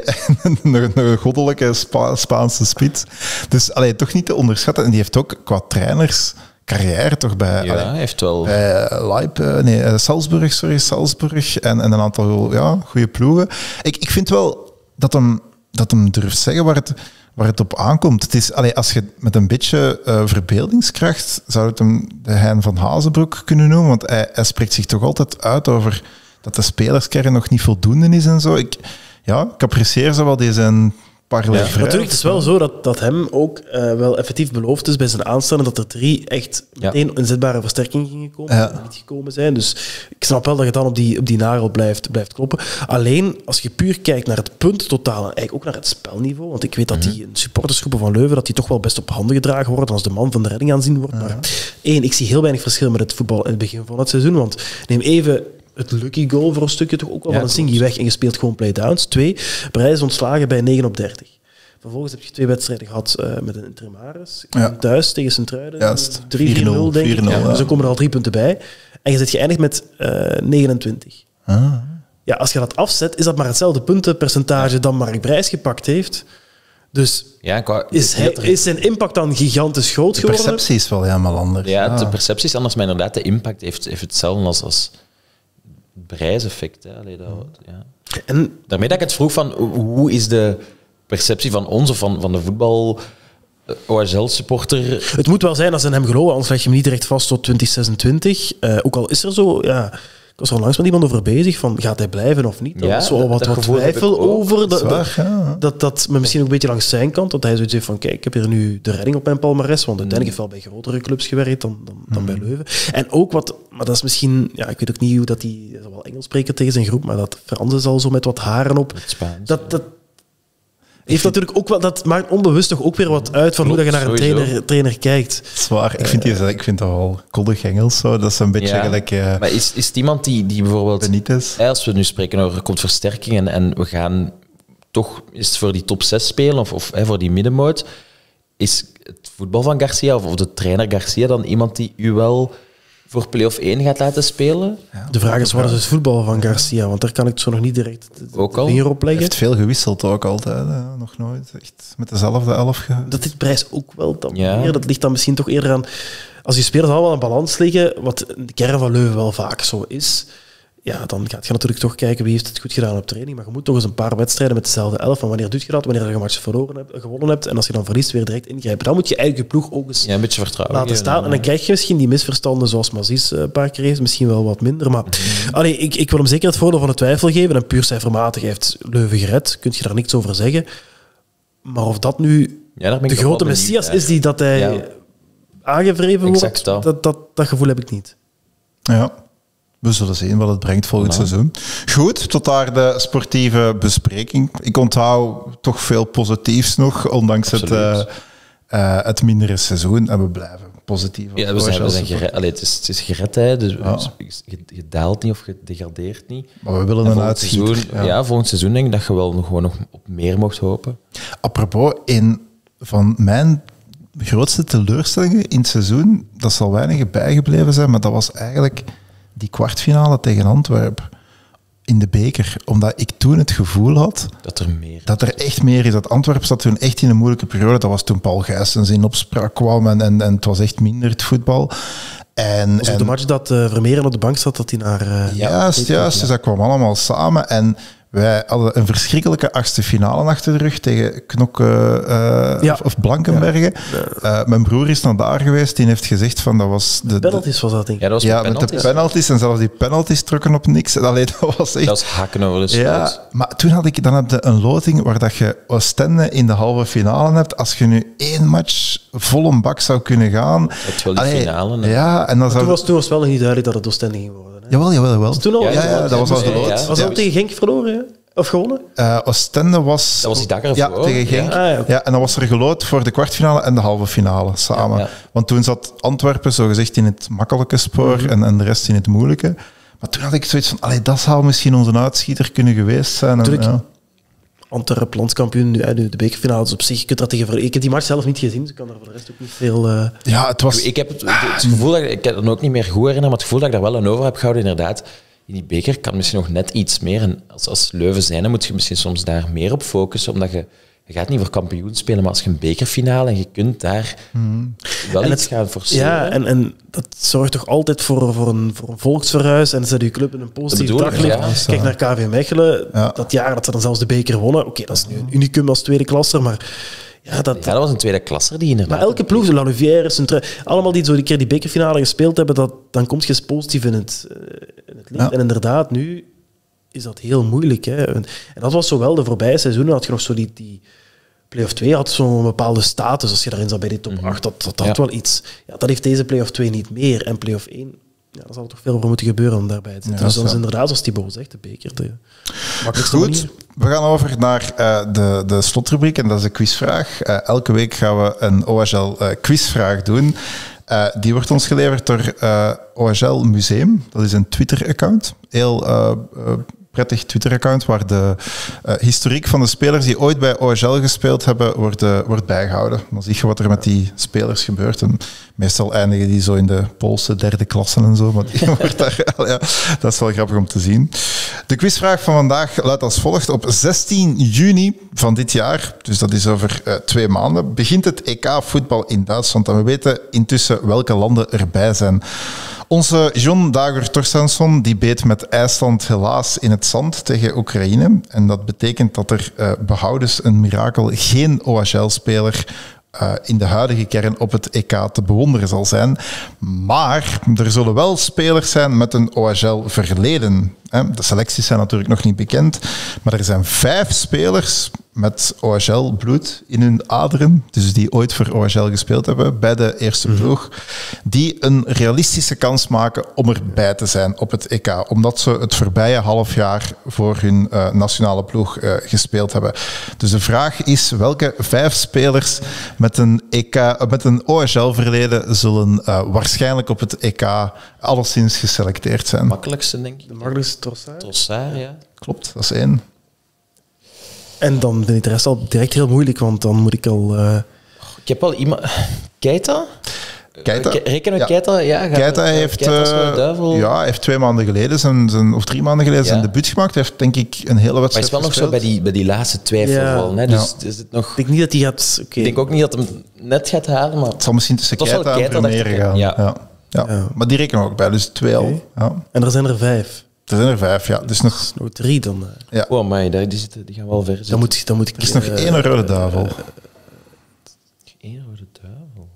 een goddelijke Spaanse spits. Dus toch niet te onderschatten. En die heeft ook qua trainers... carrière toch bij... hij heeft wel... Salzburg en een aantal goede ploegen. Ik vind wel dat hem durft zeggen waar het op aankomt. Het is, als je met een beetje verbeeldingskracht zou het hem de Hein van Hazenbroek kunnen noemen, want hij spreekt zich toch altijd uit over dat de spelerskern nog niet voldoende is en zo. Ik apprecieer zo wel deze... Natuurlijk, het is wel zo dat hem ook wel effectief beloofd is bij zijn aanstelling dat er 3 echt meteen inzetbare versterkingen gingen komen, die niet gekomen zijn. Dus ik snap wel dat je dan op die nagel blijft kloppen. Alleen, als je puur kijkt naar het puntentotaal en eigenlijk ook naar het spelniveau, want ik weet dat die supportersgroepen van Leuven, dat die toch wel best op handen gedragen worden als de man van de redding aanzien wordt. Maar ik zie heel weinig verschil met het voetbal in het begin van het seizoen, want neem even... Het lucky goal voor een stukje toch ook wel van een Singy weg en je speelt gewoon playdowns. 2, Breij is ontslagen bij 9 op 30. Vervolgens heb je 2 wedstrijden gehad met een interimaris. Thuis tegen Sint-Truiden. 3-4-0 denk ik. Dus dan komen er al 3 punten bij. En je zit geëindigd met 29. Ja, als je dat afzet, is dat maar hetzelfde puntenpercentage dan Mark Breijs gepakt heeft. Dus is zijn impact dan gigantisch groot geworden? De perceptie is wel helemaal anders. Ja, de perceptie is anders, maar inderdaad, de impact heeft hetzelfde als prijseffect. En daarmee dat ik het vroeg van hoe is de perceptie van ons of van de voetbal OHL-supporter? Het moet wel zijn als ze hem geloven, anders leg je hem niet direct vast tot 2026. Ook al is er zo, Ik was er onlangs met iemand over bezig, van gaat hij blijven of niet? Er was wel wat twijfel over. Dat me misschien ook een beetje langs zijn kant, dat hij zoiets heeft van, kijk, ik heb hier nu de redding op mijn palmares, want uiteindelijk heeft hij wel bij grotere clubs gewerkt dan bij Leuven. En ook maar dat is misschien, ja, ik weet ook niet hoe dat hij zal wel Engels spreken tegen zijn groep, maar dat Frans is al zo met wat haren op. Dat heeft natuurlijk ook wel, dat maakt onbewust toch ook weer wat uit van hoe dat je naar een trainer kijkt. Zwaar. Ik vind dat wel koddig Engels. Zo. Dat is een beetje gelijk... maar is het iemand die bijvoorbeeld... Benitez? Als we nu spreken over, er komt versterking en we gaan toch eens voor die top 6 spelen of voor die middenmoot, is het voetbal van Garcia of de trainer Garcia dan iemand die u wel voor play-off 1 gaat laten spelen? Ja, de vraag is, wat is het voetbal van Garcia? Want daar kan ik zo nog niet direct de vinger op leggen. Hij heeft veel gewisseld ook altijd. Nog nooit echt met dezelfde 11. Dat dit prijs ook wel dan meer. Dat ligt dan misschien toch eerder aan... Als die spelers allemaal in balans liggen, wat de kern van Leuven wel vaak zo is, ja, dan gaat je natuurlijk toch kijken wie heeft het goed gedaan op training. Maar je moet toch eens een paar wedstrijden met dezelfde 11. Van wanneer doe je dat? Wanneer je een match gewonnen hebt. En als je dan verliest, weer direct ingrijpen. Dan moet je eigenlijk je ploeg ook eens een beetje vertrouwen laten staan. En dan krijg je misschien die misverstanden zoals Mazis een paar keer heeft. Misschien wel wat minder. Maar ik wil hem zeker het voordeel van de twijfel geven. En puur cijfermatig heeft Leuven gered. Kun je daar niks over zeggen. Maar of dat nu de grote messias is die dat hij aangevreven wordt, dat gevoel heb ik niet. Ja. We zullen zien wat het brengt volgend seizoen. Goed, tot daar de sportieve bespreking. Ik onthoud toch veel positiefs nog, ondanks het mindere seizoen. En we blijven positief. Ja, we zijn gered. Het is gered, hè. Dus je daalt niet of je degradeert niet. Maar we willen een uitschieter. Volgend seizoen denk ik dat je wel nog op meer mocht hopen. Apropos, een van mijn grootste teleurstellingen in het seizoen, dat zal weinig bijgebleven zijn, maar dat was eigenlijk die kwartfinale tegen Antwerpen in de beker. Omdat ik toen het gevoel had dat er echt meer is. Dat Antwerpen zat toen echt in een moeilijke periode. Dat was toen Paul Gijsens in opspraak kwam en het was echt minder het voetbal. Was het de match dat Vermeeren op de bank zat, dat hij naar... Juist. Dus dat kwam allemaal samen. En wij hadden een verschrikkelijke 8e finale achter de rug tegen Knokke of Blankenbergen. Mijn broer is naar daar geweest. Die heeft gezegd van dat was... De penalties was dat, denk ik. Ja, met de penalties. En zelfs die penalties trokken op niks. Allee, dat was echt... Dat was hakken over de sloot. Ja, maar toen heb je een loting waar dat je Oostende in de halve finale hebt. Als je nu 1 match vol een bak zou kunnen gaan... Het wel die finale. Ja, en dan toen was het wel nog niet duidelijk dat het Oostende ging worden. Jawel. Was toen al? Ja, dat was al geloot. Was dat tegen Genk verloren? Of gewonnen? Oostende was... Dat was die dag ervoor. Ja, tegen Genk. Ja, en dan was er geloot voor de kwartfinale en de halve finale samen. Ja. Want toen zat Antwerpen zogezegd in het makkelijke spoor en de rest in het moeilijke. Maar toen had ik zoiets van, dat zou misschien onze uitschieter kunnen geweest zijn. Antwerpen landskampioen, nu de bekerfinale, dus op zich, je kunt dat tegen... Ik heb die match zelf niet gezien, dus ik kan daar voor de rest ook niet veel... Ja, het was... Ik heb het gevoel dat ik het ook niet meer goed herinner, maar het gevoel dat ik daar wel aan over heb gehouden, inderdaad. In die beker kan misschien nog net iets meer. En als Leuven zijn, dan moet je misschien soms daar meer op focussen, omdat je gaat niet voor kampioen spelen, maar als je een bekerfinale en je kunt daar wel iets gaan forceren. Ja, en dat zorgt toch altijd voor een volksverhuis en zet je club in een positief daglicht. Kijk naar KV Mechelen, dat jaar dat ze dan zelfs de beker wonnen. Oké, dat is nu een unicum als tweede klasser, maar... Ja, dat was een tweede klasser die inderdaad... Maar elke ploeg, de Lanuvière, allemaal die zo een keer die bekerfinale gespeeld hebben, dan komt je positief in het licht. Ja. En inderdaad, nu is dat heel moeilijk. Hè. En dat was zowel de voorbije seizoenen, had je nog zo die play-off 2 had zo'n bepaalde status, als je daarin zat bij die top 8, dat had wel iets. Ja, dat heeft deze play-off 2 niet meer. En play-off 1, daar zal toch veel voor moeten gebeuren om daarbij te zitten. Dus dat is inderdaad, zoals Thibaut zegt, de beker. Goed, we gaan over naar de slotrubriek en dat is een quizvraag. Elke week gaan we een OHL quizvraag doen. Die wordt ons geleverd door OHL Museum. Dat is een Twitter-account. Heel prettig Twitter-account waar de historiek van de spelers die ooit bij OHL gespeeld hebben wordt bijgehouden. Dan zie je wat er met die spelers gebeurt. En meestal eindigen die zo in de Poolse derde klasse en zo. Maar die wordt daar, dat is wel grappig om te zien. De quizvraag van vandaag luidt als volgt. Op 16 juni van dit jaar, dus dat is over 2 maanden, begint het EK voetbal in Duitsland. En we weten intussen welke landen erbij zijn. Onze John Dager Torstensson die beet met IJsland helaas in het zand tegen Oekraïne. En dat betekent dat er behoudens een mirakel geen OHL-speler in de huidige kern op het EK te bewonderen zal zijn. Maar er zullen wel spelers zijn met een OHL-verleden. De selecties zijn natuurlijk nog niet bekend, maar er zijn 5 spelers met OHL-bloed in hun aderen, dus die ooit voor OHL gespeeld hebben bij de eerste ploeg, die een realistische kans maken om erbij te zijn op het EK, omdat ze het voorbije half jaar voor hun nationale ploeg gespeeld hebben. Dus de vraag is, welke 5 spelers met een OHL-verleden zullen waarschijnlijk op het EK alleszins geselecteerd zijn? Makkelijkste, denk ik. De makkelijkste Trossard. Trossard, ja. Klopt, dat is 1. En dan vind ik de rest al direct heel moeilijk, want dan moet ik al... Ik heb wel iemand... Keita? Rekenen we Keita? Ja, Keita heeft 2 maanden geleden, of 3 maanden geleden, zijn debuut gemaakt. Hij heeft denk ik een hele wedstrijd Maar hij is wel gespeeld. nog zo bij die laatste twijfelvallen. Hè? Dus is het nog... Ik denk niet dat hij gaat... Ik denk ook niet dat hij hem net gaat halen, maar... Het zal misschien tussen Het was wel Keita en Keita, Vermeer dacht ik, gaan. ja. Ja. Maar die rekenen we ook bij, dus 2 al. Ja. En er zijn er 5. Er zijn er 5, ja. Dus nog, Nog 3 dan. ja. Oh, maar die gaan wel ver zitten. Dan moet ik... Er is nog 1 rode duivel. 1 rode duivel.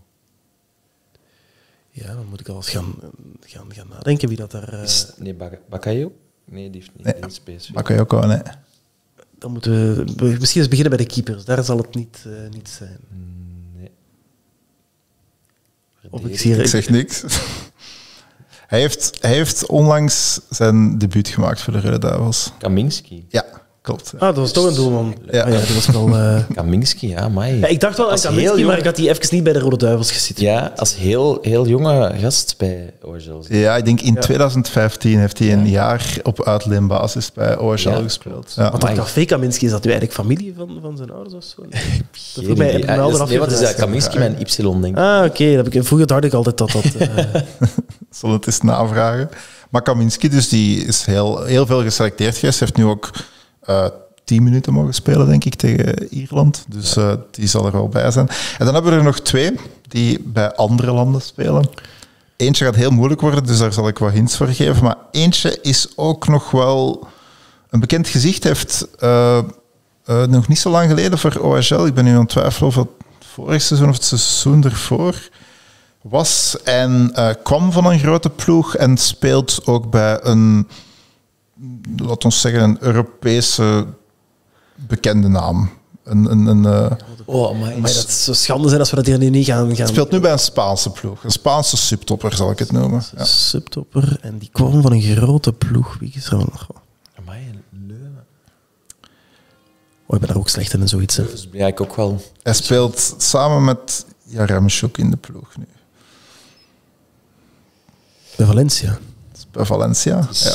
Ja, dan moet ik al eens gaan nadenken wie dat daar... Nee, Bakayo? Nee, die heeft niet. Nee. Die is PSV. Bakayoko, nee. Dan moeten we misschien eens beginnen bij de keepers. Daar zal het niet zijn. Nee. Of ik zie Ik zeg niks. Hij heeft onlangs zijn debuut gemaakt voor de Rode Duivels. Kaminski. Ja, klopt. Ah, dat was toch een doelman. Ja. Ah, ja, dat was wel... Kaminski, ja, maar... Ja, ik dacht wel aan Als heel Kaminski, jong- maar ik had die even niet bij de Rode Duivels gezeten. Ja, als heel jonge gast bij OHL. Ja, ik denk in 2015 heeft hij een jaar op uitleenbasis bij OHL Ja, gespeeld. Ja. Want dat café Kaminski, is dat nu eigenlijk familie van zijn ouders of zo? Dat vroeg mij- heb ik me al eraf Nee, wat is dat? gevraagd. Kaminski met een Y, denk ik. Ah, oké. Vroeger dacht ik altijd dat... Zal het eens navragen. Maar Kaminski, dus die is heel veel geselecteerd geweest. Hij heeft nu ook 10 minuten mogen spelen, denk ik, tegen Ierland. Dus die zal er wel bij zijn. En dan hebben we er nog 2 die bij andere landen spelen. Eentje gaat heel moeilijk worden, dus daar zal ik wat hints voor geven. Maar eentje is ook nog wel een bekend gezicht. Heeft nog niet zo lang geleden voor OHL, ik ben nu aan het twijfelen of het vorig seizoen of het seizoen ervoor was, en kwam van een grote ploeg en speelt ook bij een, laten we zeggen, een Europese bekende naam. Oh, maar Maar dat zou schande zijn als we dat hier nu niet gaan... Speelt nu bij een Spaanse ploeg. Een Spaanse subtopper, zal ik het noemen. Ja. Subtopper. En die kwam van een grote ploeg. Wie is er nog? Amai, Leuven. Oh, ik ben daar ook slecht in en zoiets. Hè. Ja, ik ook wel. Hij speelt samen met Jaremchuk in de ploeg nu. Bij Valencia. Dat is bij Valencia. Ja.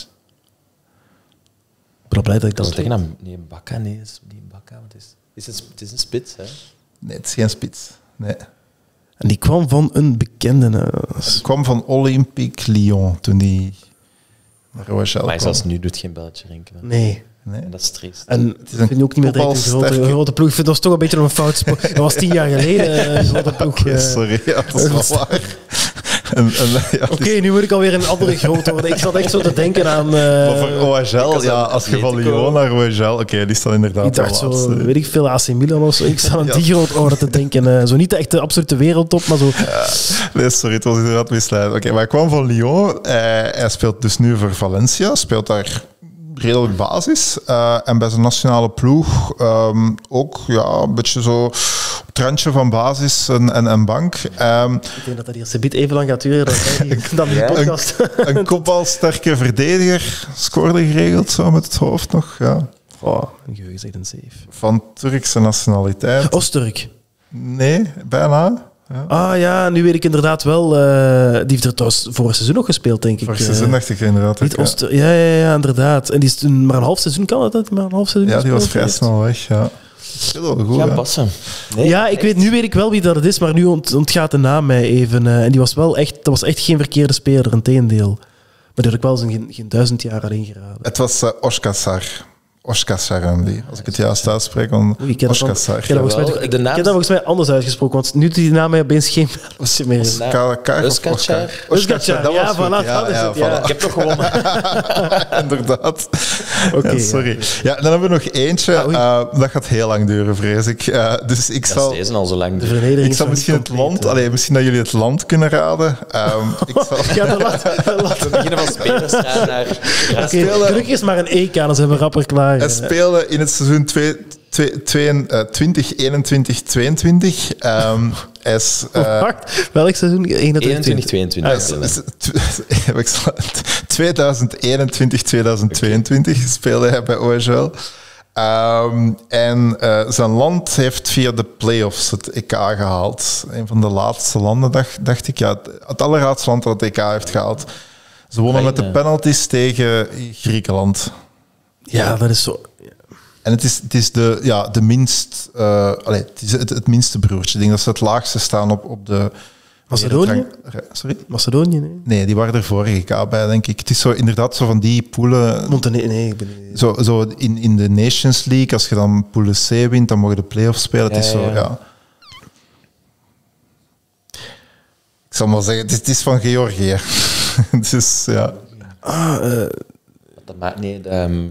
Ik ben al blij dat ik Dat dat is weet. tegen hem. Nee, Bakka, nee. Het is niet Bakka. Het is een spits, hè. Nee, het is geen spits. Nee. En die kwam van een bekende... Hij kwam van Olympique Lyon toen hij naar OHL Maar kwam. zelfs nu doet geen belletje rinkelen. Nee. Nee. En dat is triest. En ik vind ook niet meer direct een voetbalsterke- grote ploeg. Ik vind dat was toch een beetje een fout spoor. Dat was 10 jaar geleden een grote ploeg. Sorry, ja, dat is wel waar. Oké, nu moet ik alweer een andere grote worden. Ik zat echt zo te denken aan... Maar voor OHL, was ja, aan als je van Atletico. Lyon naar OHL... Oké, die staat inderdaad ik dacht wel zo, laatste. weet ik veel, AC Milan of zo. Ik zat aan Ja. die grote orde te denken. Zo niet echt de absolute wereldtop, maar zo... Nee, sorry, het was inderdaad misleidend. Oké, maar hij kwam van Lyon. Hij speelt dus nu voor Valencia. Speelt daar redelijk basis. En bij zijn nationale ploeg ook een beetje zo op het randje van basis en bank. Ik denk dat dat hier subiet even lang gaat duren dan die podcast. Een kopbalsterke verdediger. Scoorde geregeld, zo met het hoofd nog. Ja. Oh, een geheugen zegt een zeef. Van Turkse nationaliteit. Oostenrijk. Nee, bijna. Ja. Ah ja, nu weet ik inderdaad wel. Die heeft er trouwens vorig seizoen nog gespeeld, denk ik. Vorig seizoen dacht ik inderdaad. Niet ook, ja. Ooster... Ja, inderdaad. En die is toen maar een half seizoen, kan dat? Maar een half seizoen Ja, die was gespeeld vrij heeft? snel weg. Ja. Heel goed, Gaan hè. passen. Nee, Ja, nu weet ik wel wie dat het is, maar nu ontgaat de naam mij even. En die was wel echt, dat was echt geen verkeerde speler, integendeel. Maar die had ik wel eens geen 1000 jaar alleen geraden. Het was Oskar. Oshkashar, als ik het juist uitspreek. Ik heb Oshkashar. dat volgens mij anders uitgesproken, want nu doet die naam mij opeens geen Belgische meer. Oshkashar, ja, voilà. Ja. Ik heb toch gewonnen. Inderdaad. Oké, sorry. Ja, dan hebben we nog eentje. Dat gaat heel lang duren, vrees ik. Dus ik zal... Deze al zo lang. De vernedering Ik zal misschien het land... misschien dat jullie het land kunnen raden. Ik zal... Ja, We beginnen van spelerstraat naar... Gelukkig is maar een EK, dan zijn we rapper klaar. Hij speelde in het seizoen 2021-22. Hij is... Wacht, welk seizoen? 2021-2022 speelde hij bij OHL. En zijn land heeft via de play-offs het EK gehaald. Een van de laatste landen, dacht ik. Ja, het allerlaatste land dat het EK heeft gehaald. Ze wonnen met de penalties tegen Griekenland. Ja, dat is zo... En het is de minst... het is het minste broertje. Ik denk dat ze het laagste staan op de... Macedonië? Sorry? Macedonië, nee. Nee, die waren er vorige EK bij, denk ik. Het is zo inderdaad zo van die poelen... Montenegro, nee, ik ben niet... Zo in de Nations League, als je dan poelen C wint, dan mogen de play-offs spelen. Het is zo, ja. Ik zal maar zeggen, het is van Georgië. Dus, ja. Dat maakt niet...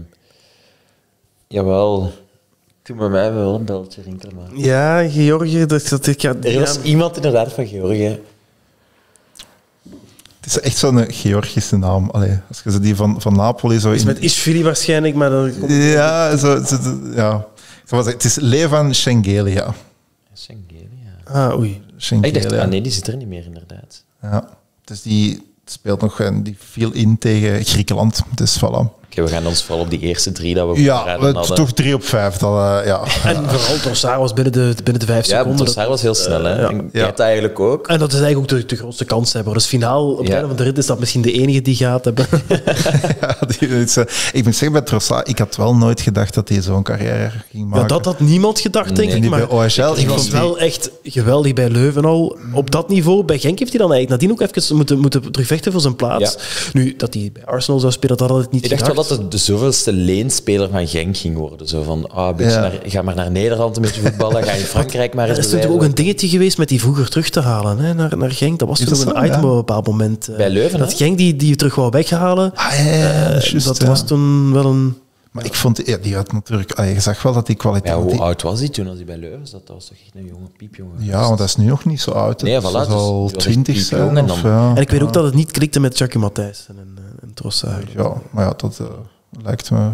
Jawel. Toen bij mij wel een belletje rinkelen. Maar... Ja, Georgië, Er was iemand inderdaad van Georgië. Het is echt zo'n Georgische naam. Allee, als je die van Napoli zo... Het is met Ishvili waarschijnlijk, maar dan... Ja, ja. Het is Levan Shengelia. Shengelia. Oei. Ik dacht, nee, die zit er niet meer, inderdaad. Ja, dus die speelt nog en die viel in tegen Griekenland. Dus voilà. Oké, we gaan ons vooral op die eerste 3 dat we toch 3 op 5. Ja. En vooral Trossard was binnen de 5 seconden. Ja, Trossard was heel snel. Hè. Ik dat eigenlijk ook. En dat is eigenlijk ook de grootste kans hebben. Dus finaal, op het einde van de rit is dat misschien de enige die gaat hebben. Ik moet zeggen, bij Trossard, ik had wel nooit gedacht dat hij zo'n carrière ging maken. Ja, dat had niemand gedacht, denk ik. Maar bij OHL, hij was wel echt geweldig bij Leuven al. Op dat niveau, bij Genk heeft hij dan eigenlijk nadien ook even moeten terugvechten voor zijn plaats. Ja. Nu, dat hij bij Arsenal zou spelen, dat had ik niet gedacht. Ik dacht wel dat de zoveelste leenspeler van Genk ging worden. Zo van, ga maar naar Nederland een beetje voetballen, ga in Frankrijk maar eens bewijzen. Er is natuurlijk ook een dingetje geweest met die vroeger terug te halen, hè, naar Genk. Dat was toch een item op een bepaald moment. Bij Leuven, dat Genk die terug wou weghalen. Dat was toen wel een... Maar ik vond, die had natuurlijk... je zag wel dat die kwaliteit... Ja, hoe oud was hij toen als hij bij Leuven zat? Dat was toch echt een jonge piepjongen? Ja, want dat is nu nog niet zo oud. Nee, voilà. Dat al 20 zijn. En ik weet ook dat het niet klikte met Jackie Matthijssen en Trossard. Ja, maar ja, dat lijkt me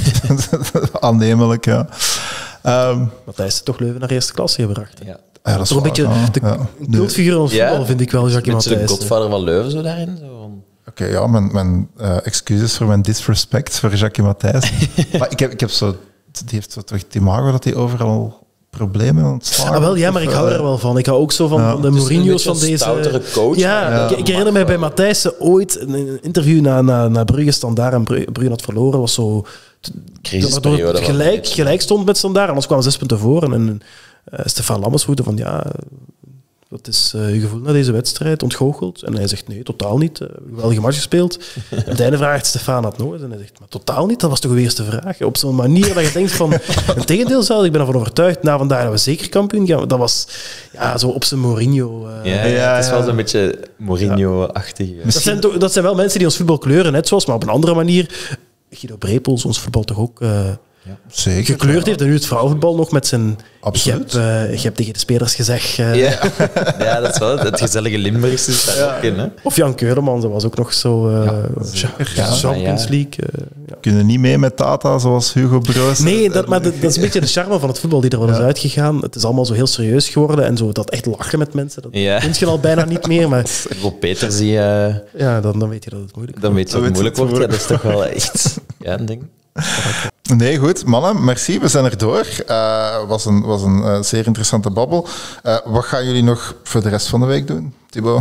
aannemelijk, ja. Matthijssen toch Leuven naar eerste klasse gebracht. Ja, dat is toch een beetje de cultfiguur van voetbal, vind ik wel, Jackie Matthijssen. De godvader van Leuven zo daarin? Oké, ja, mijn excuses voor mijn disrespect voor Jackie Matthijssen. Maar ik heb zo... Die heeft zo toch die imago dat hij overal problemen ontslagen. Wel, ja, maar ik hou er wel van. Ik hou ook zo van de Mourinho's van deze... stoutere coach. Ja, ik herinner mij bij Matthijssen ooit een interview na Brugge Standaard en Brugge had verloren, was zo... Crisisperiode. Gelijk stond met Standaard, anders kwamen 6 punten voor. En Stefan Lammers voelde van, ja... Wat is je gevoel na deze wedstrijd? Ontgoocheld? En hij zegt, nee, totaal niet. Geweldige match gespeeld. En op het einde vraagt Stefan dat nooit. En hij zegt, maar totaal niet? Dat was toch de eerste vraag? Op zo'n manier dat je denkt van... Een tegendeel zelf, ik ben ervan overtuigd. Na vandaag dat we zeker kampioen gaan. Dat was zo op zijn Mourinho. Het is wel zo'n beetje Mourinho-achtig. Dat zijn wel mensen die ons voetbal kleuren, net zoals, maar op een andere manier. Guido Brepels, ons voetbal toch ook... Zeker, gekleurd heeft. En nu het vrouwenvoetbal nog met zijn... Absoluut. Je hebt tegen de spelers gezegd... Ja, dat is wel het gezellige Limburgse is daar ook in. Hè? Of Jan Keulemans, dat was ook nog zo... Champions League. Kunnen niet mee met Tata, zoals Hugo Broos. Nee, maar dat is een beetje de charme van het voetbal die er wel is uitgegaan. Het is allemaal zo heel serieus geworden. En zo dat echt lachen met mensen, dat kun je al bijna niet meer. Maar... Rob Peters, die... dan weet je dat het moeilijk wordt. Dan weet je dat het moeilijk wordt. Ja, dat is toch wel echt een ding. Nee, goed. Mannen, merci. We zijn er door. Was een zeer interessante babbel. Wat gaan jullie nog voor de rest van de week doen, Thibaut?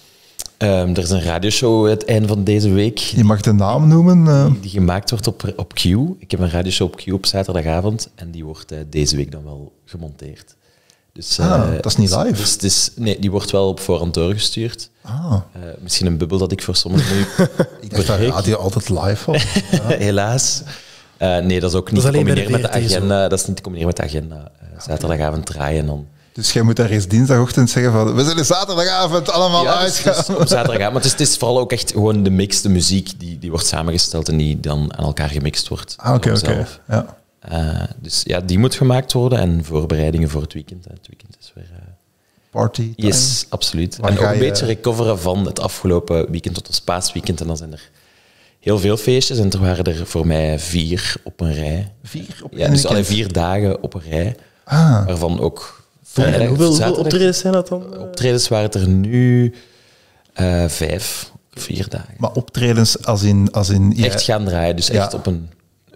Er is een radioshow het einde van deze week. Je mag de naam noemen. Die gemaakt wordt op Q. Ik heb een radioshow op Q op zaterdagavond en die wordt deze week dan wel gemonteerd. Dus, dat is niet live? Dus nee, die wordt wel op voorhand doorgestuurd. Misschien een bubbel dat ik voor sommigen nu... Ik dacht dat radio altijd live was. Helaas. Nee, dat is ook niet is te alleen bij de combineren met de VRT zo. agenda. Dat is niet te combineren met de agenda. Zaterdagavond draaien en dan... Dus jij moet daar eens dinsdagochtend zeggen van we zullen zaterdagavond allemaal Ja, uitgaan. dus op zaterdagavond. Maar het is vooral ook echt gewoon de mix, de muziek die wordt samengesteld en die dan aan elkaar gemixt wordt. Oké. door zelf. Ja. Dus ja, die moet gemaakt worden en voorbereidingen voor het weekend. Het weekend is weer... Party time. Yes, absoluut. Waar En ga ook een je- beetje recoveren van het afgelopen weekend tot ons paasweekend. En dan zijn er heel veel feestjes. En er waren er voor mij 4 op een rij. 4 op Ja, één dus weekend. alle 4 dagen op een rij. Ah, Waarvan ook En vrijdag, hoeveel zaterdag- optredens zijn dat dan? Optredens waren het er nu 5, 4 dagen. maar optredens als in ja, Echt gaan draaien. Dus Ja. echt op een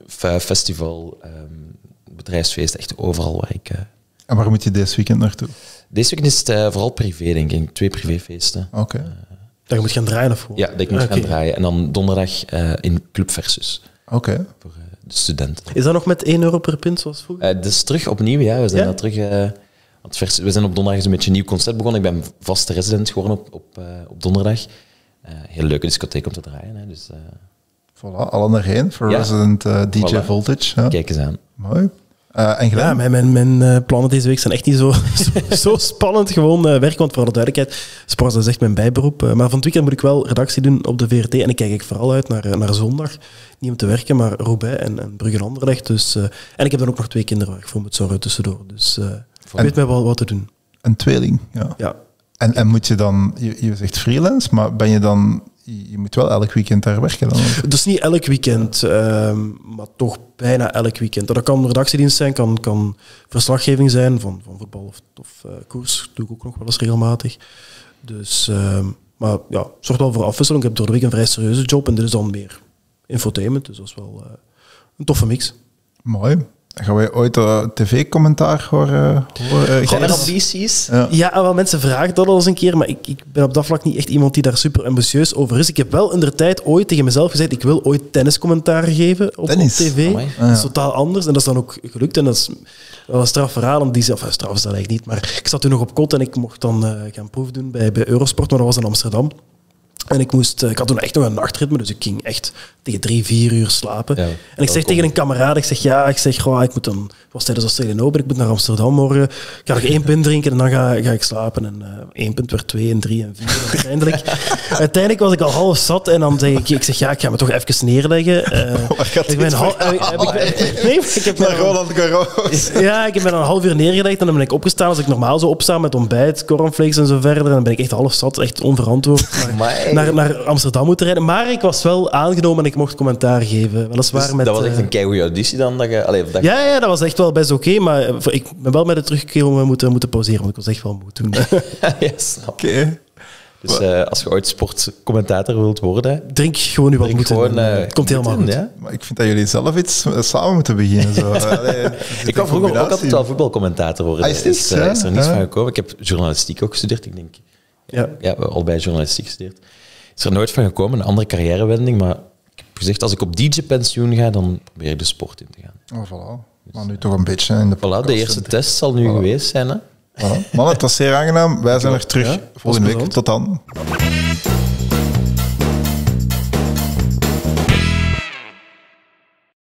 festival, bedrijfsfeest, echt overal waar ik... En waar moet je deze weekend naartoe? Deze weekend is het vooral privé, denk ik. 2 privéfeesten. Oké. Dat je moet gaan draaien of gewoon? Ja, dat ik moet Ah, gaan oké. draaien. En dan donderdag in Club Versus. Oké. Voor de studenten. Is dat nog met €1 per pint zoals vroeger? Dat is terug opnieuw, ja. We zijn Ja? daar terug... want we zijn op donderdag eens een beetje een nieuw concept begonnen. Ik ben vaste resident geworden op donderdag. Heel leuke discotheek om te draaien. Hè. Dus Voilà, alle naar heen voor Ja. Resident DJ Voilà. Voltage. Ja. kijk eens aan. Mooi. En Glenn? Ja, mijn plannen deze week zijn echt niet zo spannend. Gewoon werken, want voor de duidelijkheid, sport is echt mijn bijberoep. Maar van het weekend moet ik wel redactie doen op de VRT. En ik kijk vooral uit naar zondag. Niet om te werken, maar Roubaix en Brugge-Anderlecht. Dus, en ik heb dan ook nog 2 kinderen waar ik voor moet zorgen tussendoor. Dus ik weet mij wel wat te doen. Een tweeling, ja. Ja. En moet je dan, je zegt freelance, maar ben je dan, je moet wel elk weekend daar werken dan? Dus niet elk weekend, maar toch bijna elk weekend. Dat kan redactiedienst zijn, kan verslaggeving zijn van voetbal of koers. Dat doe ik ook nog wel eens regelmatig. Dus, maar ja, het zorgt wel voor afwisseling. Ik heb door de week een vrij serieuze job en dit is dan meer infotainment. Dus dat is wel een toffe mix. Mooi. Gaan wij ooit tv-commentaar horen? Zijn er Gijs? ambities? Ja, wel mensen vragen dat al eens een keer, maar ik ben op dat vlak niet echt iemand die daar super ambitieus over is. Ik heb wel indertijd ooit tegen mezelf gezegd, ik wil ooit tenniscommentaar geven op Tennis? tv. Amai. Dat is totaal anders en dat is dan ook gelukt. En dat is wel een straf verhaal. Straf is dat eigenlijk niet, maar ik zat toen nog op kot en ik mocht dan gaan proef doen bij Eurosport, maar dat was in Amsterdam. En ik had toen echt nog een nachtritme, dus ik ging echt tegen 3-4 uur slapen. Ja, en ik zeg tegen een kameraad, ik moet dan, het was tijdens Australian Open, ik moet naar Amsterdam morgen, ik ga nog 1 pint drinken en dan ga ik slapen. En 1 pint werd 2 en 3 en 4. Uiteindelijk was ik al half zat en dan zeg ik zeg ik ga me toch even neerleggen. Ik ben Naar Roland Garros. ja, ik ben een half uur neergelegd en dan ben ik opgestaan als ik normaal zou opstaan met ontbijt, cornflakes en zo verder. En dan ben ik echt half zat, echt onverantwoord naar Amsterdam moeten rijden. Maar ik was wel aangenomen en ik mocht commentaar geven. Weliswaar Dus met, dat was echt een keigoede auditie dan? Dat je, allee, dat ja, dat was echt wel best oké, maar ik ben wel met de terugkomen moeten pauzeren, want ik was echt wel moe toen. ja, snap. Oké. Dus als je ooit sportcommentator wilt worden, Drink gewoon nu wat drink moeten. gewoon... Het komt helemaal moeten, goed. ja. Maar ik vind dat jullie zelf iets samen moeten beginnen. Zo. Ik wou vroeger ook altijd wel voetbalcommentator worden. Ah, is dit? Is er niets Ja. van gekomen. Ik heb journalistiek ook gestudeerd. Ik denk, Ja. ja, we hebben allebei journalistiek gestudeerd. Is er nooit van gekomen, een andere carrièrewending. Maar ik heb gezegd, als ik op DJ-pensioen ga, dan probeer ik de sport in te gaan. Oh, voilà. Maar nu toch een beetje in de Voilà, de eerste test zal nu geweest zijn. Hè? Voilà. Mannen, het was zeer aangenaam. Wij zijn er terug Ja, volgende was week. plezant. Tot dan.